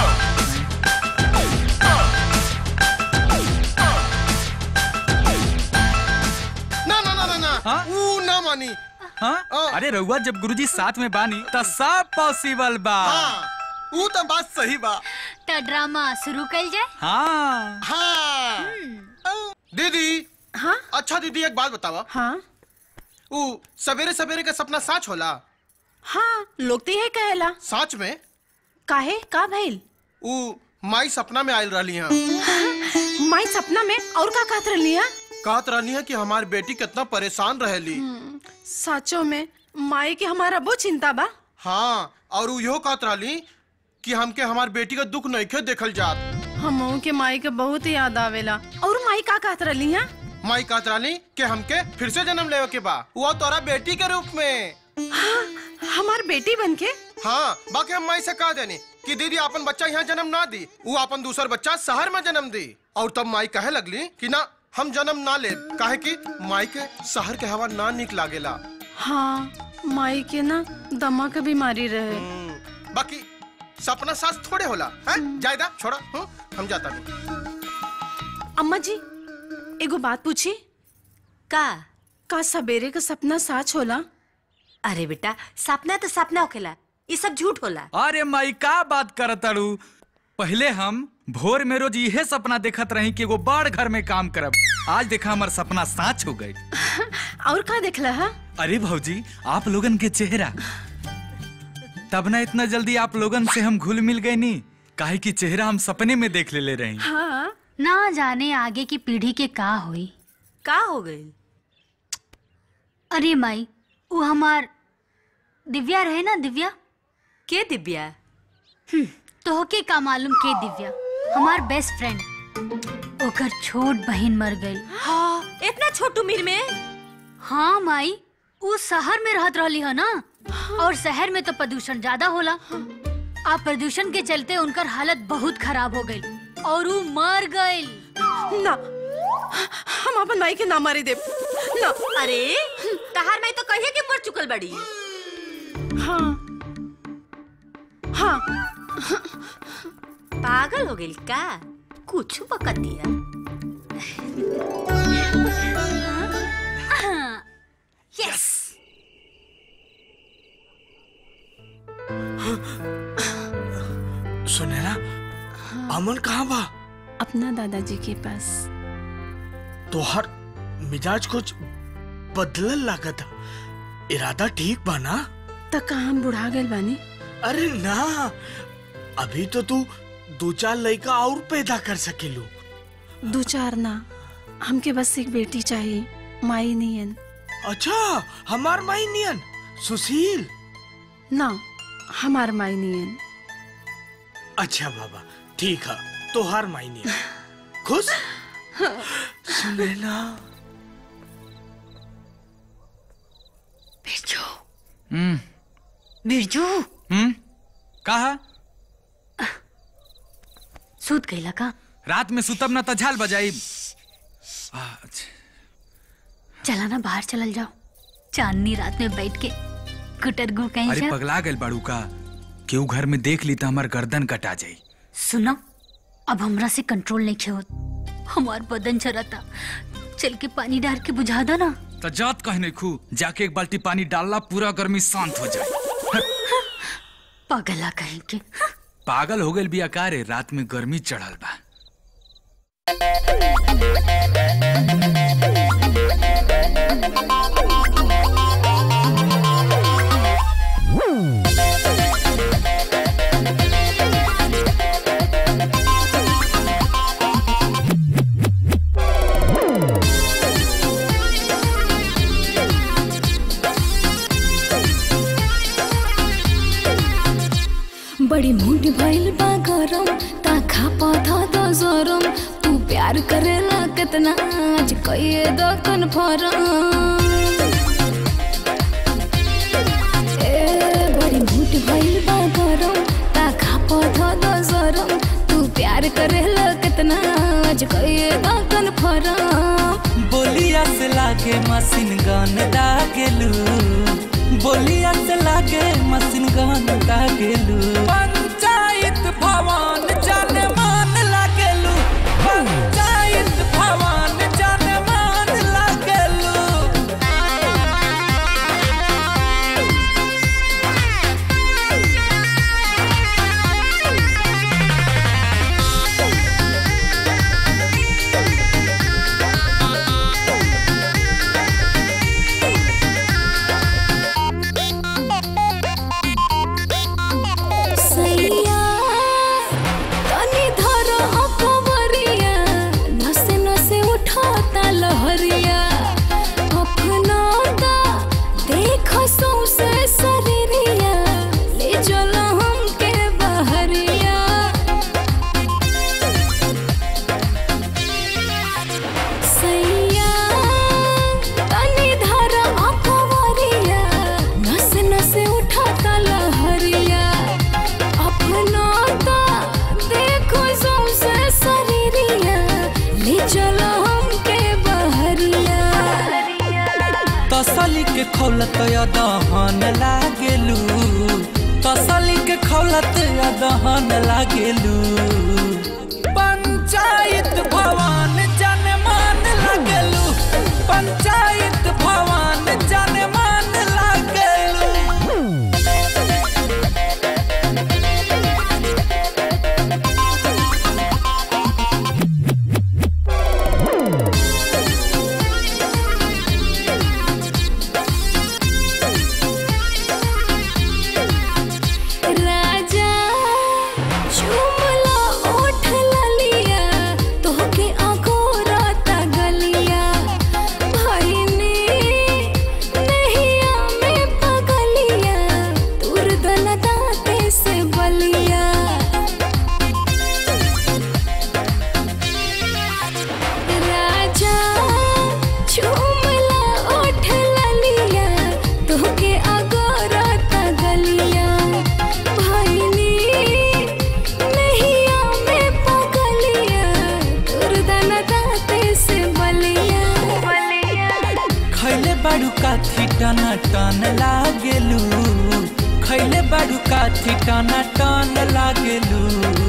E: ना ना ना ना ना,
D: हाँ?
E: वो ना मानी।
D: हाँ? अरे रउआ जब गुरुजी साथ में बानी तो सब पॉसिबल बा।
E: हाँ, वो तो बात सही बा।
A: तो ड्रामा शुरू कर जाए।
D: हाँ
E: हाँ। दीदी।
W: हाँ?
E: अच्छा दीदी एक बात बतावा।
W: हाँ?
E: वो सवेरे सवेरे का सपना सच होला?
W: हाँ, लोग तो यही कहेला।
E: सच में?
W: काहे का भइल?
E: वो माई सपना में आयल रही हैं।
W: माई सपना में और का कहत रही है?
E: कहत रहनी है कि हमारी बेटी कितना परेशान रहेली।
P: सचो में माई के हमारा बहुत चिंता बा।
E: हाँ, और वो यो कहत रहली कि हमके हमारी बेटी का दुख नहीं देखल जात।
P: हमों के माई के बहुत याद आवेला। और माई का कहत रहली है?
E: माई कहत रहली कि हमके फिर से जन्म लेवे के बा, वो तोरा बेटी के रूप में।
P: हाँ, हमार बेटी बनके?
E: हाँ, बाकी हम माई से कह देनी कि दीदी अपन बच्चा यहाँ जन्म ना दी, वो अपन दूसरा बच्चा शहर में जन्म दी। और तब माई कहे लगली कि ना हम जन्म ना ले, काहे कि माई के शहर के हवा ना निक लागेला।
P: हाँ, माई के ना दमा के बीमारी रहे।
E: बाकी सपना सास थोड़े होला है? जायदा छोड़ा, हुँ? हम जाता नहीं।
P: अम्मा जी एगो बात पूछी
I: का?
P: का सवेरे का सपना सच होला?
I: अरे बेटा, सपना तो सपना होखेला, ये सब झूठ होला।
D: अरे माई का बात करत अड़ू? पहले हम भोर में रोज यहे सपना देखत रही कि एगो बड़ घर में काम करब। आज देखा हमार सपना सच हो गई।
P: और का देखला है?
D: अरे भौजी, आप लोगन के चेहरा। तब ना इतना जल्दी आप लोगन से हम घुल मिल गए नी, काहे कि चेहरा हम सपने में देख ले ले रही।
A: हाँ, ना जाने आगे की पीढ़ी के का होई।
I: का हो गई?
A: अरे माई, वो हमार दिव्या रहे ना। दिव्या
I: के? दिव्या
A: तो के का मालूम के दिव्या? हमार बेस्ट फ्रेंड, ओकर छोट बहन मर गई।
I: हाँ, इतना छोट उम्र में?
A: हाँ माई, वो शहर में रहत रहली है ना। हाँ। और शहर में तो प्रदूषण ज्यादा होला। हाँ। आप प्रदूषण के चलते उनकर हालत बहुत खराब हो गई और वो मर गई।
P: ना, हम अपन माई के ना मारे दे ना।
I: अरे तहार माई तो कहिए कि मर चुकल बड़ी।
P: हाँ हाँ
I: पागल हो गई का? कुछ बकत दिया।
A: यस।
O: सुनेला, अमन कहाँ बा?
P: अपना दादाजी के पास।
O: तोहर मिजाज कुछ बदलल लागत। इरादा ठीक बा ना?
P: तो कहाँ हम बुढ़ा गए बानी?
O: अरे ना, अभी तो तू दो चार लड़का और पैदा कर सकेलू।
P: दो चार ना, हमके बस एक बेटी चाहिए, माई नियन।
O: अच्छा, हमार माई नियन? सुशील?
P: ना, हमार माई नियन।
O: अच्छा बाबा, ठीक है, तोहार माई नियन। खुश? सुनेला।
A: बिरजू।
D: हम्म।
A: बिरजू।
D: हम्म। कहा?
A: सूत गईला का?
D: रात में सुतब ना तो झाल बजाई।
A: चला ना बाहर चलल जाओ, चांदनी रात में बैठ के कुटर गु कहीं।
D: अरे पगला गल बाड़ू का? केहू घर में देख ली तो हमार गर्दन कटा जाई।
A: सुनो, अब हमरा से कंट्रोल नहीं खे होत, हमार बदन चरता। चल के पानी डाल के बुझा दो ना।
D: तो जात कहने खू, जाके एक बाल्टी पानी डालना, पूरा गर्मी शांत हो जाए।
A: पागला कहीं के।
D: पागल हो गई बिया का रे? रात में गर्मी चढ़ल बा।
V: बड़ी मुंडी भइल बा गरम, ता खा पौधा दो जोरम। तू प्यार करेला कितना, आज कहिए दो कन्फर्म। ए बड़ी मुंडी भइल बा गरम, ता खा पौधा दो जोरम। तू प्यार करेला कितना, आज कहिए दो कन्फर्म।
Q: बोलिया से लागे मशीन गन दागेलू, बोलिया से लागे मशीन गन दागेलू। पंचायत भवन जाने मान लागेलू, पंचायत भवन जाने मान लागेलू।
V: सही
Q: खौलत दहन लागेलू तसली के खौलत दहन लागेलू पंचायत भवन जाने मान लागेलू पंचायत भवन जाने मान लागेलू टना टन लागेलू खैले बाड़ू काथी टना टन लागेलू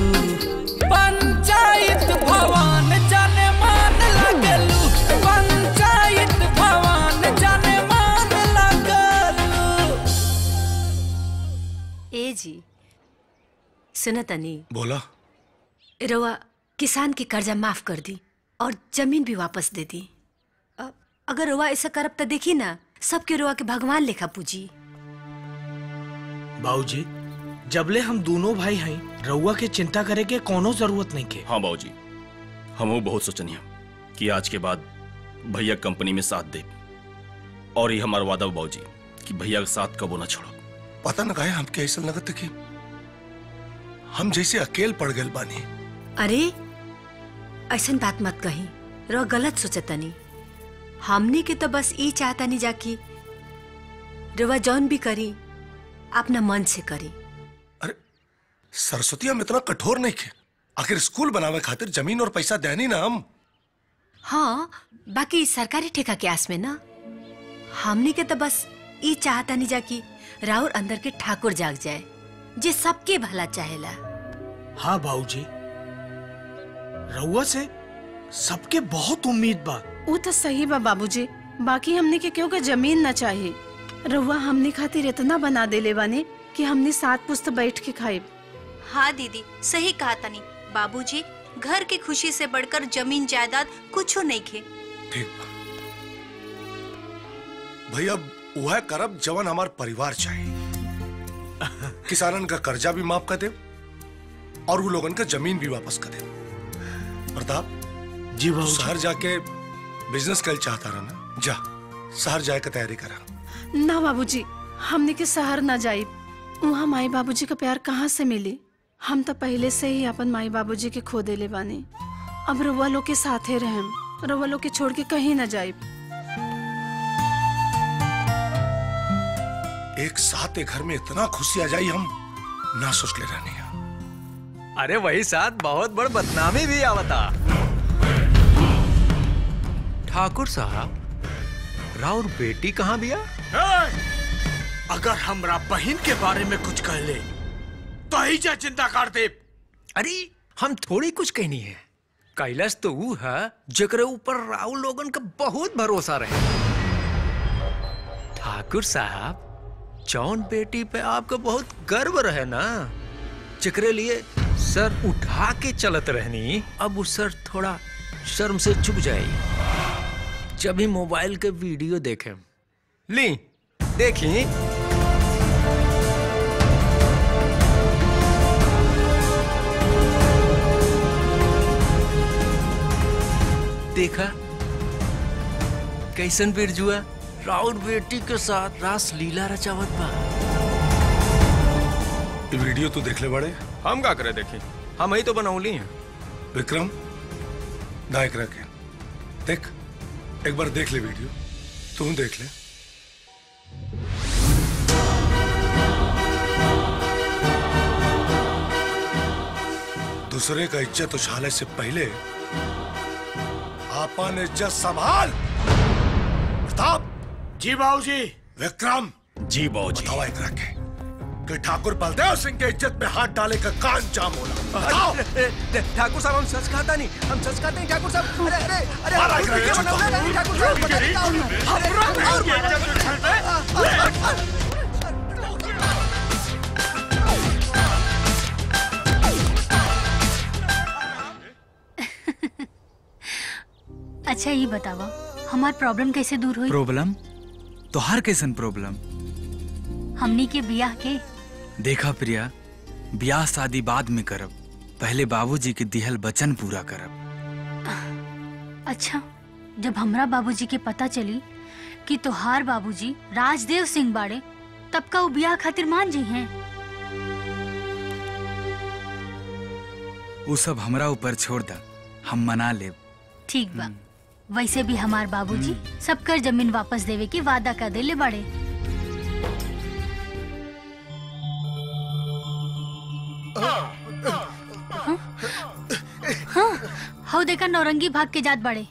Q: पंचायत भवन जाने मान लागेलू पंचायत भवन जाने मान लागेलू।
I: ए जी सुना तनी
H: बोला
I: रवा किसान की कर्जा माफ कर दी और जमीन भी वापस दे दी। अगर रवा ऐसा करब तो देखी ना सबके रोआ के भगवान लेखा पूजी।
O: बाबूजी जबले हम दोनों भाई हैं रउआ के चिंता करे के कोनो जरूरत नहीं के।
C: हाँ बाबूजी हम बहुत सोचनी कि आज के बाद भैया कंपनी में साथ दे और ये हमारा वादा बाबूजी कि भैया का साथ कबो ना छोड़ो।
H: पता न काहे हमके ऐसा लगत कि हम जैसे अकेले पड़ गए बानी।
I: अरे ऐसा बात मत कही रो गलत सोचतनी हमने के तो बस ई चाहता नहीं जाकी रवा जौन भी करी अपना मन से करी।
H: अरे सरस्वती हम इतना कठोर नहीं थे आखिर स्कूल बनावे खातिर जमीन और पैसा देनी ना हम।
I: हाँ बाकी सरकारी ठेका के आस में ना हमने के तो बस ई चाहता नहीं जाकी राउर अंदर के ठाकुर जाग जाए जे सबके भला चाहेला।
O: हाँ बाबूजी रउआ से सबके बहुत उम्मीद बा।
P: वो तो सही बा बाबूजी बाकी हमने के क्यों के जमीन न चाहिए रउआ हमने खातिर इतना बना देले बाने कि हमने सात पुस्त बैठ के खाए।
A: हाँ दीदी सही कहा तनी बाबूजी घर की खुशी से बढ़कर जमीन जायदाद कुछ नहीं खे।
H: ठीक भैया वह करब जवन हमार परिवार चाहिए किसानन का कर्जा भी माफ कर दे और वो लोगन का जमीन भी वापस कर दे। प्रताप
O: जी बाबू
H: शहर जाके बिजनेस कर चाहता रहा ना जा शहर जाए का तैयारी करा।
P: ना बाबूजी हमने के शहर ना जाए वहाँ माई बाबूजी का प्यार कहाँ से मिली। हम तो पहले से ही अपन माई बाबूजी के खो देले बानी अब रउआ लोग के साथे रहम रउआ लोग के छोड़ के कहीं ना जाए।
H: एक साथ एक घर में इतना खुशी आ जाई हम ना सोच ले रहनी।
T: अरे वही साथ बहुत बड़ बदनामी भी आवता। ठाकुर साहब राउर बेटी कहाँ बिया?
O: अगर हमरा बहन के बारे में कुछ कह ले तो ही जा चिंता कर दे।
T: अरे हम थोड़ी कुछ कहनी है कैलाश तो वो है जकरे ऊपर राउ लोगन का बहुत भरोसा रहे। ठाकुर साहब जौन बेटी पे आपको बहुत गर्व रहे ना जकरे लिए सर उठा के चलत रहनी अब वो सर थोड़ा शर्म से चुप जाए जब ही मोबाइल के वीडियो देखे। ली देखी देखा कैसन बिरजुआ राउर बेटी के साथ रास लीला रचावत बा।
H: ये वीडियो तो देख ले बड़े।
T: हम का करे देखी हम ही तो बनौली हैं।
H: विक्रम दायक रखे देख एक बार देख ले वीडियो तू देख ले। दूसरे का इज्जत उछाले से पहले आपन इज्जत संभाल। प्रताप
O: जी बाबूजी
H: विक्रम।
C: जी बाबूजी।
H: बताओ एकरा के कि ठाकुर बलदेव सिंह के इज्जत में हाथ डाले का कान जाम होला। बताओ।
T: ठाकुर साहब हम सच कहता नहीं, हम सच कहते नहीं ठाकुर साहब। अरे अरे अरे
H: मारा एकरा के छुट्टा।
T: नहीं ठाकुर साहब पता नहीं
A: अच्छा ये बतावा हमार प्रॉब्लम कैसे दूर हुई?
D: प्रॉब्लम तो हर कैसन प्रॉब्लम
A: हमनी के बियाह के
D: देखा प्रिया, ब्याह शादी बाद में करब, पहले बाबूजी के दिहल वचन पूरा करब।
A: अच्छा जब हमरा बाबूजी के पता चली कि तोहार बाबूजी राजदेव सिंह बाड़े तब का वो बियाह खातिर मान जी हैं?
D: वो सब हमरा ऊपर छोड़ दा, हम मना लेब।
A: ठीक बा। वैसे भी हमार बाबूजी सबकर जमीन वापस देवे की वादा कर देले बाड़े। हाँ, हाँ देखा नौरंगी भाग के जात बाड़े।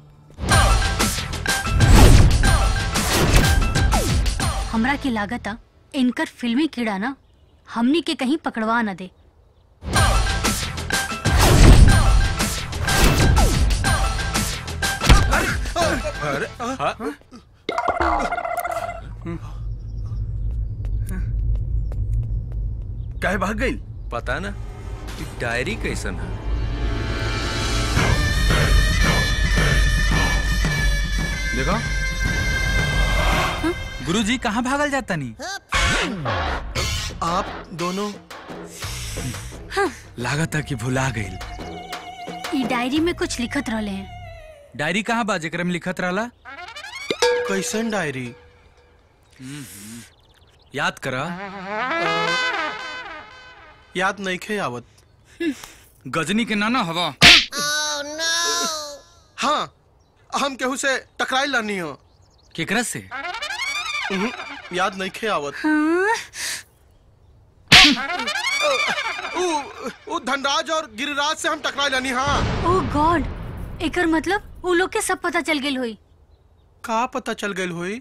A: हमरा की लागता इनकर फिल्मी कीड़ा ना हमनी के कहीं पकड़वा न दे।
T: अरे हाँ?
O: काहे भाग गई?
T: पता ना कि डायरी कैसन है।
D: देखो गुरुजी कहाँ भागल जाता नहीं?
E: आप दोनों
A: हाँ।
D: लागता कि भुला गई।
A: ई डायरी में कुछ लिखत रहले हैं।
D: डायरी कहाँ बा जेकरा में लिखत रहला?
E: कैसन डायरी?
D: याद करा।
E: याद नहीं खे आवत।
D: गजनी के नाना हवा।
E: हाँ हम केहू से टकराई लानी हो।
D: केकरा से?
E: याद नहीं खे आवत।
A: हाँ?
E: उ, उ धनराज और गिरिराज से हम टकराई लानी। हाँ।
A: ओह गॉड, एकर मतलब उ लोग के सब पता चल गेल होई।
E: का पता चल गेल होई?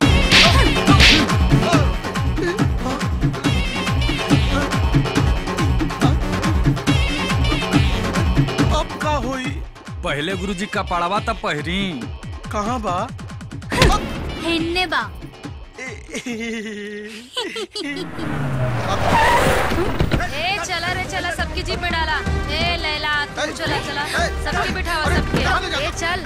E: अब का होई?
D: पहले गुरुजी का पड़ावा तब पहरी।
E: कहाँ बा?
A: हिन्ने बा।
V: ए चला रे चला, सबकी जीप में डाला। ए लैला तू चला चला, सबकी बिठाओ सबके। ए चल।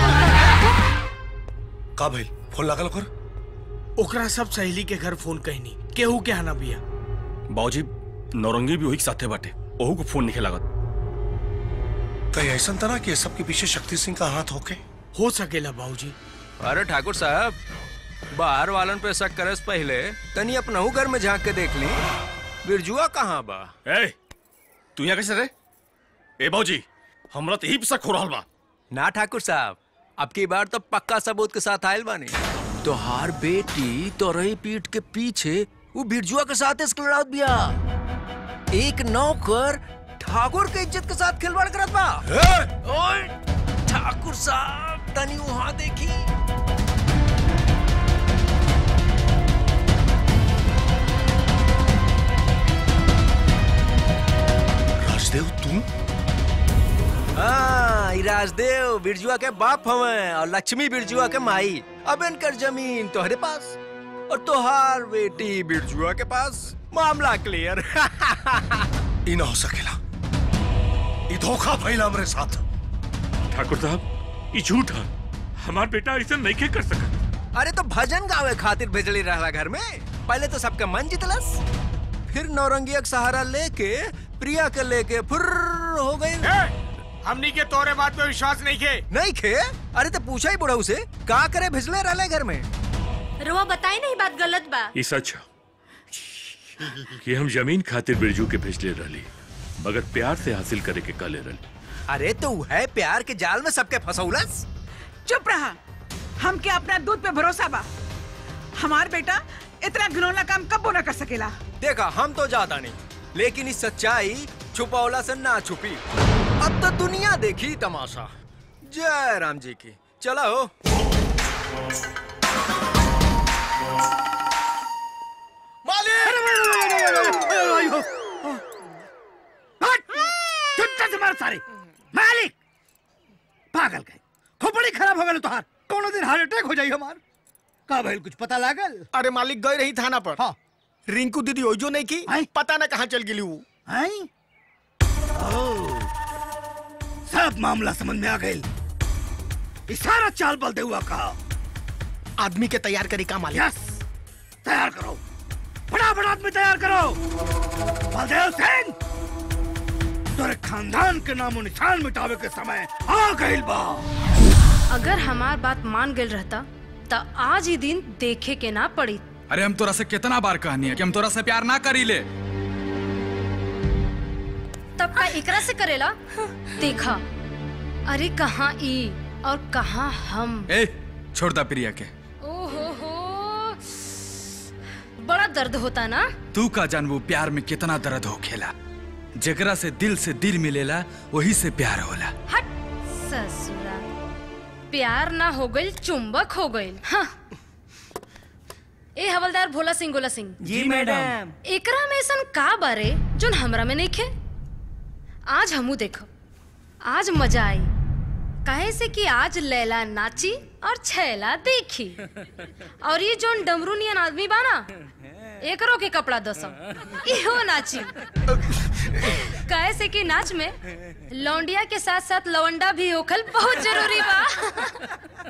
H: का भाई फोन लागल कर?
O: ओकरा सब सहेली के घर फोन कहनी, केहू के हना बिया।
C: बाबूजी नौरंगी भी वही के साथे बाटे, ओहू को फोन नहीं लागत।
H: कहीं ऐसा तना कि सब के पीछे शक्ति सिंह का हाथ होके?
O: हो सकेला बाबूजी।
T: अरे ठाकुर साहब, बाहर वालन पे शक करस पहले तनी अपनहू घर में झांक के देख ली, बिरजुआ कहाँ बा?
C: ए, तू यहाँ कैसे रहे? ए बाबूजी, हमरा तो यही पे शक हो रहल बा।
T: ना ठाकुर साहब, अब की बार तो पक्का सबूत के साथ आयल बानी। तोहार बेटी तोरही पीठ के पीछे वो बिरजुआ के साथ इसके लड़ावत बिया। एक नौकर ठाकुर के इज्जत के साथ खिलवाड़ करत बा। ओए ठाकुर साहब तनी वहां देखी।
H: राजदेव तू?
T: हाँ, राजदेव बिरजुआ के बाप हवे और लक्ष्मी बिरजुआ के माई। अब इनकर जमीन तोहरे पास और तोहार बेटी बिरजुआ के पास। मामला क्लियर।
H: ई ना हो सकेला, ई धोखा भइला हमरे साथ।
F: ठाकुर साहब, ई झूठ है। हमार बेटा ऐसा नहीं के कर सकता।
T: अरे तो भजन गावे खातिर भेजली रहला घर में। पहले तो सबका मन जितलस, फिर नौरंगिया का सहारा लेके प्रिया के लेके फुर्र हो गई।
O: हमनी के तोरे बात पे विश्वास नहीं खे।
T: नहीं खे? अरे तो पूछा ही बुढ़ऊ से, का करे भेजले रहले घर में।
I: रुआ बताई नहीं बात गलत बा।
F: ये सच है कि हम जमीन खातिर बिरजू के भेजले रहली, मगर प्यार से हासिल करे के काले रहली।
T: अरे तो है प्यार के जाल में सबके फंसौलस।
N: चुप रहा, हमके अपना दूध पे भरोसा बा। हमार बेटा इतना घिनौना काम कब ना कर सकेला।
T: देखा हम तो ज्यादा नहीं, लेकिन इस सच्चाई छुपावला से ना छुपी। अब तो दुनिया देखी तमाशा। जय राम जी की। चला हो।
G: मार सारे मालिक पागल गए खोपड़ी खराब हो गए तुहार कोनो दिन हार्ट अटैक हो जाई हमार का भइल कुछ पता लागल?
E: अरे मालिक गए रही थाना पर। हाँ। रिंकू दीदी ओजो नहीं की पता ना कहाँ चल गई वो।
G: सब मामला समझ में आ गई। सारा चाल बल दे हुआ का
E: आदमी के तैयार करी का मालिक।
G: यस तैयार करो फटाफट आदमी तैयार करो। बलदेव सिंह तेरे खानदान के नामो निशान मिटावे के समय आ गइल बा।
P: अगर हमार बात मान गइल रहता तो आज ही दिन देखे के ना पड़ी।
D: अरे हम तोरा से कितना बार कहनी है कि हम तोरा से प्यार ना करी ले।
P: तब का एकरा से करेला देखा। अरे कहाँ ई और कहाँ हम।
D: ए छोड़ दा प्रिया के।
P: ओहो हो बड़ा दर्द होता ना।
D: तू का जानबू प्यार में कितना दर्द हो खेला। जेकरा से दिल से दिल मिलेला वही से प्यार होला।
P: हट ससुरा प्यार ना हो गइल चुंबक हो गइल। हाँ। ए हवलदार भोला सिंह गोला सिंह।
M: जी मैडम।
P: एकरा में ऐसन का बारे जोन हमरा में नहीं खे। आज हमू देखो आज मजा आई काहे से कि आज लैला नाची और छैला देखी। और ये जोन डमरू नियन आदमी बाना एकरो के कपड़ा दसो इहो नाची। काहे से कि नाच में लौंडिया के साथ साथ लवंडा भी होखल बहुत जरूरी बा।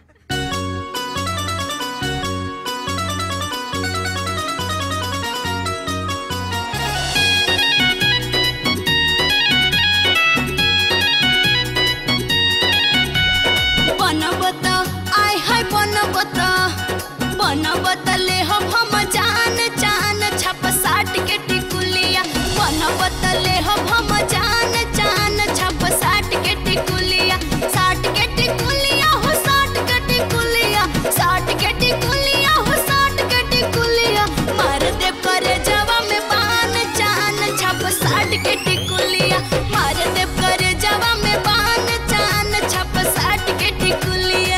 V: बनबता आय हाय बनबता बनबता ले हम हम जान जान छप साट के टिकुलिया। बनबता ले हम हम जान जान छप साट के टिकुलिया। साट के टिकुलिया हो साट के टिकुलिया। साट के टिकुलिया हो साट के टिकुलिया। मार दे पर जवा में बान जान छप साट के टिकुलिया। मार दे पर जवा में बान जान छप साट के टिकुलिया।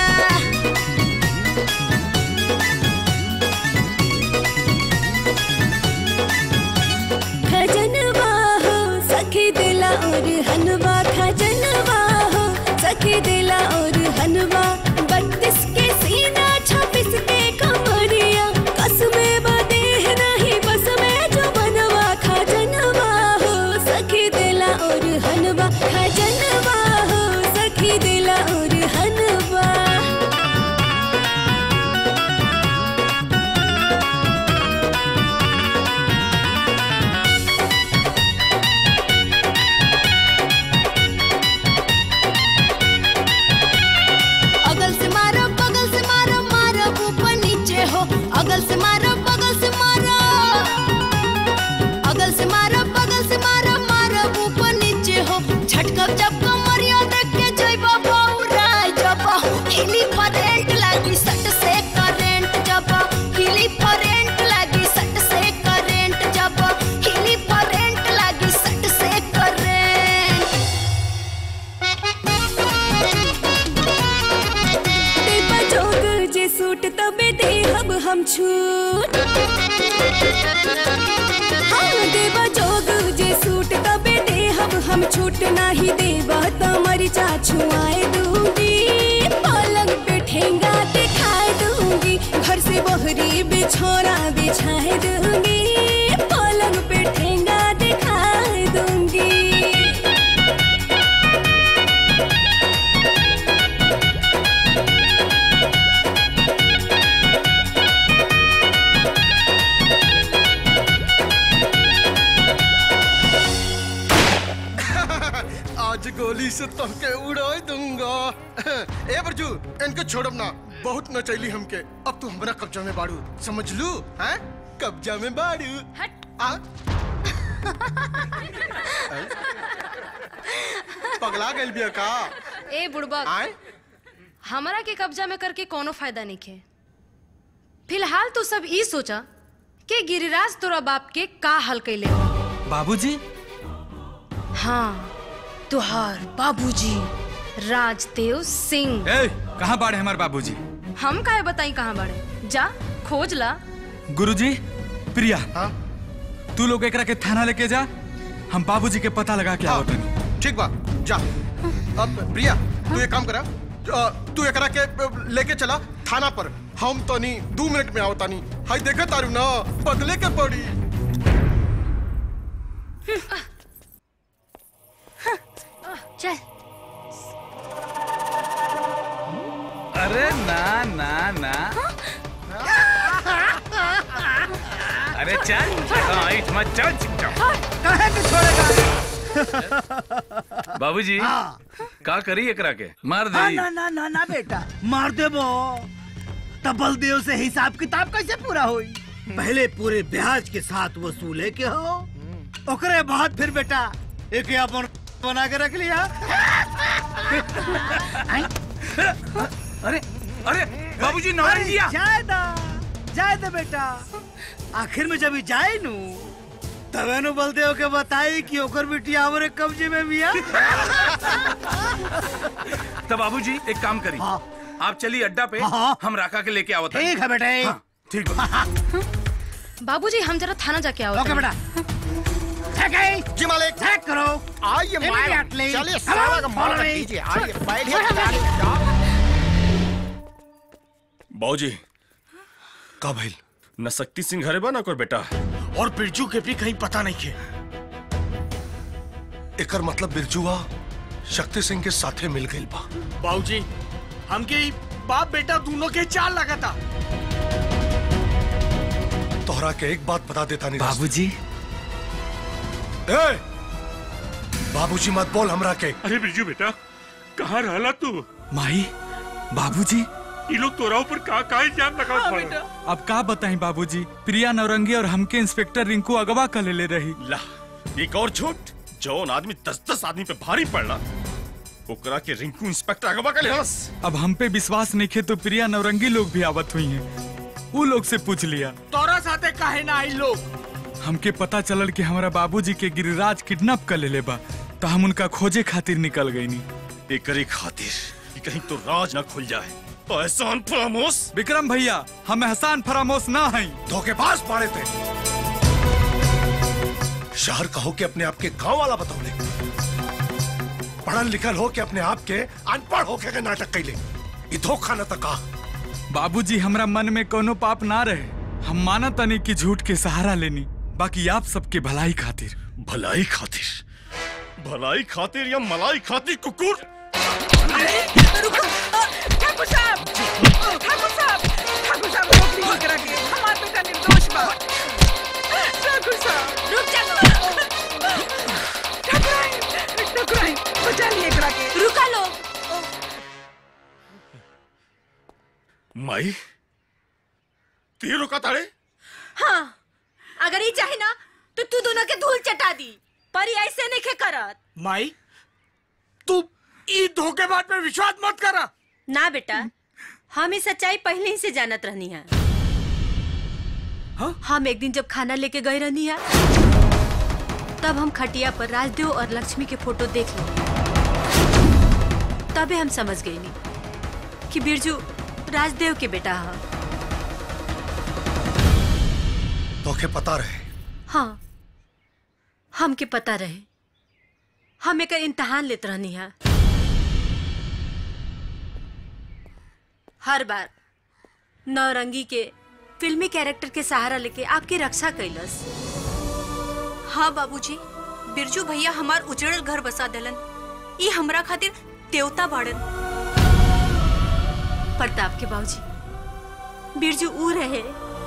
V: खजनवा हो सखी दिला और हनवा। खजनवा हो सखी दिला और हनवा। बत्तीस के सीना छब्बीस के कमरिया। कसमे बदेह नहीं बस में जो बनवा। खजनवा हो सखी दिला और हनवा। खजनवा हो सखी दिला और हनवा। अगल से मारो बगल से मारो मारो ऊपर नीचे हो। अगल से मारो बगल से मारो। अगल से मारो बगल से मारो मारो ऊपर नीचे हो। झटकब जब कमरिया देख के जइबा बौरा जब हिली फरेंट लागी सट से करेंट। जब हिली फरेंट लागी सट से करेंट। जब हिली फरेंट लागी सट से करेंट। देबा जोग जे सूट तबे देहब हम छूट। हाँ देबा जोग जे सूट तबे देहब हम छूट। नाही देबा त मरिचा छुआए दूंगी। पलंग पे ठेंगा दिखाए दूंगी। घर से बहरी बिछोरा बिछाए दूंगी। पलंग पे ठेंगा दिखाए दूंगी।
E: आज गोली से तुमके उड़ा दूंगा। ए बरजू इनके छोड़ब ना बहुत नचैली हमके। अब तू हमरा कब्जा में बाड़ू समझ लू। हैं कब्जा में बाड़ू। आ पगला गइल बिया का।
P: ए बुड़बक हमरा के कब्जा में करके कोनो फायदा नहीं है। फिलहाल तो सब ई सोचा कि गिरिराज तोरा बाप के का हल कैले हो।
D: बाबूजी?
P: हाँ तुहार बाबूजी राजदेव सिंह।
D: ए कहाँ बाड़े हमारे बाबूजी?
P: हम काहे बताई कहाँ बाड़े। जा खोज ला।
D: गुरुजी प्रिया हाँ? तू लोग एकरा के थाना लेके जा। हम बाबूजी के पता लगा के आवत नहीं।
E: ठीक बा जा। अब प्रिया तू एक काम करा, तू एकरा के लेके चला थाना पर। हम तो नहीं दो मिनट में आवता नहीं। हाय देखा तारू ना बदले के पड़ी।
A: चल।
K: अरे ना ना ना अरे चल इट मत चल
G: कहे के छोड़ेगा
K: बाबूजी का करी एकरा के मार दे।
G: ना ना ना ना बेटा मार देबो तब बलदेव से हिसाब किताब कैसे पूरा होई? पहले पूरे ब्याज के साथ वसूले के हो, ओकरे बाद फिर बेटा एक अपन बना के रख लिया।
K: अरे अरे बाबूजी नौकरी दिया।
G: जाए दा जाए दे बेटा, आखिर में जब जाए नू तबे नु बलदेव के बताई कि ओकर बिटिया हमरे कब्जे में बिया।
K: तो बाबूजी एक काम करी, आप चलिए अड्डा पे, हम राका के लेके आवत।
G: ठीक है बेटा।
K: हाँ, ठीक है।
P: बाबूजी हम जरा थाना जाके आओ।
G: ओके बेटा।
E: जी मालिक।
G: चेक करो।
E: आइए मैडम, चलिए सारा का मॉल कीजिए। आइए बैठिए।
C: बाबूजी
H: का भइल?
C: न शक्ति सिंह घरे बा ना कोई बेटा,
O: और बिरजू के भी कहीं पता नहीं है।
H: एकर मतलब बिरजुआ शक्ति सिंह के साथे मिल गई बा।
O: बाबूजी हमके बाप बेटा दोनों के चाल लगा था।
H: तोहरा के एक बात बता देता नहीं
D: बाबूजी।
H: ए बाबूजी मत बोल हमरा के।
F: अरे बिरजू बेटा कहाँ रहला तू?
D: माही बाबूजी
F: ये लोग तोरा ऊपर का का इल्जाम लगा पड़ा।
D: अब का बताएं बाबूजी, प्रिया नौरंगी और हमके इंस्पेक्टर रिंकू अगवा कर ले रही।
C: ला एक और झूठ, जौन आदमी दस दस आदमी पे भारी पड़ला ओकरा के रिंकू इंस्पेक्टर अगवा कर लेहस।
D: अब हम पे विश्वास नहीं खे तो प्रिया नौरंगी लोग भी आवत हुई हैं, वो लोग से पूछ लिया।
O: तोरा साथे काहे ना आई लोग?
D: हमके पता चलल कि हमारा बाबूजी के गिरिराज किडनैप कर ले बा, तो हम उनका खोजे खातिर निकल गई नी।
C: एकरे खातिर कि कहीं तो राज ना खुल जाए। एहसान फरामोश
D: विक्रम भैया, हम एहसान फरामोश ना हैं।
H: धोखेबाज पाड़े थे। शहर कहो कि अपने आप के गांव वाला बताओ, पढ़ल लिखल हो के अपने आप के अनपढ़ होके के नाटक कैले। ई धोखा न तका।
D: बाबूजी हमरा मन में कोनो पाप ना रहे, हम माना तनी कि झूठ के सहारा लेनी, बाकी आप सबके भलाई खातिर।
C: भलाई खातिर? भलाई खातिर या मलाई खातिर कुकुर?
N: ठाकुर साहब, ठाकुर साहब, ठाकुर साहब रोक लीजिए करा के, हमारा बेटा निर्दोष बा। ठाकुर साहब रुक जा। ठाकुर आई, ठाकुर आई, बचा लिए करा के।
I: रुका लो।
C: माई ती रुका ताड़े?
I: हाँ, अगर ये चाहे ना तो तू दोनों के धूल चटा दी, पर ये ऐसे नहीं खे करत।
O: माई तू ई धोखेबाज पे विश्वास मत करा।
I: ना बेटा, हम इस सच्चाई पहले ही से जानत रहनी है। हाँ? हम एक दिन जब खाना लेके गए रहनी है, तब हम खटिया पर राजदेव और लक्ष्मी के फोटो देख ली। तबे हम समझ गए नहीं कि बिरजू राजदेव के बेटा है।
H: तो के पता रहे?
I: हाँ, हमके पता रहे। हम एक इम्तहान लेते रहनी है। हर बार नौरंगी के फिल्मी कैरेक्टर के सहारा लेके आपकी रक्षा कैलस।
M: हाँ बाबूजी, बिरजू भैया हमार उजड़ल घर बसा देलन। ये हमरा खातिर देवता बाड़न।
I: प्रताप के बाबूजी, बिरजू ऊ रहे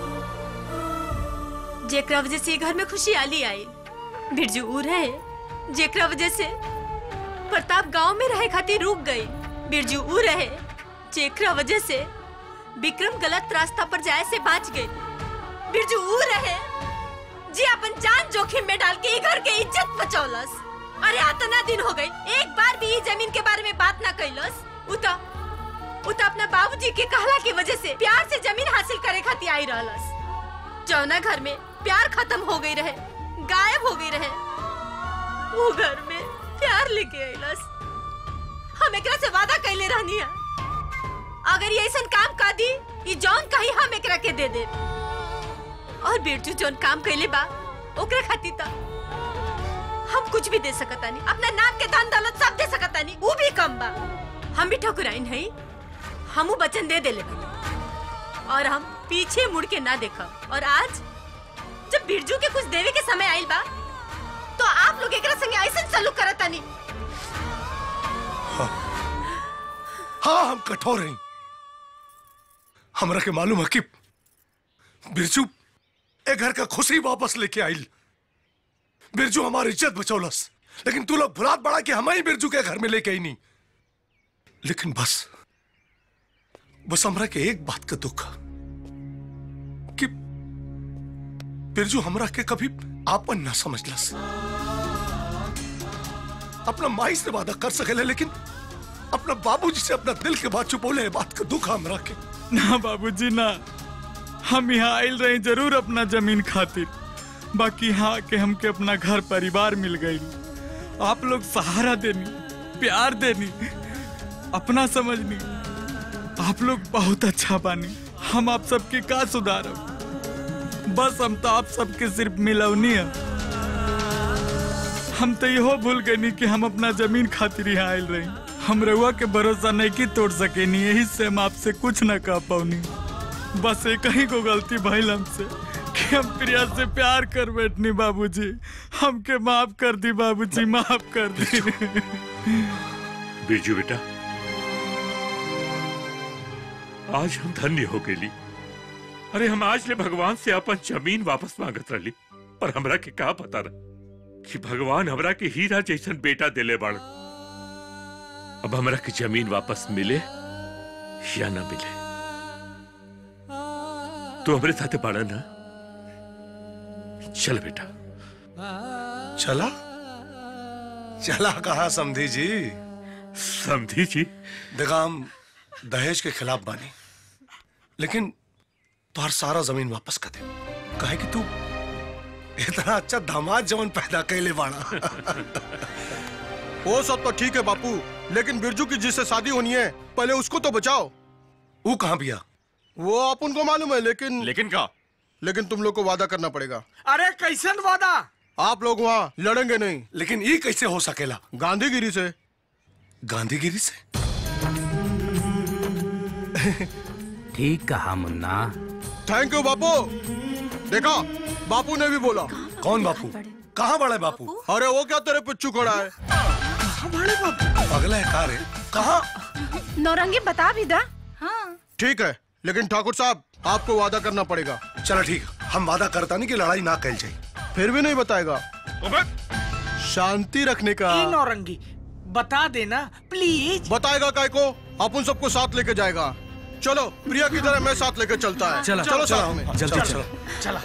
I: जेकरा वजह से घर में खुशहाली आई। बिरजू ऊ रहे जेकरा वजह से प्रताप गांव में रहे खातिर रुक गई। बिरजू ऊ रहे जेकरा वजह से विक्रम गलत रास्ता पर जाए से बच गए। बिरजू ऊ रहे जी अपन जान जोखिम में डाल के घर के इज्जत बचौलस। अरे इतना दिन हो गई, एक बार भी ये जमीन के बारे में बात ना कैलस। उता उता अपना बाबूजी के कहला की वजह से प्यार से जमीन हासिल करे खातिर आई रहलस। जौना घर में प्यार खत्म हो गई रहे, गायब हो गई रहे, वो घर में प्यार लेके आइलस। हम एकरा से वादा कैले रहनी है, अगर ये ऐसा काम कर दी, ये जौन कहीं हम एकरा के दे दे। और बिरजू जौन काम कैले बा ओकरा खातिर त हम हम कुछ भी दे सकता नहीं, अपना नाक के दान दौलत सब दे सकता नहीं, वो भी कम बा। हम भी ठकुराइन है, हमू वचन दे दे ले और हम पीछे मुड़ के ना देखा। और आज जब बिरजू के कुछ देवे के समय आइल बा तो आप लोग एकरा संगे ऐसा सलूक करता नहीं।
H: हाँ, हाँ हम कठोर हैं। हमरा के मालूम है कि बिरजू एक घर का खुशी वापस लेके आइल। बिरजू हमारी इज्जत बचौलस, लेकिन तू लोग भुलात बड़ा कि हम ही बिरजू के घर में लेके आई नहीं। लेकिन बस बस हमरा के एक बात का दुख है कि बिरजू हमरा के कभी आपन ना समझलस। अपना माई से वादा कर सकेले, लेकिन अपना बाबूजी से अपना दिल के बात छुपोले है। बात का दुख हमरा के।
D: ना बाबूजी ना, हम यहाँ आयल रहे जरूर अपना जमीन खातिर, बाकी यहाँ के हमके अपना घर परिवार मिल गई। आप लोग सहारा देनी, प्यार देनी, अपना समझनी। आप लोग बहुत अच्छा बानी। हम आप सबके का सुधारब, बस हम तो आप सबके सिर्फ मिलवनी है। हम तो यो भूल गए नहीं कि हम अपना जमीन खातिर यहाँ आयल रही। हम रउआ के भरोसा नहीं की तोड़ सके नहीं, यही से हम आपसे कुछ न कह पाऊनी। बस एक ही को गलती भइल हमसे कि हम प्रिया से प्यार कर बैठनी। बाबूजी हमके माफ कर दी, बाबूजी माफ कर दी।
F: बिरजू बेटा, आज हम धन्य हो गेली। अरे हम आज ले भगवान से अपन जमीन वापस मांगत रही, पर हमरा के का पता रहा कि भगवान हमरा के हीरा जैसन बेटा दिले बाड़। अब हमरा की जमीन वापस मिले या ना मिले, तो हमरे साथे बाड़ा ना। चल बेटा।
H: चला चला कहा समधी जी?
F: समधी जी
H: देखा, हम दहेज के खिलाफ बानी, लेकिन तुहार सारा जमीन वापस कर दे। कहे कि तू इतना अच्छा दामाद जवन पैदा कैले बाड़ा।
E: वो सब तो ठीक है बापू, लेकिन बिरजू की जिससे शादी होनी है पहले उसको तो बचाओ।
H: वो कहाँ बिया?
E: वो अपन को मालूम है, लेकिन
C: लेकिन क्या?
E: लेकिन तुम लोग को वादा करना पड़ेगा।
O: अरे कैसन वादा?
E: आप लोग वहाँ लड़ेंगे नहीं।
H: लेकिन ये कैसे हो सकेला?
E: गांधीगिरी से।
H: गांधीगिरी से?
L: ठीक कहा मुन्ना।
E: थैंक यू बापू। देखा, बापू ने भी बोला।
H: कौन बापू? कहाँ बड़ा है बापू?
E: अरे वो क्या तेरे पिच्चू खड़ा है?
H: बड़े बापू अगला है कार है। कहाँ?
P: नौरंगी बता भी दा।
U: हाँ
E: ठीक है, लेकिन ठाकुर साहब आपको वादा करना पड़ेगा।
H: चलो ठीक, हम वादा करता नहीं कि लड़ाई ना कैल जाए।
E: फिर भी नहीं बताएगा? शांति रखने का।
O: नौरंगी बता देना प्लीज।
E: बताएगा काय को? अपन सबको साथ लेके जाएगा। चलो, प्रिया की तरह मैं साथ लेके चलता है।
D: चलो
E: चलो साथ में।
D: जल्दी चलो।
O: चला।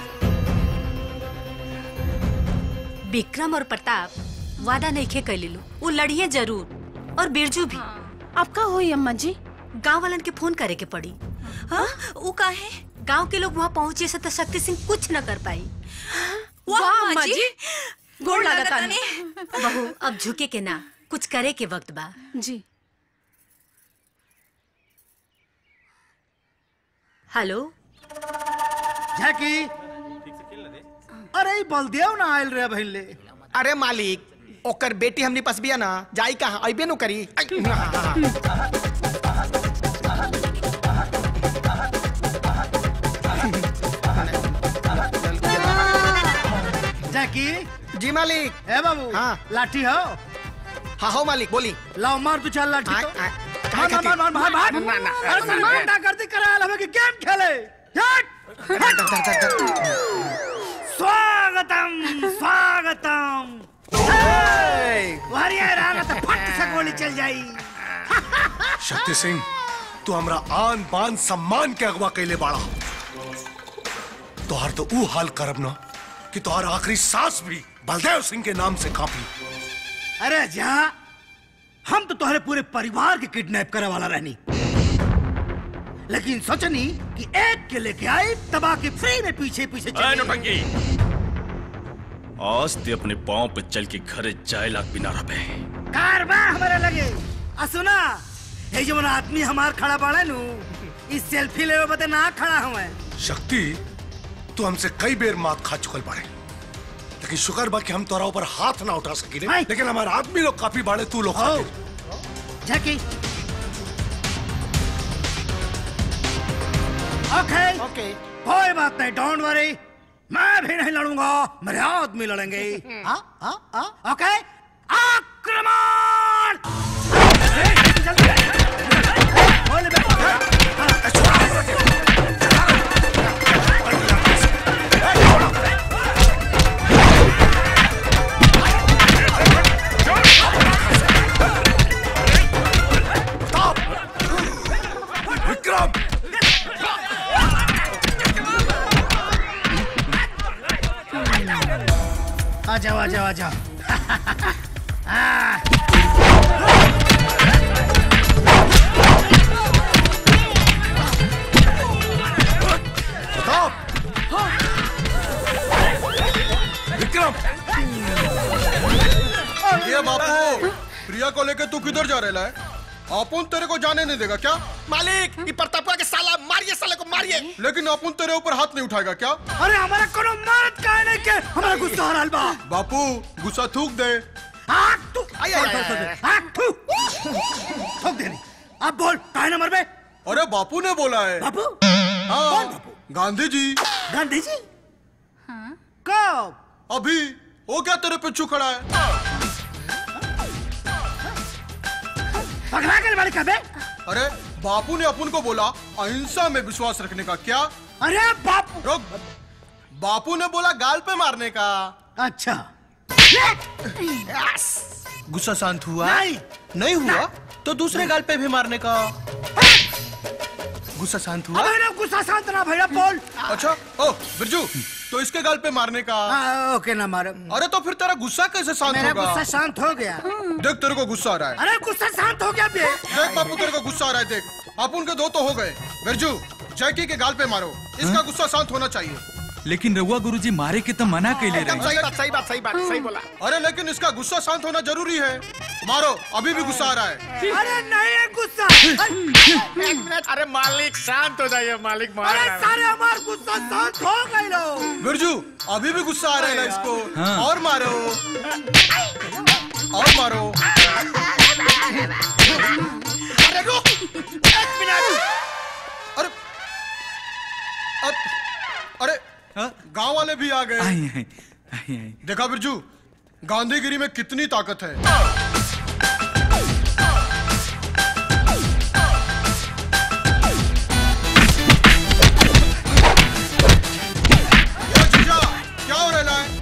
I: विक्रम और प्रताप वादा नहीं खे कैले लो, वो लड़िए जरूर। और बिरजू भी।
P: अब का होई अम्मा जी?
I: गांव वालन के फोन करे के पड़ी।
M: हाँ? वो का है?
I: गांव के लोग वहाँ पहुँचे से तो शक्ति सिंह कुछ न कर पाई।
M: वाह अम्मा जी,
I: गोड़ लगता ने। बहू अब झुके के ना, कुछ करे के वक्त बा।
P: जी।
I: हेलो
G: झाकी, अरे बलदेव ना आयल रे बहन ले।
E: अरे मालिक, ओकर बेटी हमनी पास बिया ना, जाई कहाँ? अइबे नो करी।
G: झाकी
E: जी मालिक।
G: ए बाबू,
E: हाँ
G: लाठी हो?
E: हाँ हो मालिक, बोली।
G: लाओ मार तू चल लाठी।
E: आ,
G: तो
E: आ,
G: मार मार मार मार मार
E: ना, ना,
G: अरे सर गुंडा गर्दी कराया हमें कि गेम खेले। स्वागतम स्वागतम। वारियर आना तो फट से गोली चल जाई।
H: शक्ति सिंह, तू हमरा आन बान सम्मान के अगवा कैले बाड़ा। तोहार तो ऊ हाल करब ना कि तोहार आखिरी सांस भी बलदेव सिंह के नाम से कांपी।
G: अरे जा, हम तो तुम्हारे पूरे परिवार के किडनैप करे वाला रहनी, लेकिन सोचनी कि एक के लेके आए तबाह के फ्री में पीछे पीछे चले।
C: नौटंकी, आज ते अपने पांव पे चल के घरे जाए लाग बिना रहे।
G: कारवा हमारे लगे। आ सुना, ये जो आदमी हमार खड़ा बाड़ा नु, इस सेल्फी लेवे बदे ना खड़ा हुए।
H: शक्ति, तू हमसे कई बेर मात खा चुकल बाड़े, लेकिन शुक्र बा कि हम तोरा ऊपर हाथ ना उठा सकी रे। लेकिन हमारे आदमी लोग काफी बाड़े तू लोग खातिर।
G: जैकी ओके ओके कोई बात नहीं, डोंट वरी, मैं भी नहीं लड़ूंगा, मेरे आदमी लड़ेंगे। हाँ हाँ हाँ ओके आक्रमण।
H: विक्रम
G: आ जाओ आ जाओ आ जाओ।
H: विक्रम
E: ये बापू, प्रिया को लेके तू किधर जा रहा है? अपुन तेरे को जाने नहीं देगा क्या?
J: मालिक, ये प्रतापा के साला मारिए, साले को मारिए।
E: लेकिन अपुन तेरे ऊपर हाथ नहीं उठाएगा क्या?
G: अरे हमारा कोनो मर्द काहे नहीं के हमारा गुस्सा हो रहा बा।
E: बापू गुस्सा थूक दे।
G: आग तू आय आय आग तू थूक दे। अब बोल काहे न मरबे?
E: अरे बापू ने बोला है।
G: बापू?
E: हाँ
G: कौन बापू?
E: गांधी जी।
G: गांधी जी? हाँ कब?
E: अभी। वो क्या तेरे पिछू खड़ा है?
G: पगला के वाले कबे?
E: अरे बापू ने अपन को बोला अहिंसा में विश्वास रखने का। क्या?
G: अरे बापू
E: रुक, बापू ने बोला गाल पे मारने का।
G: अच्छा
E: गुस्सा शांत हुआ?
G: नहीं
E: नहीं हुआ तो दूसरे गाल पे भी मारने का। गुस्सा शांत हुआ?
G: अबे ना गुस्सा शांत ना भैया बोल।
E: अच्छा ओ बिरजू, तो इसके गाल पे मारने का।
G: हाँ, ओके ना मारो।
E: अरे तो फिर तेरा गुस्सा कैसे शांत होगा?
G: मेरा गुस्सा शांत हो गया।
E: देख तेरे को गुस्सा आ रहा है।
G: अरे गुस्सा शांत हो गया बे।
E: देख बापू तेरे को गुस्सा आ रहा है। देख अपन के दो तो हो गए। बिरजू जैकी के गाल पे मारो, इसका गुस्सा शांत होना चाहिए।
D: लेकिन रउआ गुरुजी मारे के तो मना कैले रहे।
J: सही बात सही बात सही बात सही बोला।
E: अरे लेकिन इसका गुस्सा शांत होना जरूरी है। मारो, अभी भी गुस्सा आ रहा है।
G: अरे नहीं है गुस्सा।
J: एक मिनट, अरे मालिक शांत हो जाइए मालिक। मार
G: अरे सारे हमार गुस्सा शांत हो गए लो।
E: बिरजू अभी भी गुस्सा आ रहा है ना इसको।
D: हाँ।
E: और मारो और मारो।
J: अरे रुक एक मिनट।
E: अरे अरे गांव वाले भी आ गए।
D: आई, आई, आई, आई।
E: देखा बिरजू, गांधीगिरी में कितनी ताकत है। जीजा क्या हो रहा है?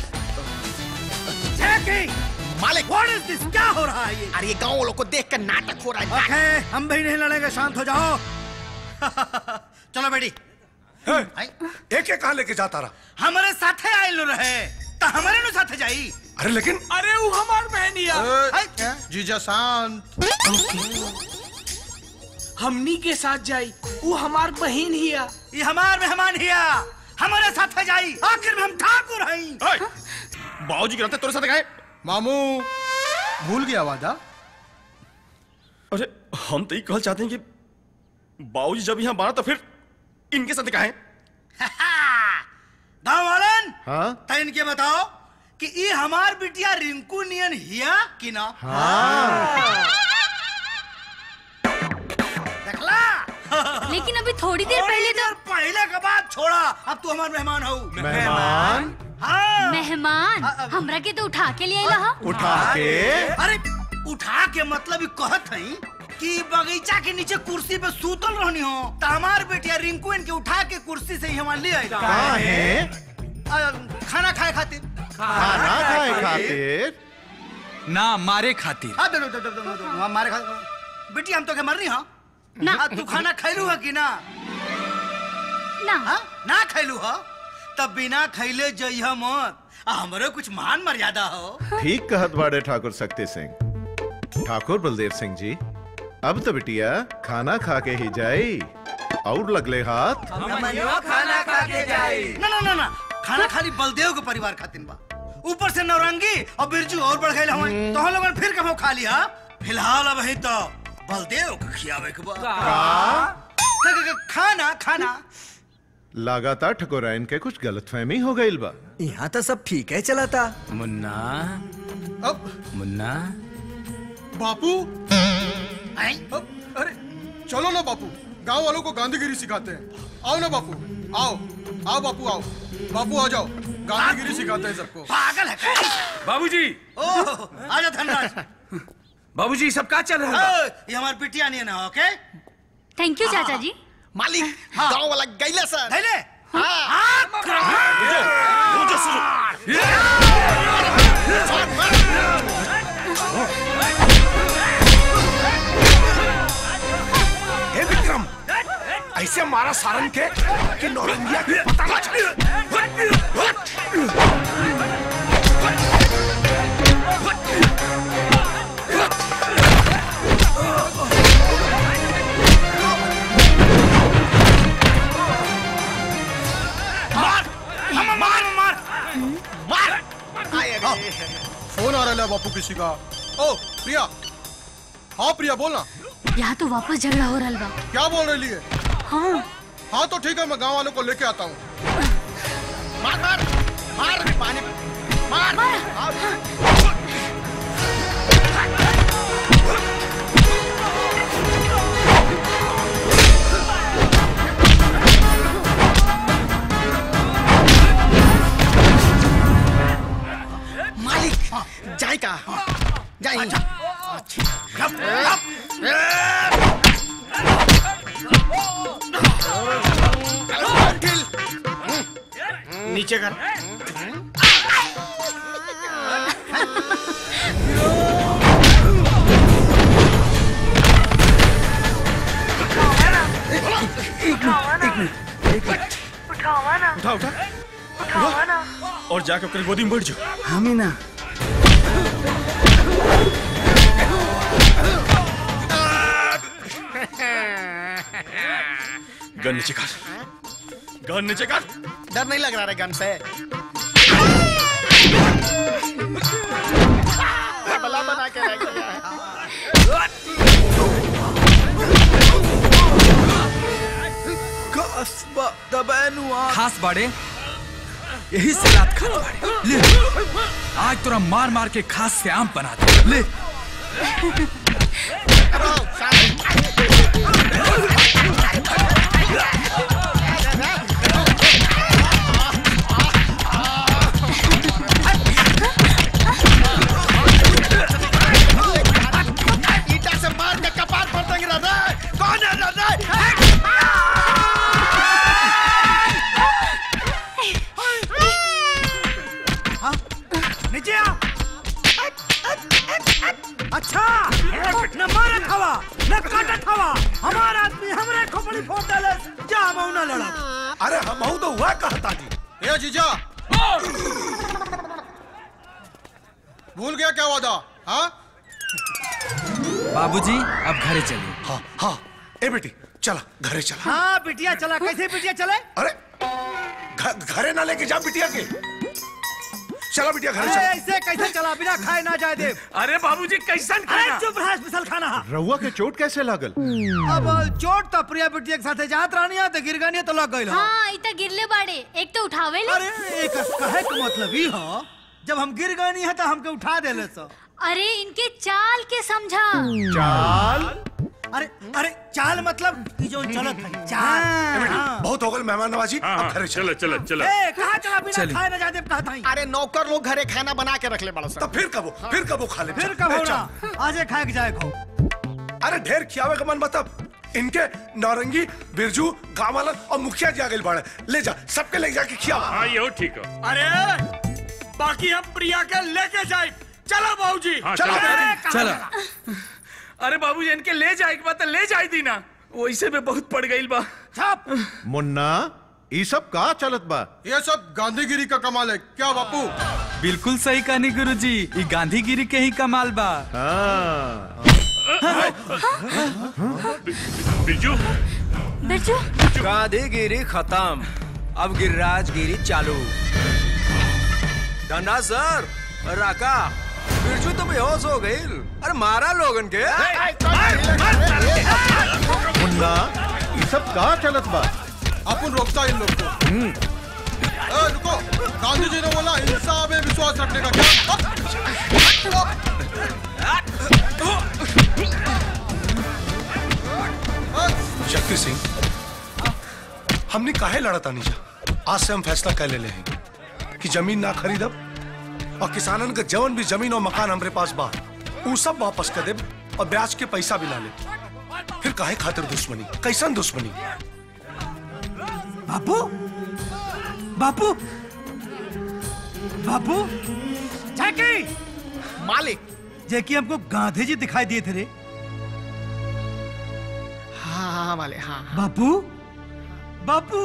J: मालिक
G: व्हाट इज दिस? क्या हो रहा है ये?
J: अरे ये गाँव वालों को देख कर नाटक हो रहा है।
G: ओके हम भी नहीं लड़ेंगे, शांत हो जाओ। चलो बेटी।
H: एक एक कहाँ लेके जाता रहा?
G: हमारे साथे आइल रहे तो हमारे नु साथे जाई।
H: अरे लेकिन
O: अरे वो हमार बहनिया।
E: जीजा शांत।
O: हमनी के साथ जाई, वो हमार बहन हिया।
G: ये हमार मेहमान हिया, हमारे साथे जाई। आखिर में हम ठाकुर हई।
E: बाबूजी के रहते तोरे साथ गए। मामू भूल गया वादा।
C: अरे हम तो ये कहना चाहते हैं कि बाबूजी जब यहाँ बाना तो फिर इनके साथ कहा है।
G: गाँव वालन,
J: हाँ?
G: तो इनके बताओ कि ये हमार बिटिया रिंकू नियन हिया कि ना?
J: हाँ।
G: देखला?
A: लेकिन अभी थोड़ी देर पहले तो
G: पहले का बात छोड़ा, अब तू हमार मेहमान हो।
J: मेहमान?
G: हाँ।
A: मेहमान हमरा के तो उठा के लिए लहा।
J: उठा के?
G: अरे उठा के मतलब कहत हई कि बगीचा के नीचे कुर्सी पे सूतल रहनी हो तो हमार बेटिया रिंकू इनके उठा के कुर्सी से ही हमारे ले आई।
J: काहे?
G: खाना खाए खातिर।
J: खाना खाए खातिर?
D: ना मारे खातिर।
G: हाँ दो, दो, दो, दो, दो, दो, मारे खातिर। बेटी हम तो के मरनी हो
A: ना।
G: तू खाना खैलू है कि ना?
A: ना
G: हा? ना खैलू हो तब बिना खैले जइह मत। हमरो कुछ मान मर्यादा हो।
R: ठीक कहत बाड़े ठाकुर शक्ति सिंह। ठाकुर बलदेव सिंह जी, अब तो बिटिया खाना खा के ही जाई। और लगले हाथ
G: खाना खा के जाई। ना ना ना ना, खाना खाली बलदेव के परिवार खातिर बा। ऊपर से नौरंगी और बिरजू और बढ़ गए हमें तो हम लोगन फिर कभी खा लिया। फिलहाल अब ही तो बलदेव के खियावे के बा। खाना खाना
R: लगातार ठकुराइन के कुछ गलतफहमी हो गई बा।
B: यहाँ तो सब ठीक है चला था।
L: मुन्ना
E: अब
L: मुन्ना
E: बापू अब, अरे चलो ना बापू, गांव वालों को गांधीगिरी सिखाते हैं। आओ ना बापू, आओ आओ बापू, आओ बापू, आ जाओ, गांधीगिरी सिखाते हैं सबको।
B: पागल है क्या?
L: बाबूजी
G: ओह आजा धनराज।
L: बाबूजी सब का चल रहा है?
G: ये हमारी बिटिया नहीं है ना, ओके?
A: थैंक यू चाचा जी।
E: मालिक गांव वाला गैला सर।
G: गैले?
H: हे विक्रम, ऐसे मारा सारंग के कि नौरंगिया के पता ना चले।
E: फोन आ रहा है बापू किसी का। ओ प्रिया, हाँ प्रिया बोलना।
A: यहाँ तो वापस झगड़ा हो रहा बा।
E: क्या बोल रही है?
A: हाँ
E: हाँ तो ठीक है, मैं गांव वालों को लेके आता हूँ। मार मार मार पानी मार, मार। मालिक जाए का जाए। नीचे कर।
C: उठावा ना, उठा उठा उठावा ना, और जाकर अपनी गोदी में बैठ जाओ।
B: हमें ना
C: गन नीचे कर, गन नीचे कर।
E: डर नहीं लग रहा है गन से? बला बना के रख दिया है।
D: खास बाड़े यही से रात खा बाड़े। ले आज तोरा मार मार के खास से आम बना दे। ले
E: ईटा से मार के कपार पर देंगे। राजा कौन है? राजा
G: नीचे आ। अच्छा न मारत हवा न काटत हवा, हमारा आदमी हमरे खोपड़ी फोड़ डाले। जा हम ना लड़ा।
H: अरे हम तो हुआ कहता जी।
E: ए जीजा, भूल गया क्या वादा? हाँ
D: बाबूजी अब घरे चलिए।
H: हाँ हाँ ए बेटी चला घरे चला।
G: हाँ बिटिया चला। कैसे बिटिया चले?
H: अरे घरे ना लेके जा बिटिया के। चला बिटिया घरे चला।
G: ऐसे कैसे चला बिना खाए ना जाए देव?
L: अरे बाबूजी कैसन खाना?
G: चुप रहा, स्पेशल खाना।
R: रहुआ के चोट कैसे लागल?
G: अब चोट तो प्रिया बिटिया के साथे जात रानिया तो गिर गनिया तो लग गइल।
A: हाँ इतना गिरले बाड़े, एक तो उठावे ले।
G: अरे एक कहे के मतलब ई हो जब हम गिर गनी है तो हमके उठा देले सो।
A: अरे इनके चाल के समझा।
R: चाल?
G: अरे अरे चाल मतलब कि जो चलत है चाल।
H: बहुत हो गल मेहमान नवाजी। अब घरे
F: चला चला चला।
G: ए कहां चला बिना खाए ना जाते कहता ही।
E: अरे नौकर लोग घरे खाना बना के रख ले बड़ा सा।
H: तो फिर कबो फिर कबो खा ले।
G: फिर कबो ना, आजे खाए के जाए को।
H: अरे ढेर खियावे का मन मतलब इनके नौरंगी बिरजू गाँव वाला और मुखिया जी आ गए बाड़े। ले जा सबके ले जाके खियावा।
F: हाँ ये ठीक है।
O: अरे बाकी हम प्रिया के लेके जाए। चलो बाबूजी।
F: हाँ,
O: चलो
D: चलो।
L: अरे बाबूजी इनके ले जाए के बात ले जाए दी ना, वैसे में बहुत पड़ गई बा।
R: मुन्ना ये सब का चलत बा?
E: ये सब गांधीगिरी का कमाल है क्या बापू?
D: बिल्कुल सही कहनी गुरुजी, ये गांधीगिरी के ही कमाल बा।
F: बिरजू
A: बिरजू
T: गांधीगिरी खत्म, अब गिरिराजगिरी चालू। धन्ना सर राका बिरजू तो बेहोश हो गई। अरे मारा लोगन के।
R: मुन्ना ये सब का चलत बा?
E: अपन रोकता इन लोग को। ए, रुको, गांधी जी ने बोला हिंसा में विश्वास रखने का क्या?
H: शक्ति सिंह, हमने काहे लड़ा था नीचा? आज से हम फैसला कर ले ले हैं कि जमीन ना खरीदब और किसानन का जवन भी जमीन और मकान हमारे पास बा वो सब वापस कर दे और ब्याज के पैसा भी ला ले। फिर काहे खातिर दुश्मनी? कैसन दुश्मनी?
G: बापू, बापू, बापू,
E: जैकी, मालिक,
G: जैकी हमको गांधी जी दिखाई दिए थे रे।
E: हाँ हाँ मालिक, हाँ।
G: बापू, बापू,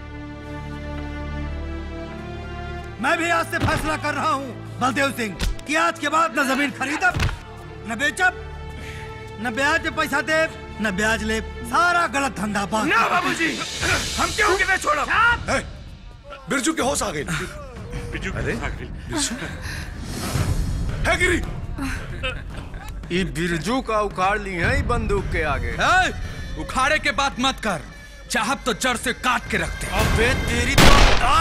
G: मैं भी आज से फैसला कर रहा हूँ बलदेव सिंह कि आज के बाद न जमीन खरीदब, न बेचब, न ब्याज पे पैसा दे, न ब्याज ले। सारा गलत धंधा बंद।
O: ना बाबूजी, हम क्यों कितने छोड़ा?
H: बिरजू के होश आ गई।
F: बिरजू
H: अरे है गिरी।
Q: ये बिरजू का उखाड़ ली है बंदूक के आगे।
D: है? उखाड़े के बात मत कर, चाहब तो जड़ से काट के रखते।
Q: अबे तेरी तो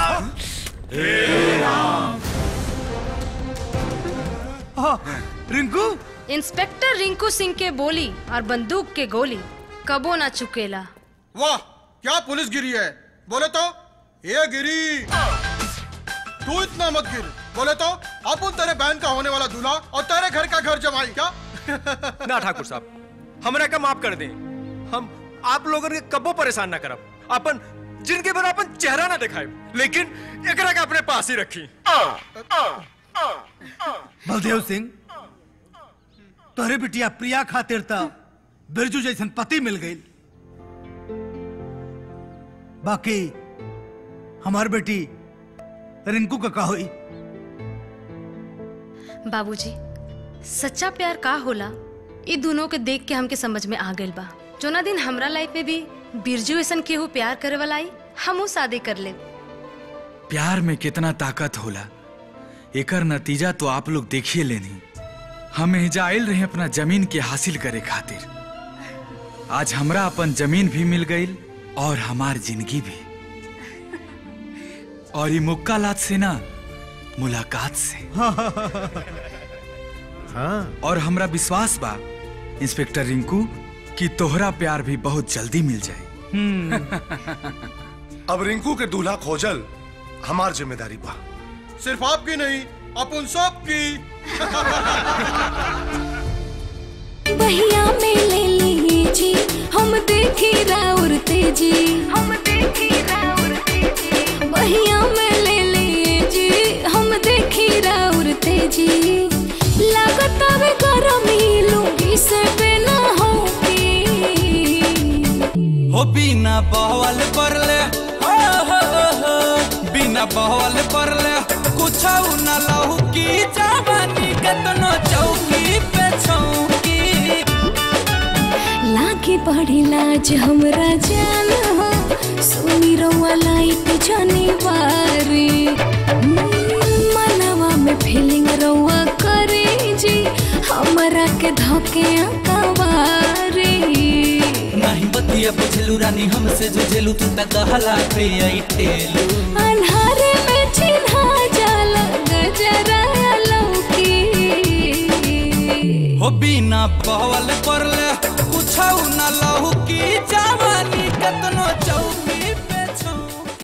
G: हाँ, रिंकू,
P: इंस्पेक्टर रिंकू सिंह के बोली और बंदूक के गोली कबो ना चुकेला।
E: वाह, क्या पुलिस गिरी है? बोले तो ये गिरी। तू इतना मत गिर। बोले तो अपन तेरे बहन का होने वाला दूल्हा और तेरे घर का घर जमाई क्या?
Q: ना ठाकुर साहब, हमरा का माफ कर दें। हम आप लोगों के कबो परेशान ना करब। अपन जिनके पर अपन चेहरा ना दिखाए, लेकिन एकरा का अपने पास ही रखी।
G: बलदेव सिंह, तोहरे बिटिया प्रिया खातिर ता बिरजू जैसन पति मिल गई, बाकी हमार बेटी रिंकू का का हुई?
P: बाबूजी, सच्चा प्यार का होला ई दोनों के देख के हमके समझ में आ गइल बा। जोना दिन हमरा लाइफ में भी बिरजू ऐसन केहू प्यार करे वाला आई, हमू शादी कर ले।
D: प्यार में कितना ताकत होला, एकर नतीजा तो आप लोग देखिए लेनी। हम एजा आइल रहे अपना जमीन के हासिल करे खातिर। आज हमरा अपन जमीन भी मिल गई और हमार जिंदगी भी। और ये मुक्कालात से ना, मुलाकात से।
Q: हाँ।
D: और हमरा विश्वास बा इंस्पेक्टर रिंकू कि तोहरा प्यार भी बहुत जल्दी मिल जाए।
H: अब रिंकू के दूल्हा खोजल हमार जिम्मेदारी बा।
E: सिर्फ आपकी नहीं, अपन सब की।
V: बहिया में ले लीजी, हम देखी राउर तेजी, हम देखी राउर तेजी। बहिया में ले लीजी, हम देखी राउर तेजी। लागत आवे गरमी लूंगी से बिना होगी।
S: हो बिना बहवाल परले, हो हो हो हो बिना बहवाल परले कुछ न लहू की जवानी कतनो चौकी पे छौकी।
V: लागे बड़ी लाज हमरा जान हो, सुनी रउआ लाइट जानी बारी। मनवा में फीलिंग रउआ करे जी, हमरा के धोके अकवारी।
S: नहीं बतिया बुझलू रानी, हमसे जो झेलू तू तक कहला पे आई टेलू।
V: अन्हारे में चिन्हा जाला गजरा लौकी।
S: हो बिना बहवाल परले कुछ न लहू की जा